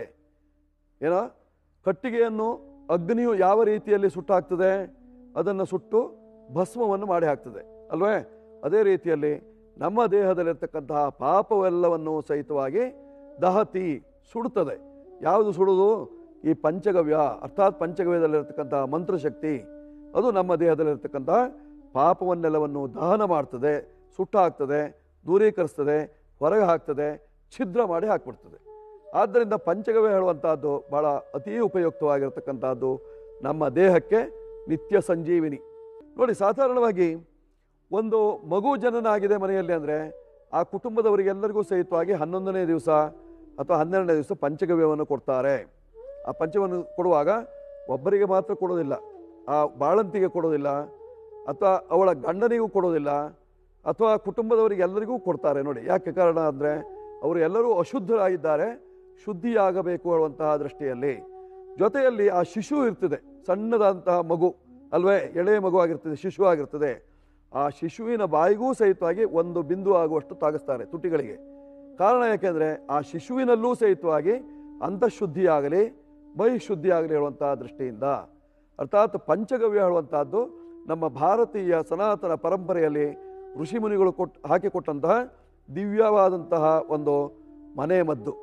ಏನೋ ಕಟ್ಟಿಗೆಯನ್ನು ಅಗ್ನಿಯು ಯಾವ ರೀತಿಯಲ್ಲಿ ಸುಟ್ಟು ಹಾಕ್ತದೆ, ಅದನ್ನು ಸುಟ್ಟು ಭಸ್ಮವನ್ನು ಮಾಡಿ ಹಾಕ್ತದೆ ಅಲ್ವೇ? ಅದೇ ರೀತಿಯಲ್ಲಿ ನಮ್ಮ ದೇಹದಲ್ಲಿರ್ತಕ್ಕಂತಹ ಪಾಪವೆಲ್ಲವನ್ನು ಸಹಿತವಾಗಿ ದಹತಿ ಸುಡುತ್ತದೆ. ಯಾವುದು ಸುಡುವುದು? ಈ ಪಂಚಗವ್ಯ, ಅರ್ಥಾತ್ ಪಂಚಗವ್ಯದಲ್ಲಿರ್ತಕ್ಕಂತಹ ಮಂತ್ರಶಕ್ತಿ, ಅದು ನಮ್ಮ ದೇಹದಲ್ಲಿರ್ತಕ್ಕಂತಹ ಪಾಪವನ್ನೆಲ್ಲವನ್ನು ದಹನ ಮಾಡ್ತದೆ, ಸುಟ್ಟು ಹಾಕ್ತದೆ, ದೂರೀಕರಿಸ್ತದೆ, ಹೊರಗೆ ಹಾಕ್ತದೆ, ಛಿದ್ರ ಮಾಡಿ ಹಾಕ್ಬಿಡ್ತದೆ. ಆದ್ದರಿಂದ ಪಂಚಗವ್ಯ ಹೇಳುವಂತಹದ್ದು ಬಹಳ ಅತೀ ಉಪಯುಕ್ತವಾಗಿರ್ತಕ್ಕಂಥದ್ದು, ನಮ್ಮ ದೇಹಕ್ಕೆ ನಿತ್ಯ ಸಂಜೀವಿನಿ. ನೋಡಿ, ಸಾಧಾರಣವಾಗಿ ಒಂದು ಮಗು ಜನನ ಆಗಿದೆ ಮನೆಯಲ್ಲಿ ಅಂದರೆ ಆ ಕುಟುಂಬದವರಿಗೆಲ್ಲರಿಗೂ ಸಹಿತವಾಗಿ 11ನೇ ದಿವಸ ಅಥವಾ 12ನೇ ದಿವಸ ಪಂಚಗವ್ಯವನ್ನು ಕೊಡ್ತಾರೆ. ಆ ಪಂಚವನ್ನು ಕೊಡುವಾಗ ಒಬ್ಬರಿಗೆ ಮಾತ್ರ ಕೊಡೋದಿಲ್ಲ, ಆ ಬಾಳಂತಿಗೆ ಕೊಡೋದಿಲ್ಲ, ಅಥವಾ ಅವಳ ಗಂಡನಿಗೂ ಕೊಡೋದಿಲ್ಲ, ಅಥವಾ ಕುಟುಂಬದವರಿಗೆಲ್ಲರಿಗೂ ಕೊಡ್ತಾರೆ. ನೋಡಿ, ಯಾಕೆ ಕಾರಣ ಅಂದರೆ ಅವರು ಎಲ್ಲರೂ ಅಶುದ್ಧರಾಗಿದ್ದಾರೆ, ಶುದ್ಧಿಯಾಗಬೇಕು ಹೇಳುವಂತಹ ದೃಷ್ಟಿಯಲ್ಲಿ. ಜೊತೆಯಲ್ಲಿ ಆ ಶಿಶು ಇರ್ತದೆ, ಸಣ್ಣದಂತಹ ಮಗು ಅಲ್ವೇ, ಎಳೆಯ ಮಗು ಆಗಿರ್ತದೆ, ಶಿಶು ಆಗಿರ್ತದೆ. ಆ ಶಿಶುವಿನ ಬಾಯಿಗೂ ಸಹಿತವಾಗಿ 1 ಬಿಂದು ಆಗುವಷ್ಟು ತಾಗಿಸ್ತಾರೆ ತುಟಿಗಳಿಗೆ. ಕಾರಣ ಯಾಕೆಂದರೆ ಆ ಶಿಶುವಿನಲ್ಲೂ ಸಹಿತವಾಗಿ ಅಂತಃಶುದ್ಧಿಯಾಗಲಿ ಬಹಿಶುದ್ಧಿಯಾಗಲಿ ಹೇಳುವಂತಹ ದೃಷ್ಟಿಯಿಂದ. ಅರ್ಥಾತ್ ಪಂಚಗವ್ಯ ಹೇಳುವಂತಹದ್ದು ನಮ್ಮ ಭಾರತೀಯ ಸನಾತನ ಪರಂಪರೆಯಲ್ಲಿ ಋಷಿಮುನಿಗಳು ಹಾಕಿಕೊಟ್ಟಂತಹ ದಿವ್ಯವಾದಂತಹ ಒಂದು ಮನೆ ಮದ್ದು,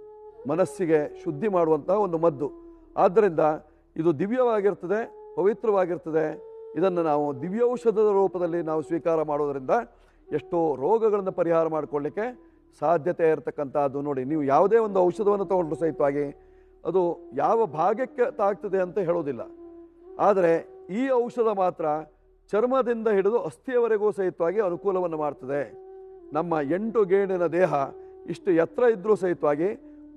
ಮನಸ್ಸಿಗೆ ಶುದ್ಧಿ ಮಾಡುವಂತಹ ಒಂದು ಮದ್ದು. ಆದ್ದರಿಂದ ಇದು ದಿವ್ಯವಾಗಿರ್ತದೆ, ಪವಿತ್ರವಾಗಿರ್ತದೆ. ಇದನ್ನು ನಾವು ದಿವ್ಯೌಷಧದ ರೂಪದಲ್ಲಿ ನಾವು ಸ್ವೀಕಾರ ಮಾಡೋದರಿಂದ ಎಷ್ಟೋ ರೋಗಗಳನ್ನು ಪರಿಹಾರ ಮಾಡಿಕೊಳ್ಳಿಕ್ಕೆ ಸಾಧ್ಯತೆ ಇರತಕ್ಕಂಥದ್ದು. ನೋಡಿ, ನೀವು ಯಾವುದೇ ಒಂದು ಔಷಧವನ್ನು ತಗೊಂಡ್ರು ಸಹಿತವಾಗಿ ಅದು ಯಾವ ಭಾಗಕ್ಕೆ ತಾಗ್ತದೆ ಅಂತ ಹೇಳೋದಿಲ್ಲ. ಆದರೆ ಈ ಔಷಧ ಮಾತ್ರ ಚರ್ಮದಿಂದ ಹಿಡಿದು ಅಸ್ಥಿಯವರೆಗೂ ಸಹಿತವಾಗಿ ಅನುಕೂಲವನ್ನು ಮಾಡ್ತದೆ. ನಮ್ಮ 8 ಗೇಣಿನ ದೇಹ ಇಷ್ಟು ಎತ್ತರ ಇದ್ದರೂ ಸಹಿತವಾಗಿ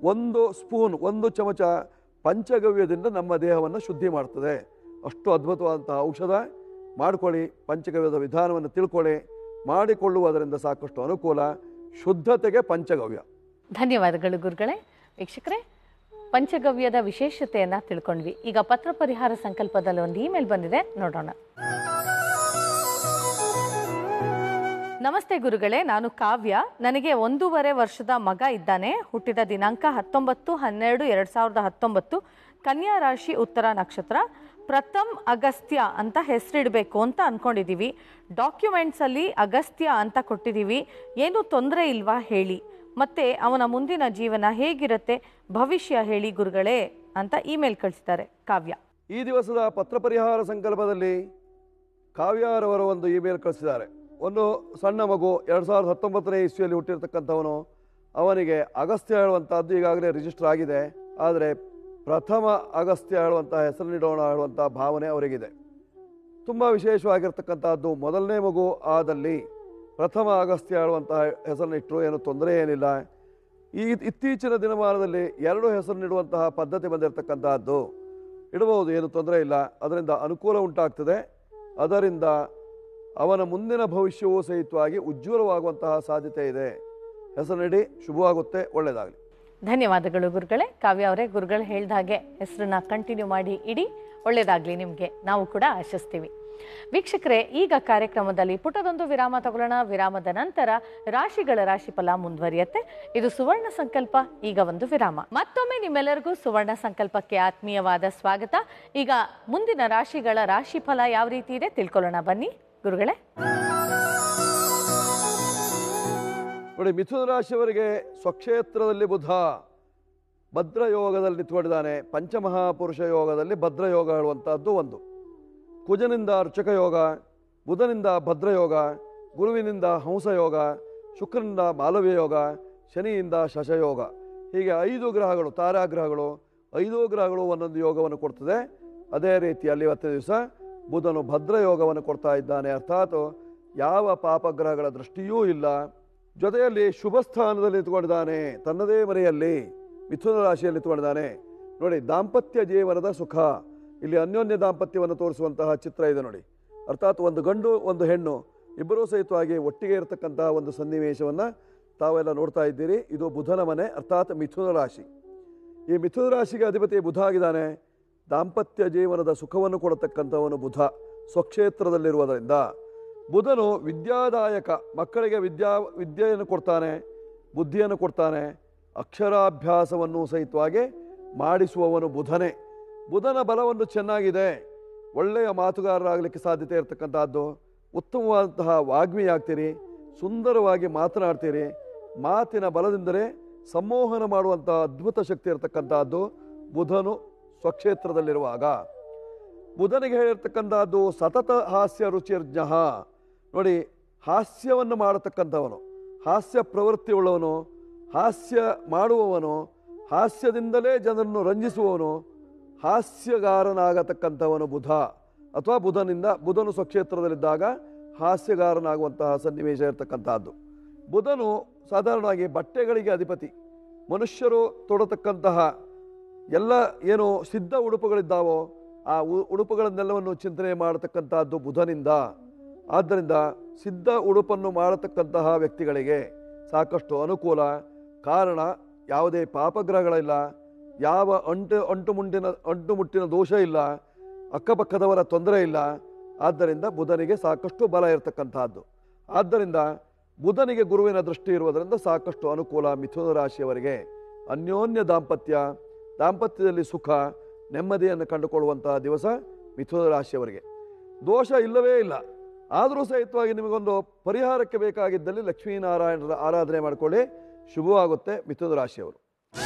1 ಸ್ಪೂನ್ 1 ಚಮಚ ಪಂಚಗವ್ಯದಿಂದ ನಮ್ಮ ದೇಹವನ್ನು ಶುದ್ಧಿ ಮಾಡ್ತದೆ. ಅಷ್ಟು ಅದ್ಭುತವಾದಂತಹ ಔಷಧ. ಮಾಡಿಕೊಳ್ಳಿ, ಪಂಚಗವ್ಯದ ವಿಧಾನವನ್ನು ತಿಳ್ಕೊಳ್ಳಿ, ಮಾಡಿಕೊಳ್ಳುವುದರಿಂದ ಸಾಕಷ್ಟು ಅನುಕೂಲ. ಶುದ್ಧತೆಗೆ ಪಂಚಗವ್ಯ. ಧನ್ಯವಾದಗಳು ಗುರುಗಳೇ. ವೀಕ್ಷಕರೇ, ಪಂಚಗವ್ಯದ ವಿಶೇಷತೆಯನ್ನು ತಿಳ್ಕೊಂಡ್ವಿ. ಈಗ ಪತ್ರ ಪರಿಹಾರ ಸಂಕಲ್ಪದಲ್ಲಿ ಒಂದು ಇಮೇಲ್ ಬಂದಿದೆ, ನೋಡೋಣ. ನಮಸ್ತೆ ಗುರುಗಳೇ, ನಾನು ಕಾವ್ಯ. ನನಗೆ 1.5 ವರ್ಷದ ಮಗ ಇದ್ದಾನೆ. ಹುಟ್ಟಿದ ದಿನಾಂಕ 19/12/2019, ಕನ್ಯಾ ರಾಶಿ, ಉತ್ತರ ನಕ್ಷತ್ರ. ಪ್ರಥಮ್ ಅಗಸ್ತ್ಯ ಅಂತ ಹೆಸರಿಡಬೇಕು ಅಂತ ಅಂದ್ಕೊಂಡಿದ್ದೀವಿ. ಡಾಕ್ಯುಮೆಂಟ್ಸಲ್ಲಿ ಅಗಸ್ತ್ಯ ಅಂತ ಕೊಟ್ಟಿದ್ದೀವಿ. ಏನೂ ತೊಂದರೆ ಇಲ್ವಾ ಹೇಳಿ? ಮತ್ತು ಅವನ ಮುಂದಿನ ಜೀವನ ಹೇಗಿರುತ್ತೆ, ಭವಿಷ್ಯ ಹೇಳಿ ಗುರುಗಳೇ ಅಂತ ಇಮೇಲ್ ಕಳಿಸಿದ್ದಾರೆ ಕಾವ್ಯ. ಈ ದಿವಸದ ಪತ್ರ ಪರಿಹಾರ ಸಂಕಲ್ಪದಲ್ಲಿ ಕಾವ್ಯರವರ ಒಂದು ಇಮೇಲ್ ಕಳಿಸಿದ್ದಾರೆ. ಒಂದು ಸಣ್ಣ ಮಗು 2019ನೇ ಇಸ್ವಿಯಲ್ಲಿ ಹುಟ್ಟಿರ್ತಕ್ಕಂಥವನು. ಅವನಿಗೆ ಅಗಸ್ತ್ಯ ಹೇಳುವಂಥದ್ದು ಈಗಾಗಲೇ ರಿಜಿಸ್ಟರ್ ಆಗಿದೆ. ಆದರೆ ಪ್ರಥಮ ಅಗಸ್ತ್ಯ ಹೇಳುವಂಥ ಹೆಸರನ್ನಿಡೋಣ ಹೇಳುವಂಥ ಭಾವನೆ ಅವರಿಗಿದೆ. ತುಂಬ ವಿಶೇಷವಾಗಿರ್ತಕ್ಕಂಥದ್ದು. ಮೊದಲನೇ ಮಗು ಆದಲ್ಲಿ ಪ್ರಥಮ ಅಗಸ್ತ್ಯ ಹೇಳುವಂತಹ ಹೆಸರನ್ನಿಟ್ಟರು, ಏನು ತೊಂದರೆ ಏನಿಲ್ಲ. ಈ ಇತ್ತೀಚಿನ ದಿನಮಾನದಲ್ಲಿ 2 ಹೆಸರನ್ನಿಡುವಂತಹ ಪದ್ಧತಿ ಬಂದಿರತಕ್ಕಂತಹದ್ದು. ಇಡಬಹುದು, ಏನು ತೊಂದರೆ ಇಲ್ಲ. ಅದರಿಂದ ಅನುಕೂಲ ಉಂಟಾಗ್ತದೆ. ಅದರಿಂದ ಅವನ ಮುಂದಿನ ಭವಿಷ್ಯವೂ ಸಹಿತವಾಗಿ ಉಜ್ವಲವಾಗುವಂತಹ ಸಾಧ್ಯತೆ ಇದೆ. ಹೆಸರಿಡಿ, ಶುಭವಾಗುತ್ತೆ, ಒಳ್ಳೆಯದಾಗಲಿ. ಧನ್ಯವಾದಗಳು ಗುರುಗಳೇ. ಕಾವ್ಯ ಅವರೇ, ಗುರುಗಳು ಹೇಳಿದ ಹಾಗೆ ಹೆಸರನ್ನ ಕಂಟಿನ್ಯೂ ಮಾಡಿ ಇಡಿ, ಒಳ್ಳೆಯದಾಗಲಿ ನಿಮಗೆ, ನಾವು ಕೂಡ ಆಶಿಸ್ತೀವಿ. ವೀಕ್ಷಕರೇ, ಈಗ ಕಾರ್ಯಕ್ರಮದಲ್ಲಿ ಪುಟದೊಂದು ವಿರಾಮ ತಗೊಳ್ಳೋಣ. ವಿರಾಮದ ನಂತರ ರಾಶಿಗಳ ರಾಶಿಫಲ ಮುಂದುವರಿಯುತ್ತೆ. ಇದು ಸುವರ್ಣ ಸಂಕಲ್ಪ. ಈಗ ಒಂದು ವಿರಾಮ. ಮತ್ತೊಮ್ಮೆ ನಿಮ್ಮೆಲ್ಲರಿಗೂ ಸುವರ್ಣ ಸಂಕಲ್ಪಕ್ಕೆ ಆತ್ಮೀಯವಾದ ಸ್ವಾಗತ. ಈಗ ಮುಂದಿನ ರಾಶಿಗಳ ರಾಶಿಫಲ ಯಾವ ರೀತಿ ಇದೆ ತಿಳ್ಕೊಳ್ಳೋಣ, ಬನ್ನಿ ಗುರುಗಳೇ. ನೋಡಿ, ಮಿಥುನ ರಾಶಿಯವರಿಗೆ ಸ್ವಕ್ಷೇತ್ರದಲ್ಲಿ ಬುಧ ಭದ್ರಯೋಗದಲ್ಲಿ ನಿಂತ್ಕೊಂಡಿದ್ದಾನೆ. ಪಂಚಮಹಾಪುರುಷ ಯೋಗದಲ್ಲಿ ಭದ್ರಯೋಗ ಹೇಳುವಂತಹದ್ದು ಒಂದು. ಕುಜನಿಂದ ಅರ್ಚಕ ಯೋಗ, ಬುಧನಿಂದ ಭದ್ರಯೋಗ, ಗುರುವಿನಿಂದ ಹಂಸಯೋಗ, ಶುಕ್ರನಿಂದ ಮಾಲವ್ಯ ಯೋಗ, ಶನಿಯಿಂದ ಶಶಯೋಗ. ಹೀಗೆ 5 ಗ್ರಹಗಳು, ತಾರಾಗ್ರಹಗಳು 5 ಗ್ರಹಗಳು ಒಂದೊಂದು ಯೋಗವನ್ನು ಕೊಡ್ತದೆ. ಅದೇ ರೀತಿಯಲ್ಲಿ ಇವತ್ತಿನ ದಿವಸ ಬುಧನು ಭದ್ರಯೋಗವನ್ನು ಕೊಡ್ತಾ ಇದ್ದಾನೆ. ಅರ್ಥಾತ್ ಯಾವ ಪಾಪಗ್ರಹಗಳ ದೃಷ್ಟಿಯೂ ಇಲ್ಲ. ಜೊತೆಯಲ್ಲಿ ಶುಭ ಸ್ಥಾನದಲ್ಲಿ ನಿಂತ್ಕೊಂಡಿದ್ದಾನೆ. ತನ್ನದೇ ಮನೆಯಲ್ಲಿ ಮಿಥುನ ರಾಶಿಯಲ್ಲಿ ನಿಂತ್ಕೊಂಡಿದ್ದಾನೆ. ನೋಡಿ, ದಾಂಪತ್ಯ ಜೀವನದ ಸುಖ. ಇಲ್ಲಿ ಅನ್ಯೋನ್ಯ ದಾಂಪತ್ಯವನ್ನು ತೋರಿಸುವಂತಹ ಚಿತ್ರ ಇದೆ ನೋಡಿ. ಅರ್ಥಾತ್ ಒಂದು ಗಂಡು ಒಂದು ಹೆಣ್ಣು ಇಬ್ಬರೂ ಸಹಿತವಾಗಿ ಒಟ್ಟಿಗೆ ಇರತಕ್ಕಂತಹ ಒಂದು ಸನ್ನಿವೇಶವನ್ನು ತಾವೆಲ್ಲ ನೋಡ್ತಾ ಇದ್ದೀರಿ. ಇದು ಬುಧನ ಮನೆ, ಅರ್ಥಾತ್ ಮಿಥುನ ರಾಶಿ. ಈ ಮಿಥುನ ರಾಶಿಗೆ ಅಧಿಪತಿ ಬುಧ ಆಗಿದ್ದಾನೆ. ದಾಂಪತ್ಯ ಜೀವನದ ಸುಖವನ್ನು ಕೊಡತಕ್ಕಂಥವನು ಬುಧ ಸ್ವಕ್ಷೇತ್ರದಲ್ಲಿರುವುದರಿಂದ. ಬುಧನು ವಿದ್ಯಾದಾಯಕ, ಮಕ್ಕಳಿಗೆ ವಿದ್ಯೆಯನ್ನು ಕೊಡ್ತಾನೆ, ಬುದ್ಧಿಯನ್ನು ಕೊಡ್ತಾನೆ, ಅಕ್ಷರಾಭ್ಯಾಸವನ್ನು ಸಹಿತವಾಗಿ ಮಾಡಿಸುವವನು ಬುಧನೇ. ಬುಧನ ಬಲವನ್ನು ಚೆನ್ನಾಗಿದೆ, ಒಳ್ಳೆಯ ಮಾತುಗಾರರಾಗಲಿಕ್ಕೆ ಸಾಧ್ಯತೆ ಇರತಕ್ಕಂಥದ್ದು, ಉತ್ತಮವಾದಂತಹ ವಾಗ್ಮಿ ಆಗ್ತೀರಿ, ಸುಂದರವಾಗಿ ಮಾತನಾಡ್ತೀರಿ, ಮಾತಿನ ಬಲದಿಂದಲೇ ಸಂಮೋಹನ ಮಾಡುವಂಥ ಅದ್ಭುತ ಶಕ್ತಿ ಇರತಕ್ಕಂಥದ್ದು ಬುಧನು ಸ್ವಕ್ಷೇತ್ರದಲ್ಲಿರುವಾಗ. ಬುಧನಿಗೆ ಹೇಳಿರ್ತಕ್ಕಂಥದ್ದು ಸತತ ಹಾಸ್ಯ ರುಚಿರ್ಜ್ಞ. ನೋಡಿ, ಹಾಸ್ಯವನ್ನು ಮಾಡತಕ್ಕಂಥವನು, ಹಾಸ್ಯ ಪ್ರವೃತ್ತಿಯುಳ್ಳವನು, ಹಾಸ್ಯ ಮಾಡುವವನು, ಹಾಸ್ಯದಿಂದಲೇ ಜನರನ್ನು ರಂಜಿಸುವವನು, ಹಾಸ್ಯಗಾರನಾಗತಕ್ಕಂಥವನು ಬುಧ. ಅಥವಾ ಬುಧನು ಸ್ವಕ್ಷೇತ್ರದಲ್ಲಿದ್ದಾಗ ಹಾಸ್ಯಗಾರನಾಗುವಂತಹ ಸನ್ನಿವೇಶ ಇರತಕ್ಕಂಥದ್ದು. ಬುಧನು ಸಾಧಾರಣವಾಗಿ ಬಟ್ಟೆಗಳಿಗೆ ಅಧಿಪತಿ. ಮನುಷ್ಯರು ತೊಡತಕ್ಕಂತಹ ಎಲ್ಲ ಏನು ಸಿದ್ಧ ಉಡುಪುಗಳಿದ್ದಾವೋ ಆ ಉಡುಪುಗಳನ್ನೆಲ್ಲವನ್ನು ಚಿಂತನೆ ಮಾಡತಕ್ಕಂತಹದ್ದು ಬುಧನಿಂದ. ಆದ್ದರಿಂದ ಸಿದ್ಧ ಉಡುಪನ್ನು ಮಾಡತಕ್ಕಂತಹ ವ್ಯಕ್ತಿಗಳಿಗೆ ಸಾಕಷ್ಟು ಅನುಕೂಲ. ಕಾರಣ, ಯಾವುದೇ ಪಾಪಗ್ರಹಗಳಿಲ್ಲ, ಯಾವ ಅಂಟುಮುಟ್ಟಿನ ದೋಷ ಇಲ್ಲ, ಅಕ್ಕಪಕ್ಕದವರ ತೊಂದರೆ ಇಲ್ಲ. ಆದ್ದರಿಂದ ಬುಧನಿಗೆ ಸಾಕಷ್ಟು ಬಲ ಇರತಕ್ಕಂತಹದ್ದು. ಆದ್ದರಿಂದ ಬುಧನಿಗೆ ಗುರುವಿನ ದೃಷ್ಟಿ ಇರುವುದರಿಂದ ಸಾಕಷ್ಟು ಅನುಕೂಲ ಮಿಥುನ ರಾಶಿಯವರಿಗೆ. ಅನ್ಯೋನ್ಯ ದಾಂಪತ್ಯದಲ್ಲಿ ಸುಖ ನೆಮ್ಮದಿಯನ್ನು ಕಂಡುಕೊಳ್ಳುವಂತಹ ದಿವಸ ಮಿಥುನ ರಾಶಿಯವರಿಗೆ. ದೋಷ ಇಲ್ಲವೇ ಇಲ್ಲ. ಆದರೂ ಸಹಿತವಾಗಿ ನಿಮಗೊಂದು ಪರಿಹಾರಕ್ಕೆ ಬೇಕಾಗಿದ್ದಲ್ಲಿ ಲಕ್ಷ್ಮೀನಾರಾಯಣರ ಆರಾಧನೆ ಮಾಡಿಕೊಳ್ಳಿ, ಶುಭವಾಗುತ್ತೆ ಮಿಥುನ ರಾಶಿಯವರು.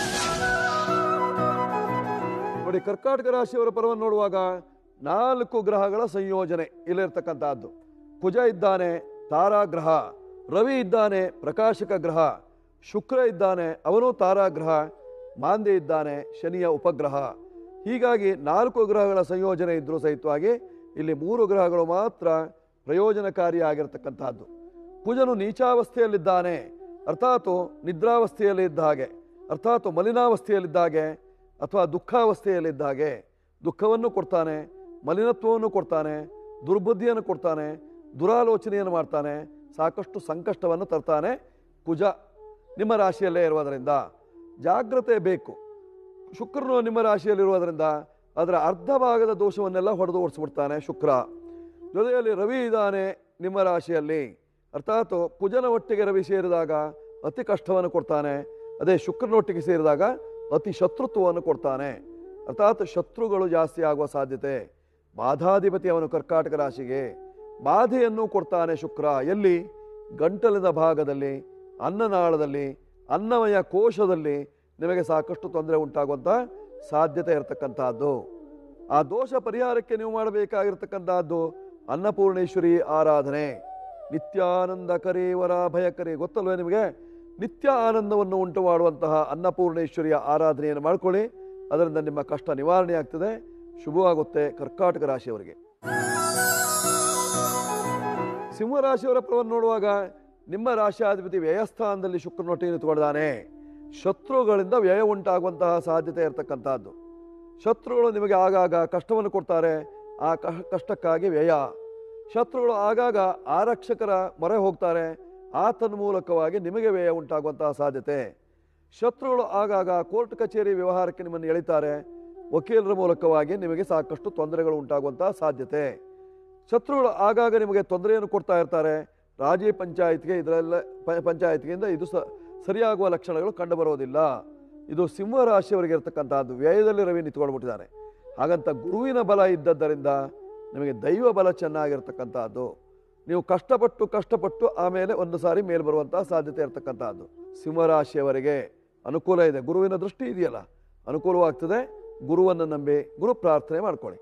ನೋಡಿ, ಕರ್ಕಾಟಕ ರಾಶಿಯವರ ಪರವನ್ನು ನೋಡುವಾಗ 4 ಗ್ರಹಗಳ ಸಂಯೋಜನೆ ಇಲ್ಲಿರ್ತಕ್ಕಂಥದ್ದು. ಕುಜ ಇದ್ದಾನೆ, ತಾರಾಗ್ರಹ. ರವಿ ಇದ್ದಾನೆ, ಪ್ರಕಾಶಕ ಗ್ರಹ. ಶುಕ್ರ ಇದ್ದಾನೆ, ಅವನು ತಾರಾಗ್ರಹ. ಮಾಂದ್ಯ ಇದ್ದಾನೆ, ಶನಿಯ ಉಪಗ್ರಹ. ಹೀಗಾಗಿ 4 ಗ್ರಹಗಳ ಸಂಯೋಜನೆ ಇದ್ರೂ ಸಹಿತವಾಗಿ ಇಲ್ಲಿ 3 ಗ್ರಹಗಳು ಮಾತ್ರ ಪ್ರಯೋಜನಕಾರಿಯಾಗಿರ್ತಕ್ಕಂಥದ್ದು. ಕುಜನು ನೀಚಾವಸ್ಥೆಯಲ್ಲಿದ್ದಾನೆ, ಅರ್ಥಾತ್ ನಿದ್ರಾವಸ್ಥೆಯಲ್ಲಿ ಇದ್ದ ಹಾಗೆ, ಅರ್ಥಾತ್ ಮಲಿನಾವಸ್ಥೆಯಲ್ಲಿದ್ದ ಹಾಗೆ, ಅಥವಾ ದುಃಖಾವಸ್ಥೆಯಲ್ಲಿದ್ದ ಹಾಗೆ. ದುಃಖವನ್ನು ಕೊಡ್ತಾನೆ, ಮಲಿನತ್ವವನ್ನು ಕೊಡ್ತಾನೆ, ದುರ್ಬುದ್ಧಿಯನ್ನು ಕೊಡ್ತಾನೆ, ದುರಾಲೋಚನೆಯನ್ನು ಮಾಡ್ತಾನೆ, ಸಾಕಷ್ಟು ಸಂಕಷ್ಟವನ್ನು ತರ್ತಾನೆ. ಕುಜ ನಿಮ್ಮ ರಾಶಿಯಲ್ಲೇ ಇರುವುದರಿಂದ ಜಾಗ್ರತೆ ಬೇಕು. ಶುಕ್ರನು ನಿಮ್ಮ ರಾಶಿಯಲ್ಲಿರುವುದರಿಂದ ಅದರ ಅರ್ಧ ಭಾಗದ ದೋಷವನ್ನೆಲ್ಲ ಹೊಡೆದು ಓಡಿಸ್ಬಿಡ್ತಾನೆ ಶುಕ್ರ. ಜೊತೆಯಲ್ಲಿ ರವಿ ಇದ್ದಾನೆ ನಿಮ್ಮ ರಾಶಿಯಲ್ಲಿ, ಅರ್ಥಾತ್ ಕುಜನ ಒಟ್ಟಿಗೆ ರವಿ ಸೇರಿದಾಗ ಅತಿ ಕಷ್ಟವನ್ನು ಕೊಡ್ತಾನೆ. ಅದೇ ಶುಕ್ರನೊಟ್ಟಿಗೆ ಸೇರಿದಾಗ ಅತಿ ಶತ್ರುತ್ವವನ್ನು ಕೊಡ್ತಾನೆ, ಅರ್ಥಾತ್ ಶತ್ರುಗಳು ಜಾಸ್ತಿ ಆಗುವ ಸಾಧ್ಯತೆ. ಬಾಧಾಧಿಪತಿ ಅವನು ಕರ್ಕಾಟಕ ರಾಶಿಗೆ. ಬಾಧೆಯನ್ನು ಕೊಡ್ತಾನೆ ಶುಕ್ರ. ಎಲ್ಲಿ? ಗಂಟಲಿನ ಭಾಗದಲ್ಲಿ, ಅನ್ನನಾಳದಲ್ಲಿ, ಅನ್ನಮಯ ಕೋಶದಲ್ಲಿ ನಿಮಗೆ ಸಾಕಷ್ಟು ತೊಂದರೆ ಉಂಟಾಗುವಂಥ ಸಾಧ್ಯತೆ ಇರತಕ್ಕಂಥದ್ದು. ಆ ದೋಷ ಪರಿಹಾರಕ್ಕೆ ನೀವು ಮಾಡಬೇಕಾಗಿರ್ತಕ್ಕಂಥದ್ದು ಅನ್ನಪೂರ್ಣೇಶ್ವರಿ ಆರಾಧನೆ. ನಿತ್ಯಾನಂದಕರಿ ವರಾಭಯಕರಿ, ಗೊತ್ತಲ್ವೇ ನಿಮಗೆ? ನಿತ್ಯ ಆನಂದವನ್ನು ಉಂಟು ಮಾಡುವಂತಹ ಅನ್ನಪೂರ್ಣೇಶ್ವರಿಯ ಆರಾಧನೆಯನ್ನು ಮಾಡಿಕೊಳ್ಳಿ. ಅದರಿಂದ ನಿಮ್ಮ ಕಷ್ಟ ನಿವಾರಣೆ ಆಗ್ತದೆ, ಶುಭವಾಗುತ್ತೆ ಕರ್ಕಾಟಕ ರಾಶಿಯವರಿಗೆ. ಸಿಂಹರಾಶಿಯವರ ಫಲವನ್ನು ನೋಡುವಾಗ ನಿಮ್ಮ ರಾಶಿಯಾಧಿಪತಿ ವ್ಯಯಸ್ಥಾನದಲ್ಲಿ ಶುಕ್ರನೊಟ್ಟಿಗೆ ನಿಂತುಕೊಂಡಿದ್ದಾನೆ. ಶತ್ರುಗಳಿಂದ ವ್ಯಯ ಉಂಟಾಗುವಂತಹ ಸಾಧ್ಯತೆ ಇರತಕ್ಕಂಥದ್ದು. ಶತ್ರುಗಳು ನಿಮಗೆ ಆಗಾಗ ಕಷ್ಟವನ್ನು ಕೊಡ್ತಾರೆ, ಆ ಕಷ್ಟಕ್ಕಾಗಿ ವ್ಯಯ. ಶತ್ರುಗಳು ಆಗಾಗ ಆರಕ್ಷಕರ ಮೊರೆ ಹೋಗ್ತಾರೆ, ಆತನ ಮೂಲಕವಾಗಿ ನಿಮಗೆ ವ್ಯಯ ಉಂಟಾಗುವಂತಹ ಸಾಧ್ಯತೆ. ಶತ್ರುಗಳು ಆಗಾಗ ಕೋರ್ಟ್ ಕಚೇರಿ ವ್ಯವಹಾರಕ್ಕೆ ನಿಮ್ಮನ್ನು ಎಳಿತಾರೆ, ವಕೀಲರ ಮೂಲಕವಾಗಿ ನಿಮಗೆ ಸಾಕಷ್ಟು ತೊಂದರೆಗಳು ಉಂಟಾಗುವಂತಹ ಸಾಧ್ಯತೆ. ಶತ್ರುಗಳು ಆಗಾಗ ನಿಮಗೆ ತೊಂದರೆಯನ್ನು ಕೊಡ್ತಾ ಇರ್ತಾರೆ. ರಾಜಿ ಪಂಚಾಯತ್ಗೆಯಿಂದ ಇದು ಸರಿಯಾಗುವ ಲಕ್ಷಣಗಳು ಕಂಡುಬರೋದಿಲ್ಲ. ಇದು ಸಿಂಹ ರಾಶಿಯವರಿಗೆ ಇರತಕ್ಕಂಥದ್ದು. ವ್ಯಯದಲ್ಲಿ ರವಿ ನಿಂತುಕೊಂಡ್ಬಿಟ್ಟಿದ್ದಾನೆ. ಹಾಗಂತ ಗುರುವಿನ ಬಲ ಇದ್ದದ್ದರಿಂದ ನಿಮಗೆ ದೈವ ಬಲ ಚೆನ್ನಾಗಿರ್ತಕ್ಕಂಥದ್ದು. ನೀವು ಕಷ್ಟಪಟ್ಟು ಆಮೇಲೆ ಒಂದು ಸಾರಿ ಮೇಲೆ ಬರುವಂತಹ ಸಾಧ್ಯತೆ ಇರತಕ್ಕಂಥದ್ದು. ಸಿಂಹರಾಶಿಯವರಿಗೆ ಅನುಕೂಲ ಇದೆ, ಗುರುವಿನ ದೃಷ್ಟಿ ಇದೆಯಲ್ಲ, ಅನುಕೂಲವಾಗ್ತದೆ. ಗುರುವನ್ನು ನಂಬಿ ಗುರು ಪ್ರಾರ್ಥನೆ ಮಾಡ್ಕೊಳ್ಳಿ.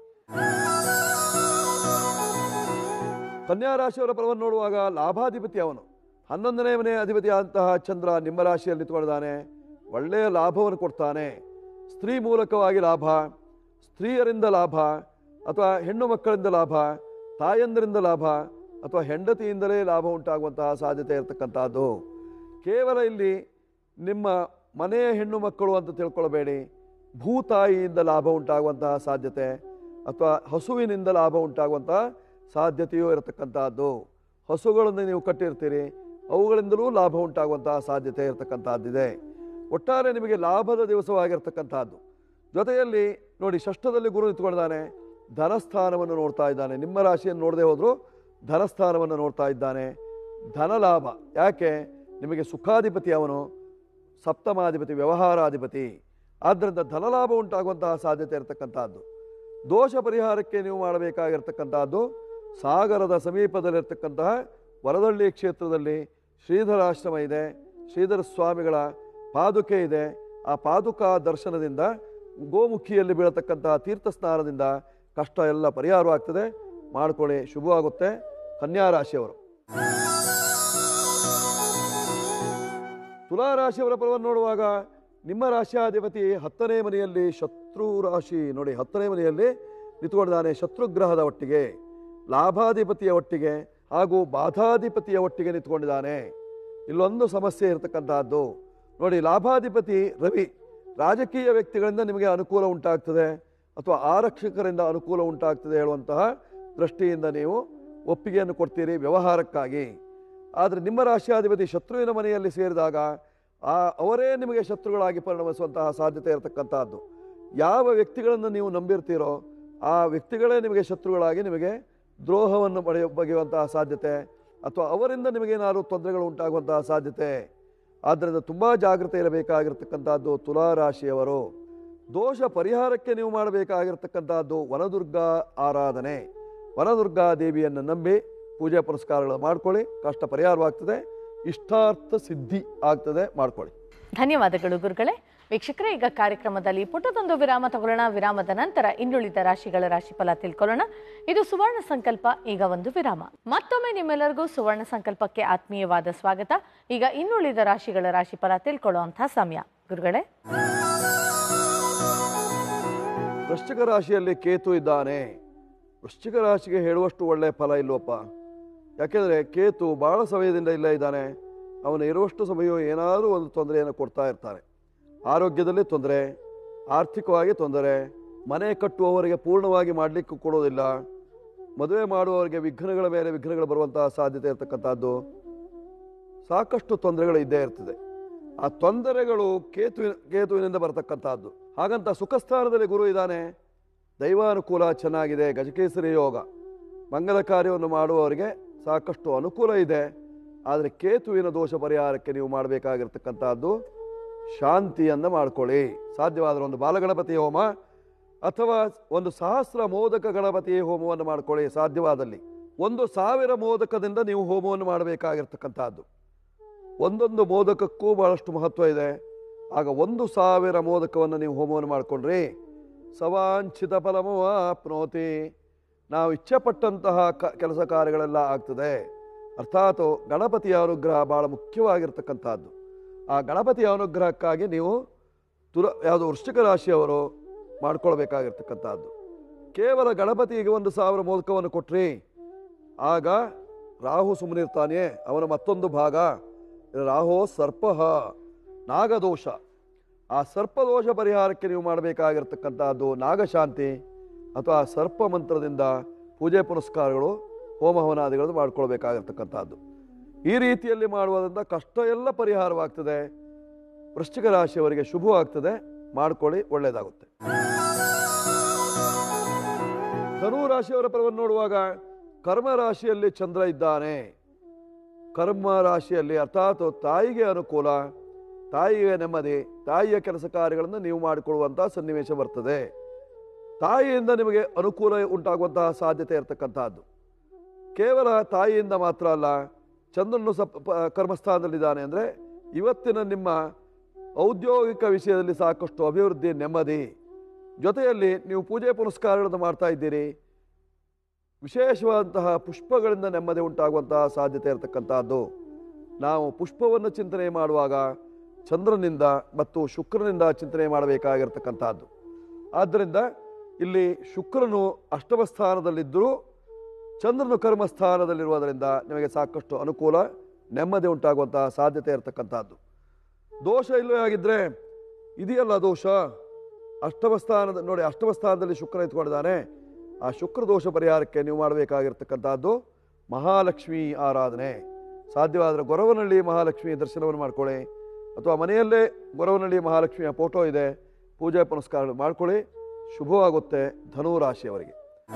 ಕನ್ಯಾ ರಾಶಿಯವರ ಫಲವನ್ನು ನೋಡುವಾಗ ಲಾಭಾಧಿಪತಿ ಅವನು 11ನೇ ಮನೆಯ ಅಧಿಪತಿಯಾದಂತಹ ಚಂದ್ರ ನಿಮ್ಮ ರಾಶಿಯಲ್ಲಿ ನಿಂತುಕೊಂಡಿದ್ದಾನೆ. ಒಳ್ಳೆಯ ಲಾಭವನ್ನು ಕೊಡ್ತಾನೆ. ಸ್ತ್ರೀ ಮೂಲಕವಾಗಿ ಲಾಭ, ಸ್ತ್ರೀಯರಿಂದ ಲಾಭ, ಅಥವಾ ಹೆಣ್ಣು ಮಕ್ಕಳಿಂದ ಲಾಭ, ತಾಯಂದರಿಂದ ಲಾಭ, ಅಥವಾ ಹೆಂಡತಿಯಿಂದಲೇ ಲಾಭ ಉಂಟಾಗುವಂತಹ ಸಾಧ್ಯತೆ ಇರತಕ್ಕಂಥದ್ದು. ಕೇವಲ ಇಲ್ಲಿ ನಿಮ್ಮ ಮನೆಯ ಹೆಣ್ಣು ಮಕ್ಕಳು ಅಂತ ತಿಳ್ಕೊಳ್ಬೇಡಿ, ಭೂತಾಯಿಯಿಂದ ಲಾಭ ಉಂಟಾಗುವಂತಹ ಸಾಧ್ಯತೆ, ಅಥವಾ ಹಸುವಿನಿಂದ ಲಾಭ ಉಂಟಾಗುವಂತಹ ಸಾಧ್ಯತೆಯೂ ಇರತಕ್ಕಂತಹದ್ದು. ಹಸುಗಳನ್ನು ನೀವು ಕಟ್ಟಿರ್ತೀರಿ, ಅವುಗಳಿಂದಲೂ ಲಾಭ ಉಂಟಾಗುವಂತಹ ಸಾಧ್ಯತೆ ಇರತಕ್ಕಂತಹದ್ದಿದೆ. ಒಟ್ಟಾರೆ ನಿಮಗೆ ಲಾಭದ ದಿವಸವಾಗಿರ್ತಕ್ಕಂಥದ್ದು. ಜೊತೆಯಲ್ಲಿ ನೋಡಿ, ಷಷ್ಠದಲ್ಲಿ ಗುರು ನಿಂತ್ಕೊಂಡಿದ್ದಾನೆ, ಧನಸ್ಥಾನವನ್ನು ನೋಡ್ತಾ ಇದ್ದಾನೆ. ನಿಮ್ಮ ರಾಶಿಯನ್ನು ನೋಡದೆ ಹೋದರೂ ಧನಸ್ಥಾನವನ್ನು ನೋಡ್ತಾ ಇದ್ದಾನೆ. ಧನ ಲಾಭ ಯಾಕೆ? ನಿಮಗೆ ಸುಖಾಧಿಪತಿ ಅವನು, ಸಪ್ತಮಾಧಿಪತಿ, ವ್ಯವಹಾರಾಧಿಪತಿ. ಆದ್ದರಿಂದ ಧನಲಾಭ ಉಂಟಾಗುವಂತಹ ಸಾಧ್ಯತೆ ಇರತಕ್ಕಂಥದ್ದು. ದೋಷ ಪರಿಹಾರಕ್ಕೆ ನೀವು ಮಾಡಬೇಕಾಗಿರ್ತಕ್ಕಂಥದ್ದು, ಸಾಗರದ ಸಮೀಪದಲ್ಲಿರ್ತಕ್ಕಂತಹ ವರದಳ್ಳಿ ಕ್ಷೇತ್ರದಲ್ಲಿ ಶ್ರೀಧರಾಶ್ರಮ ಇದೆ, ಶ್ರೀಧರ ಸ್ವಾಮಿಗಳ ಪಾದುಕೆ ಇದೆ. ಆ ಪಾದುಕಾ ದರ್ಶನದಿಂದ, ಗೋಮುಖಿಯಲ್ಲಿ ಬೀಳತಕ್ಕಂತಹ ತೀರ್ಥ ಸ್ನಾನದಿಂದ ಕಷ್ಟ ಎಲ್ಲ ಪರಿಹಾರವಾಗ್ತದೆ. ಮಾಡ್ಕೊಳ್ಳಿ, ಶುಭವಾಗುತ್ತೆ. ಕನ್ಯಾ ರಾಶಿಯವರು. ತುಲಾ ರಾಶಿಯವರ ಫಲವನ್ನು ನೋಡುವಾಗ ನಿಮ್ಮ ರಾಶಿಯಾಧಿಪತಿ 10ನೇ ಮನೆಯಲ್ಲಿ ಶತ್ರು ರಾಶಿ ನೋಡಿ, 10ನೇ ಮನೆಯಲ್ಲಿ ನಿಂತುಕೊಂಡಿದ್ದಾನೆ. ಶತ್ರುಗ್ರಹದ ಒಟ್ಟಿಗೆ, ಲಾಭಾಧಿಪತಿಯ ಒಟ್ಟಿಗೆ ಹಾಗೂ ಬಾಧಾಧಿಪತಿಯ ಒಟ್ಟಿಗೆ ನಿಂತ್ಕೊಂಡಿದ್ದಾನೆ. ಇಲ್ಲೊಂದು ಸಮಸ್ಯೆ ಇರತಕ್ಕಂತಹದ್ದು ನೋಡಿ. ಲಾಭಾಧಿಪತಿ ರವಿ, ರಾಜಕೀಯ ವ್ಯಕ್ತಿಗಳಿಂದ ನಿಮಗೆ ಅನುಕೂಲ ಉಂಟಾಗ್ತದೆ ಅಥವಾ ಆರಕ್ಷಕರಿಂದ ಅನುಕೂಲ ಉಂಟಾಗ್ತದೆ ಹೇಳುವಂತಹ ದೃಷ್ಟಿಯಿಂದ ನೀವು ಒಪ್ಪಿಗೆಯನ್ನು ಕೊಡ್ತೀರಿ ವ್ಯವಹಾರಕ್ಕಾಗಿ. ಆದರೆ ನಿಮ್ಮ ರಾಶಿಯಾಧಿಪತಿ ಶತ್ರುವಿನ ಮನೆಯಲ್ಲಿ ಸೇರಿದಾಗ ಅವರೇ ನಿಮಗೆ ಶತ್ರುಗಳಾಗಿ ಪರಿಣಮಿಸುವಂತಹ ಸಾಧ್ಯತೆ ಇರತಕ್ಕಂತಹದ್ದು. ಯಾವ ವ್ಯಕ್ತಿಗಳನ್ನು ನೀವು ನಂಬಿರ್ತೀರೋ ಆ ವ್ಯಕ್ತಿಗಳೇ ನಿಮಗೆ ಶತ್ರುಗಳಾಗಿ ನಿಮಗೆ ದ್ರೋಹವನ್ನು ಬಗೆಯುವಂತಹ ಸಾಧ್ಯತೆ, ಅಥವಾ ಅವರಿಂದ ನಿಮಗೇನಾದರೂ ತೊಂದರೆಗಳು ಉಂಟಾಗುವಂತಹ ಸಾಧ್ಯತೆ. ಆದ್ದರಿಂದ ತುಂಬ ಜಾಗೃತೆ ಇರಬೇಕಾಗಿರ್ತಕ್ಕಂಥದ್ದು ತುಲಾ ರಾಶಿಯವರು. ದೋಷ ಪರಿಹಾರಕ್ಕೆ ನೀವು ಮಾಡಬೇಕಾಗಿರ್ತಕ್ಕಂಥದ್ದು ವನದುರ್ಗಾ ಆರಾಧನೆ. ವನದುರ್ಗಾ ದೇವಿಯನ್ನು ನಂಬಿ ಪೂಜೆ ಪುರಸ್ಕಾರಗಳು ಮಾಡ್ಕೊಳ್ಳಿ, ಕಷ್ಟ ಪರಿಹಾರವಾಗ್ತದೆ, ಇಷ್ಟಾರ್ಥ ಸಿದ್ಧಿ ಆಗ್ತದೆ. ಮಾಡ್ಕೊಳ್ಳಿ. ಧನ್ಯವಾದಗಳು ಗುರುಗಳೇ. ವೀಕ್ಷಕರೇ, ಈಗ ಕಾರ್ಯಕ್ರಮದಲ್ಲಿ ಪುಟ್ಟದೊಂದು ವಿರಾಮ ತಗೊಳ್ಳೋಣ. ವಿರಾಮದ ನಂತರ ಇನ್ನುಳಿದ ರಾಶಿಗಳ ರಾಶಿಫಲ ತಿಳ್ಕೊಳ್ಳೋಣ. ಇದು ಸುವರ್ಣ ಸಂಕಲ್ಪ. ಈಗ ಒಂದು ವಿರಾಮ. ಮತ್ತೊಮ್ಮೆ ನಿಮ್ಮೆಲ್ಲರಿಗೂ ಸುವರ್ಣ ಸಂಕಲ್ಪಕ್ಕೆ ಆತ್ಮೀಯವಾದ ಸ್ವಾಗತ. ಈಗ ಇನ್ನುಳಿದ ರಾಶಿಗಳ ರಾಶಿಫಲ ತಿಳ್ಕೊಳ್ಳುವಂತಹ ಸಮಯ. ಗುರುಗಳೇ, ವೃಶ್ಚಿಕ ರಾಶಿಯಲ್ಲಿ ಕೇತು ಇದ್ದಾನೆ. ವೃಶ್ಚಿಕ ರಾಶಿಗೆ ಹೇಳುವಷ್ಟು ಒಳ್ಳೆಯ ಫಲ ಇಲ್ವಪ್ಪ. ಯಾಕೆಂದರೆ ಕೇತು ಬಹಳ ಸಮಯದಿಂದ ಇಲ್ಲೇ ಇದ್ದಾನೆ. ಅವನು ಇರುವಷ್ಟು ಸಮಯ ಏನಾದರೂ ಒಂದು ತೊಂದರೆಯನ್ನು ಕೊಡ್ತಾ ಇರ್ತಾರೆ. ಆರೋಗ್ಯದಲ್ಲಿ ತೊಂದರೆ, ಆರ್ಥಿಕವಾಗಿ ತೊಂದರೆ, ಮನೆ ಕಟ್ಟುವವರಿಗೆ ಪೂರ್ಣವಾಗಿ ಮಾಡಲಿಕ್ಕೆ ಕೊಡೋದಿಲ್ಲ, ಮದುವೆ ಮಾಡುವವರಿಗೆ ವಿಘ್ನಗಳ ಮೇಲೆ ವಿಘ್ನಗಳು ಬರುವಂತಹ ಸಾಧ್ಯತೆ ಇರತಕ್ಕಂಥದ್ದು, ಸಾಕಷ್ಟು ತೊಂದರೆಗಳು ಇದ್ದೇ ಇರ್ತದೆ. ಆ ತೊಂದರೆಗಳು ಕೇತುವಿನಿಂದ ಬರತಕ್ಕಂಥದ್ದು. ಹಾಗಂತ ಸುಖಸ್ಥಾನದಲ್ಲಿ ಗುರು ಇದ್ದಾನೆ, ದೈವಾನುಕೂಲ ಚೆನ್ನಾಗಿದೆ, ಗಜಕೇಸರಿ ಯೋಗ, ಮಂಗಲ ಕಾರ್ಯವನ್ನು ಮಾಡುವವರಿಗೆ ಸಾಕಷ್ಟು ಅನುಕೂಲ ಇದೆ. ಆದರೆ ಕೇತುವಿನ ದೋಷ ಪರಿಹಾರಕ್ಕೆ ನೀವು ಮಾಡಬೇಕಾಗಿರ್ತಕ್ಕಂಥದ್ದು ಶಾಂತಿಯನ್ನು ಮಾಡ್ಕೊಳ್ಳಿ. ಸಾಧ್ಯವಾದರೆ ಒಂದು ಬಾಲಗಣಪತಿ ಹೋಮ ಅಥವಾ ಒಂದು 1000 ಮೋದಕ ಗಣಪತಿ ಹೋಮವನ್ನು ಮಾಡ್ಕೊಳ್ಳಿ. ಸಾಧ್ಯವಾದಲ್ಲಿ 1000 ಮೋದಕದಿಂದ ನೀವು ಹೋಮವನ್ನು ಮಾಡಬೇಕಾಗಿರ್ತಕ್ಕಂಥದ್ದು. ಒಂದೊಂದು ಮೋದಕಕ್ಕೂ ಬಹಳಷ್ಟು ಮಹತ್ವ ಇದೆ. ಆಗ 1000 ಮೋದಕವನ್ನು ನೀವು ಹೋಮವನ್ನು ಮಾಡಿಕೊಂಡ್ರಿ ಸವಾಂಚಿತ ಫಲಮವಾಪ್ನೋತಿ, ನಾವು ಇಚ್ಛೆಪಟ್ಟಂತಹ ಕೆಲಸ ಕಾರ್ಯಗಳೆಲ್ಲ ಆಗ್ತದೆ. ಅರ್ಥಾತ್ ಗಣಪತಿಯ ಅನುಗ್ರಹ ಬಹಳ ಮುಖ್ಯವಾಗಿರ್ತಕ್ಕಂಥದ್ದು. ಆ ಗಣಪತಿಯ ಅನುಗ್ರಹಕ್ಕಾಗಿ ನೀವು ಯಾವುದು ವೃಶ್ಚಿಕ ರಾಶಿಯವರು ಮಾಡ್ಕೊಳ್ಬೇಕಾಗಿರ್ತಕ್ಕಂಥದ್ದು. ಕೇವಲ ಗಣಪತಿಗೆ 1000 ಮೋದಕವನ್ನು ಕೊಟ್ರಿ, ಆಗ ರಾಹು ಸುಮ್ಮನಿರ್ತಾನೆ. ಅವನ ಮತ್ತೊಂದು ಭಾಗ ರಾಹು ಸರ್ಪ, ನಾಗದೋಷ. ಆ ಸರ್ಪದೋಷ ಪರಿಹಾರಕ್ಕೆ ನೀವು ಮಾಡಬೇಕಾಗಿರ್ತಕ್ಕಂಥದ್ದು ನಾಗಶಾಂತಿ ಅಥವಾ ಸರ್ಪ ಮಂತ್ರದಿಂದ ಪೂಜೆ ಪುನಸ್ಕಾರಗಳು, ಹೋಮ ಹವನಾದಿಗಳು ಮಾಡ್ಕೊಳ್ಬೇಕಾಗಿರ್ತಕ್ಕಂಥದ್ದು. ಈ ರೀತಿಯಲ್ಲಿ ಮಾಡುವುದರಿಂದ ಕಷ್ಟ ಎಲ್ಲ ಪರಿಹಾರವಾಗ್ತದೆ. ವೃಶ್ಚಿಕ ರಾಶಿಯವರಿಗೆ ಶುಭವಾಗ್ತದೆ. ಮಾಡ್ಕೊಳ್ಳಿ, ಒಳ್ಳೆಯದಾಗುತ್ತೆ. ಧನು ರಾಶಿಯವರ ಫಲವನ್ನು ನೋಡುವಾಗ ಕರ್ಮ ರಾಶಿಯಲ್ಲಿ ಚಂದ್ರ ಇದ್ದಾನೆ. ಕರ್ಮ ರಾಶಿಯಲ್ಲಿ ಅರ್ಥಾತ್ ತಾಯಿಗೆ ಅನುಕೂಲ, ತಾಯಿಗೆ ನೆಮ್ಮದಿ, ತಾಯಿಯ ಕೆಲಸ ಕಾರ್ಯಗಳನ್ನು ನೀವು ಮಾಡಿಕೊಳ್ಳುವಂತಹ ಸನ್ನಿವೇಶ ಬರ್ತದೆ. ತಾಯಿಯಿಂದ ನಿಮಗೆ ಅನುಕೂಲ ಉಂಟಾಗುವಂತಹ ಸಾಧ್ಯತೆ ಇರತಕ್ಕಂಥದ್ದು. ಕೇವಲ ತಾಯಿಯಿಂದ ಮಾತ್ರ ಅಲ್ಲ, ಚಂದ್ರನು ಕರ್ಮಸ್ಥಾನದಲ್ಲಿದ್ದಾನೆ ಅಂದರೆ ಇವತ್ತಿನ ನಿಮ್ಮ ಔದ್ಯೋಗಿಕ ವಿಷಯದಲ್ಲಿ ಸಾಕಷ್ಟು ಅಭಿವೃದ್ಧಿ, ನೆಮ್ಮದಿ. ಜೊತೆಯಲ್ಲಿ ನೀವು ಪೂಜೆ ಪುನಸ್ಕಾರಗಳನ್ನು ಮಾಡ್ತಾ ಇದ್ದೀರಿ, ವಿಶೇಷವಾದಂತಹ ಪುಷ್ಪಗಳಿಂದ ನೆಮ್ಮದಿ ಉಂಟಾಗುವಂತಹ ಸಾಧ್ಯತೆ ಇರತಕ್ಕಂಥದ್ದು. ನಾವು ಪುಷ್ಪವನ್ನು ಚಿಂತನೆ ಮಾಡುವಾಗ ಚಂದ್ರನಿಂದ ಮತ್ತು ಶುಕ್ರನಿಂದ ಚಿಂತನೆ ಮಾಡಬೇಕಾಗಿರ್ತಕ್ಕಂಥದ್ದು. ಆದ್ದರಿಂದ ಇಲ್ಲಿ ಶುಕ್ರನು ಅಷ್ಟಮ ಸ್ಥಾನದಲ್ಲಿದ್ದರೂ ಚಂದ್ರನು ಕರ್ಮಸ್ಥಾನದಲ್ಲಿರುವುದರಿಂದ ನಿಮಗೆ ಸಾಕಷ್ಟು ಅನುಕೂಲ, ನೆಮ್ಮದಿ ಉಂಟಾಗುವಂತಹ ಸಾಧ್ಯತೆ ಇರತಕ್ಕಂಥದ್ದು. ದೋಷ ಇಲ್ಲವೇ ಆಗಿದ್ದರೆ ಇದೆಯಲ್ಲ ದೋಷ, ಅಷ್ಟಮ ಸ್ಥಾನದ ನೋಡಿ, ಅಷ್ಟಮ ಸ್ಥಾನದಲ್ಲಿ ಶುಕ್ರ ಇಟ್ಕೊಂಡಿದ್ದಾನೆ. ಆ ಶುಕ್ರದೋಷ ಪರಿಹಾರಕ್ಕೆ ನೀವು ಮಾಡಬೇಕಾಗಿರ್ತಕ್ಕಂಥದ್ದು ಮಹಾಲಕ್ಷ್ಮಿ ಆರಾಧನೆ. ಸಾಧ್ಯವಾದರೆ ಗೊರವನಹಳ್ಳಿ ಮಹಾಲಕ್ಷ್ಮಿ ದರ್ಶನವನ್ನು ಮಾಡ್ಕೊಳ್ಳಿ, ಅಥವಾ ಮನೆಯಲ್ಲೇ ಗೊರವನಹಳ್ಳಿ ಮಹಾಲಕ್ಷ್ಮಿಯ ಫೋಟೋ ಇದೆ, ಪೂಜೆ ಪುನಸ್ಕಾರಗಳು ಮಾಡ್ಕೊಳ್ಳಿ, ಶುಭವಾಗುತ್ತೆ ಧನು ರಾಶಿಯವರಿಗೆ.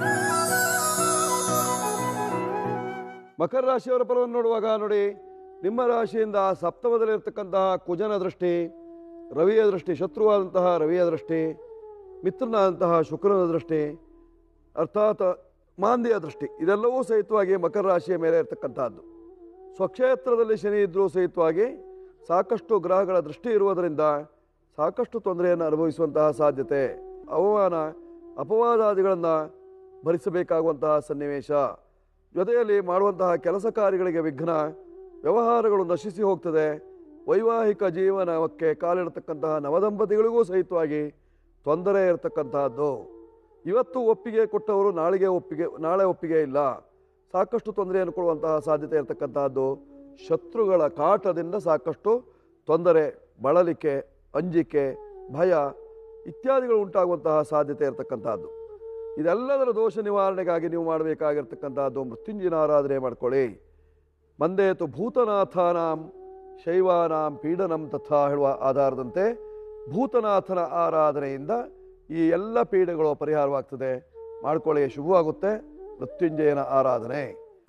ಮಕರ ರಾಶಿಯವರ ಫಲವನ್ನು ನೋಡುವಾಗ ನೋಡಿ, ನಿಮ್ಮ ರಾಶಿಯಿಂದ ಸಪ್ತಮದಲ್ಲಿರ್ತಕ್ಕಂತಹ ಕುಜನ ದೃಷ್ಟಿ, ರವಿಯ ದೃಷ್ಟಿ, ಶತ್ರುವಾದಂತಹ ರವಿಯ ದೃಷ್ಟಿ, ಮಿತ್ರನಾದಂತಹ ಶುಕ್ರನ ದೃಷ್ಟಿ, ಅರ್ಥಾತ್ ಮಾಂದ್ಯ ದೃಷ್ಟಿ, ಇದೆಲ್ಲವೂ ಸಹಿತವಾಗಿ ಮಕರ ರಾಶಿಯ ಮೇಲೆ ಇರತಕ್ಕಂತಹದ್ದು. ಸ್ವಕ್ಷೇತ್ರದಲ್ಲಿ ಶನಿ ಇದ್ರೂ ಸಹಿತವಾಗಿ ಸಾಕಷ್ಟು ಗ್ರಹಗಳ ದೃಷ್ಟಿ ಇರುವುದರಿಂದ ಸಾಕಷ್ಟು ತೊಂದರೆಯನ್ನು ಅನುಭವಿಸುವಂತಹ ಸಾಧ್ಯತೆ, ಅವಮಾನ ಅಪವಾದಾದಿಗಳನ್ನು ಭರಿಸಬೇಕಾಗುವಂತಹ ಸನ್ನಿವೇಶ, ಜೊತೆಯಲ್ಲಿ ಮಾಡುವಂತಹ ಕೆಲಸ ಕಾರ್ಯಗಳಿಗೆ ವಿಘ್ನ, ವ್ಯವಹಾರಗಳು ನಶಿಸಿ ಹೋಗ್ತದೆ. ವೈವಾಹಿಕ ಜೀವನಕ್ಕೆ ಕಾಲಿಡತಕ್ಕಂತಹ ನವದಂಪತಿಗಳಿಗೂ ಸಹಿತವಾಗಿ ತೊಂದರೆ ಇರತಕ್ಕಂತಹದ್ದು. ಇವತ್ತು ಒಪ್ಪಿಗೆ ಕೊಟ್ಟವರು ನಾಳೆ ಒಪ್ಪಿಗೆ ಇಲ್ಲ, ಸಾಕಷ್ಟು ತೊಂದರೆಯನ್ನು ಕೊಡುವಂತಹ ಸಾಧ್ಯತೆ ಇರತಕ್ಕಂತಹದ್ದು. ಶತ್ರುಗಳ ಕಾಟದಿಂದ ಸಾಕಷ್ಟು ತೊಂದರೆ, ಬಳಲಿಕೆ, ಅಂಜಿಕೆ, ಭಯ ಇತ್ಯಾದಿಗಳು ಉಂಟಾಗುವಂತಹ ಸಾಧ್ಯತೆ ಇರತಕ್ಕಂತಹದ್ದು. ಇದೆಲ್ಲದರ ದೋಷ ನಿವಾರಣೆಗಾಗಿ ನೀವು ಮಾಡಬೇಕಾಗಿರ್ತಕ್ಕಂಥದ್ದು ಮೃತ್ಯುಂಜಯನ ಆರಾಧನೆ ಮಾಡ್ಕೊಳ್ಳಿ. ಮಂದೇತು ಭೂತನಾಥಾನಾಂ ಶೈವಾನಾಂ ಪೀಡನಂ ತಥಾ ಹೇಳುವ ಆಧಾರದಂತೆ ಭೂತನಾಥನ ಆರಾಧನೆಯಿಂದ ಈ ಎಲ್ಲ ಪೀಡೆಗಳು ಪರಿಹಾರವಾಗ್ತದೆ. ಮಾಡ್ಕೊಳ್ಳಿ, ಶುಭವಾಗುತ್ತೆ ಮೃತ್ಯುಂಜಯನ ಆರಾಧನೆ.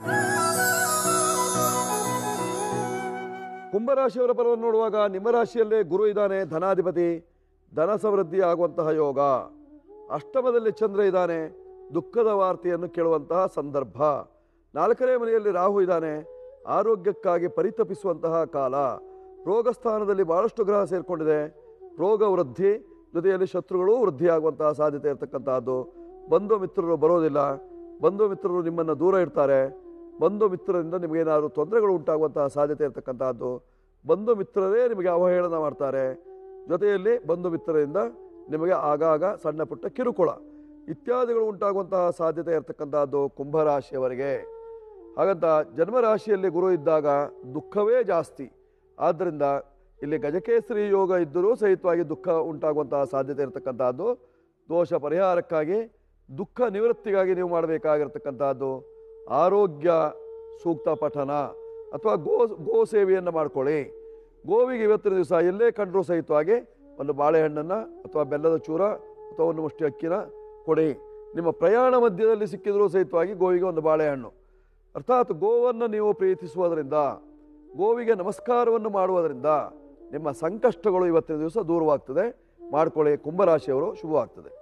ಕುಂಭರಾಶಿಯವರ ಫಲವನ್ನು ನೋಡುವಾಗ ನಿಮ್ಮ ರಾಶಿಯಲ್ಲೇ ಗುರು ಇದ್ದಾನೆ, ಧನಾಧಿಪತಿ, ಧನ ಸಮೃದ್ಧಿ ಆಗುವಂತಹ ಯೋಗ. ಅಷ್ಟಮದಲ್ಲಿ ಚಂದ್ರ ಇದ್ದಾನೆ, ದುಃಖದ ವಾರ್ತೆಯನ್ನು ಕೇಳುವಂತಹ ಸಂದರ್ಭ. 4ನೇ ಮನೆಯಲ್ಲಿ ರಾಹು ಇದ್ದಾನೆ, ಆರೋಗ್ಯಕ್ಕಾಗಿ ಪರಿತಪಿಸುವಂತಹ ಕಾಲ. ರೋಗ ಸ್ಥಾನದಲ್ಲಿ ಬಹಳಷ್ಟು ಗ್ರಹ ಸೇರಿಕೊಂಡಿದೆ, ರೋಗ ವೃದ್ಧಿ, ಜೊತೆಯಲ್ಲಿ ಶತ್ರುಗಳು ವೃದ್ಧಿಯಾಗುವಂತಹ ಸಾಧ್ಯತೆ ಇರತಕ್ಕಂತಹದ್ದು. ಬಂಧು ಮಿತ್ರರು ಬರೋದಿಲ್ಲ, ಬಂಧು ಮಿತ್ರರು ನಿಮ್ಮನ್ನು ದೂರ ಇಡ್ತಾರೆ, ಬಂಧು ಮಿತ್ರರಿಂದ ನಿಮಗೇನಾದರೂ ತೊಂದರೆಗಳು ಉಂಟಾಗುವಂತಹ ಸಾಧ್ಯತೆ ಇರತಕ್ಕಂತಹದ್ದು. ಬಂಧು ಮಿತ್ರರೇ ನಿಮಗೆ ಅವಹೇಳನ ಮಾಡ್ತಾರೆ, ಜೊತೆಯಲ್ಲಿ ಬಂಧು ಮಿತ್ರರಿಂದ ನಿಮಗೆ ಆಗಾಗ ಸಣ್ಣ ಪುಟ್ಟ ಕಿರುಕುಳ ಇತ್ಯಾದಿಗಳು ಉಂಟಾಗುವಂತಹ ಸಾಧ್ಯತೆ ಇರತಕ್ಕಂತಹದ್ದು ಕುಂಭರಾಶಿಯವರಿಗೆ. ಹಾಗಂತ ಜನ್ಮರಾಶಿಯಲ್ಲಿ ಗುರು ಇದ್ದಾಗ ದುಃಖವೇ ಜಾಸ್ತಿ. ಆದ್ದರಿಂದ ಇಲ್ಲಿ ಗಜಕೇಸರಿ ಯೋಗ ಇದ್ದರೂ ಸಹಿತವಾಗಿ ದುಃಖ ಉಂಟಾಗುವಂತಹ ಸಾಧ್ಯತೆ ಇರತಕ್ಕಂತಹದ್ದು. ದೋಷ ಪರಿಹಾರಕ್ಕಾಗಿ, ದುಃಖ ನಿವೃತ್ತಿಗಾಗಿ ನೀವು ಮಾಡಬೇಕಾಗಿರ್ತಕ್ಕಂತಹದ್ದು ಆರೋಗ್ಯ ಸೂಕ್ತ ಪಠನ ಅಥವಾ ಗೋ ಸೇವೆಯನ್ನು ಮಾಡ್ಕೊಳ್ಳಿ. ಗೋವಿಗೆ ಇವತ್ತಿನ ದಿವಸ ಎಲ್ಲೇ ಕಂಡರೂ ಸಹಿತವಾಗಿ ಒಂದು ಬಾಳೆಹಣ್ಣನ್ನು ಅಥವಾ ಬೆಲ್ಲದ ಚೂರ ಅಥವಾ ಒಂದು ಮುಷ್ಟಿ ಅಕ್ಕಿನ ಕೊಡಿ. ನಿಮ್ಮ ಪ್ರಯಾಣ ಮಧ್ಯದಲ್ಲಿ ಸಿಕ್ಕಿದರೂ ಸಹಿತವಾಗಿ ಗೋವಿಗೆ ಒಂದು ಬಾಳೆಹಣ್ಣು. ಅರ್ಥಾತ್ ಗೋವನ್ನು ನೀವು ಪ್ರೀತಿಸುವುದರಿಂದ, ಗೋವಿಗೆ ನಮಸ್ಕಾರವನ್ನು ಮಾಡುವುದರಿಂದ ನಿಮ್ಮ ಸಂಕಷ್ಟಗಳು ಇವತ್ತಿನ ದಿವಸ ದೂರವಾಗ್ತದೆ. ಮಾಡ್ಕೊಳ್ಳಿ, ಕುಂಭರಾಶಿಯವರು ಶುಭವಾಗ್ತದೆ.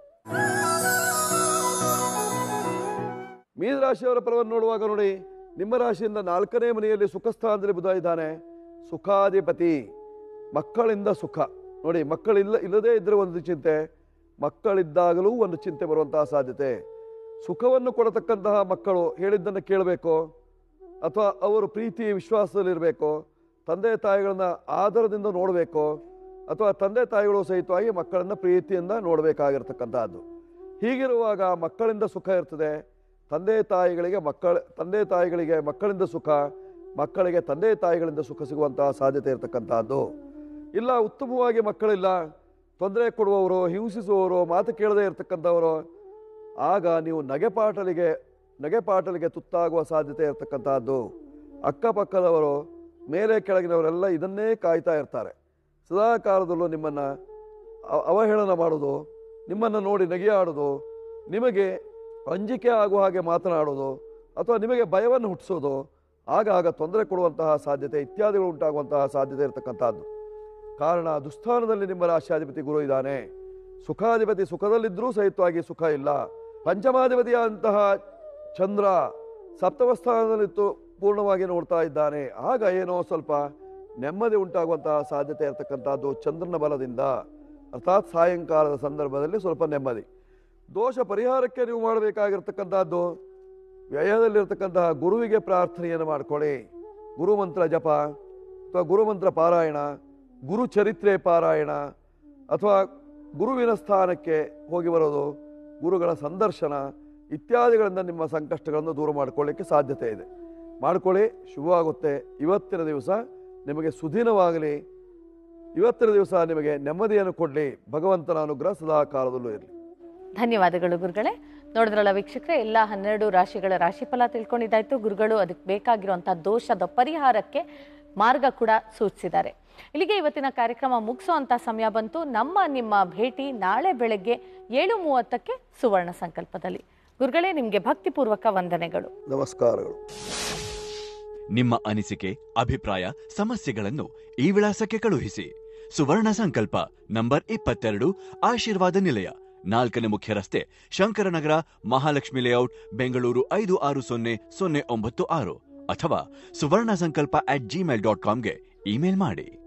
ಮೀನರಾಶಿಯವರ ಫಲವನ್ನು ನೋಡುವಾಗ ನೋಡಿ, ನಿಮ್ಮ ರಾಶಿಯಿಂದ 4ನೇ ಮನೆಯಲ್ಲಿ ಸುಖಸ್ಥಾನದಲ್ಲಿ ಬುಧ ಇದ್ದಾನೆ, ಸುಖಾಧಿಪತಿ. ಮಕ್ಕಳಿಂದ ಸುಖ ನೋಡಿ, ಇಲ್ಲದೇ ಇದ್ದರೆ ಒಂದು ಚಿಂತೆ, ಮಕ್ಕಳಿದ್ದಾಗಲೂ ಒಂದು ಚಿಂತೆ ಬರುವಂತಹ ಸಾಧ್ಯತೆ. ಸುಖವನ್ನು ಕೊಡತಕ್ಕಂತಹ ಮಕ್ಕಳು ಹೇಳಿದ್ದನ್ನು ಕೇಳಬೇಕು, ಅಥವಾ ಅವರು ಪ್ರೀತಿ ವಿಶ್ವಾಸದಲ್ಲಿರಬೇಕು, ತಂದೆ ತಾಯಿಗಳನ್ನ ಆದರದಿಂದ ನೋಡಬೇಕು, ಅಥವಾ ತಂದೆ ತಾಯಿಗಳು ಸಹಿತವಾಗಿ ಮಕ್ಕಳನ್ನು ಪ್ರೀತಿಯಿಂದ ನೋಡಬೇಕಾಗಿರ್ತಕ್ಕಂಥದ್ದು. ಹೀಗಿರುವಾಗ ಮಕ್ಕಳಿಂದ ಸುಖ ಇರ್ತದೆ. ತಂದೆ ತಾಯಿಗಳಿಗೆ ಮಕ್ಕಳಿಂದ ಸುಖ, ಮಕ್ಕಳಿಗೆ ತಂದೆ ತಾಯಿಗಳಿಂದ ಸುಖ ಸಿಗುವಂತಹ ಸಾಧ್ಯತೆ ಇರತಕ್ಕಂಥದ್ದು. ಇಲ್ಲ, ಉತ್ತಮವಾಗಿ ಮಕ್ಕಳಿಲ್ಲ, ತೊಂದರೆ ಕೊಡುವವರು, ಹಿಂಸಿಸುವವರು, ಮಾತು ಕೇಳದೇ ಇರತಕ್ಕಂಥವರು, ಆಗ ನೀವು ನಗೆಪಾಟಲಿಗೆ ತುತ್ತಾಗುವ ಸಾಧ್ಯತೆ ಇರತಕ್ಕಂಥದ್ದು. ಅಕ್ಕಪಕ್ಕದವರು, ಮೇಲೆ ಕೆಳಗಿನವರೆಲ್ಲ ಇದನ್ನೇ ಕಾಯ್ತಾ ಇರ್ತಾರೆ. ಸದಾ ಕಾಲದಲ್ಲೂ ನಿಮ್ಮನ್ನು ಅವಹೇಳನ ಮಾಡೋದು, ನಿಮ್ಮನ್ನು ನೋಡಿ ನಗೆಯಾಡೋದು, ನಿಮಗೆ ಅಂಜಿಕೆ ಆಗುವ ಹಾಗೆ ಮಾತನಾಡೋದು, ಅಥವಾ ನಿಮಗೆ ಭಯವನ್ನು ಹುಟ್ಟಿಸೋದು, ಆಗಾಗ ತೊಂದರೆ ಕೊಡುವಂತಹ ಸಾಧ್ಯತೆ ಇತ್ಯಾದಿಗಳು ಉಂಟಾಗುವಂತಹ ಸಾಧ್ಯತೆ ಇರತಕ್ಕಂಥದ್ದು. ಕಾರಣ ದುಸ್ಥಾನದಲ್ಲಿ ನಿಮ್ಮ ರಾಶಿಯಾಧಿಪತಿ ಗುರು ಇದ್ದಾನೆ. ಸುಖಾಧಿಪತಿ ಸುಖದಲ್ಲಿದ್ದರೂ ಸಹಿತವಾಗಿ ಸುಖ ಇಲ್ಲ. ಪಂಚಮಾಧಿಪತಿಯಾದಂತಹ ಚಂದ್ರ ಸಪ್ತಮ ಸ್ಥಾನದಲ್ಲಿತ್ತು ಪೂರ್ಣವಾಗಿ ನೋಡ್ತಾ ಇದ್ದಾನೆ. ಆಗ ಏನೋ ಸ್ವಲ್ಪ ನೆಮ್ಮದಿ ಉಂಟಾಗುವಂತಹ ಸಾಧ್ಯತೆ ಇರತಕ್ಕಂಥದ್ದು ಚಂದ್ರನ ಬಲದಿಂದ. ಅರ್ಥಾತ್ ಸಾಯಂಕಾಲದ ಸಂದರ್ಭದಲ್ಲಿ ಸ್ವಲ್ಪ ನೆಮ್ಮದಿ. ದೋಷ ಪರಿಹಾರಕ್ಕೆ ನೀವು ಮಾಡಬೇಕಾಗಿರ್ತಕ್ಕಂಥದ್ದು ವ್ಯಯದಲ್ಲಿರ್ತಕ್ಕಂತಹ ಗುರುವಿಗೆ ಪ್ರಾರ್ಥನೆಯನ್ನು ಮಾಡಿಕೊಳ್ಳಿ. ಗುರುಮಂತ್ರ ಜಪ ಅಥವಾ ಗುರುಮಂತ್ರ ಪಾರಾಯಣ, ಗುರು ಚರಿತ್ರೆ ಪಾರಾಯಣ, ಅಥವಾ ಗುರುವಿನ ಸ್ಥಾನಕ್ಕೆ ಹೋಗಿ ಬರೋದು, ಗುರುಗಳ ಸಂದರ್ಶನ ಇತ್ಯಾದಿಗಳಿಂದ ನಿಮ್ಮ ಸಂಕಷ್ಟಗಳನ್ನು ದೂರ ಮಾಡಿಕೊಳ್ಳಿಕ್ಕೆ ಸಾಧ್ಯತೆ ಇದೆ. ಮಾಡಿಕೊಳ್ಳಿ, ಶುಭವಾಗುತ್ತೆ. ಇವತ್ತಿನ ದಿವಸ ನಿಮಗೆ ಸುದಿನವಾಗಲಿ, ಇವತ್ತಿನ ದಿವಸ ನಿಮಗೆ ನೆಮ್ಮದಿಯನ್ನು ಕೊಡಲಿ. ಭಗವಂತನ ಅನುಗ್ರಹ ಸದಾ ಕಾಲದಲ್ಲೂ ಇರಲಿ. ಧನ್ಯವಾದಗಳು ಗುರುಗಳೇ. ನೋಡಿದ್ರಲ್ಲ ವೀಕ್ಷಕರೇ, ಎಲ್ಲ 12 ರಾಶಿಗಳ ರಾಶಿಫಲ ತಿಳ್ಕೊಂಡಿದ್ದಾಯ್ತು. ಗುರುಗಳು ಅದಕ್ಕೆ ಬೇಕಾಗಿರುವಂತಹ ದೋಷದ ಪರಿಹಾರಕ್ಕೆ ಮಾರ್ಗ ಕೂಡ ಸೂಚಿಸಿದ್ದಾರೆ. ಇಲ್ಲಿಗೆ ಇವತ್ತಿನ ಕಾರ್ಯಕ್ರಮ ಮುಗಿಸುವಂತ ಸಮಯ ಬಂತು. ನಿಮ್ಮ ಭೇಟಿ ನಾಳೆ ಬೆಳಗ್ಗೆ 7:30ಕ್ಕೆ ಸುವರ್ಣ ಸಂಕಲ್ಪದಲ್ಲಿ. ಗುರುಗಳೇ, ನಿಮಗೆ ಭಕ್ತಿಪೂರ್ವಕ ವಂದನೆಗಳು. ನಮಸ್ಕಾರಗಳು. ನಿಮ್ಮ ಅನಿಸಿಕೆ, ಅಭಿಪ್ರಾಯ, ಸಮಸ್ಯೆಗಳನ್ನು ಈ ವಿಳಾಸಕ್ಕೆ ಕಳುಹಿಸಿ. ಸುವರ್ಣ ಸಂಕಲ್ಪ, ನಂಬರ್ 22, ಆಶೀರ್ವಾದ ನಿಲಯ, 4ನೇ ಮುಖ್ಯ ರಸ್ತೆ, ಶಂಕರನಗರ, ಮಹಾಲಕ್ಷ್ಮಿ ಲೇಔಟ್, ಬೆಂಗಳೂರು 560096, ಅಥವಾ ಸುವರ್ಣ ಸಂಕಲ್ಪ @gmail.com ಗೆ ಇಮೇಲ್ ಮಾಡಿ.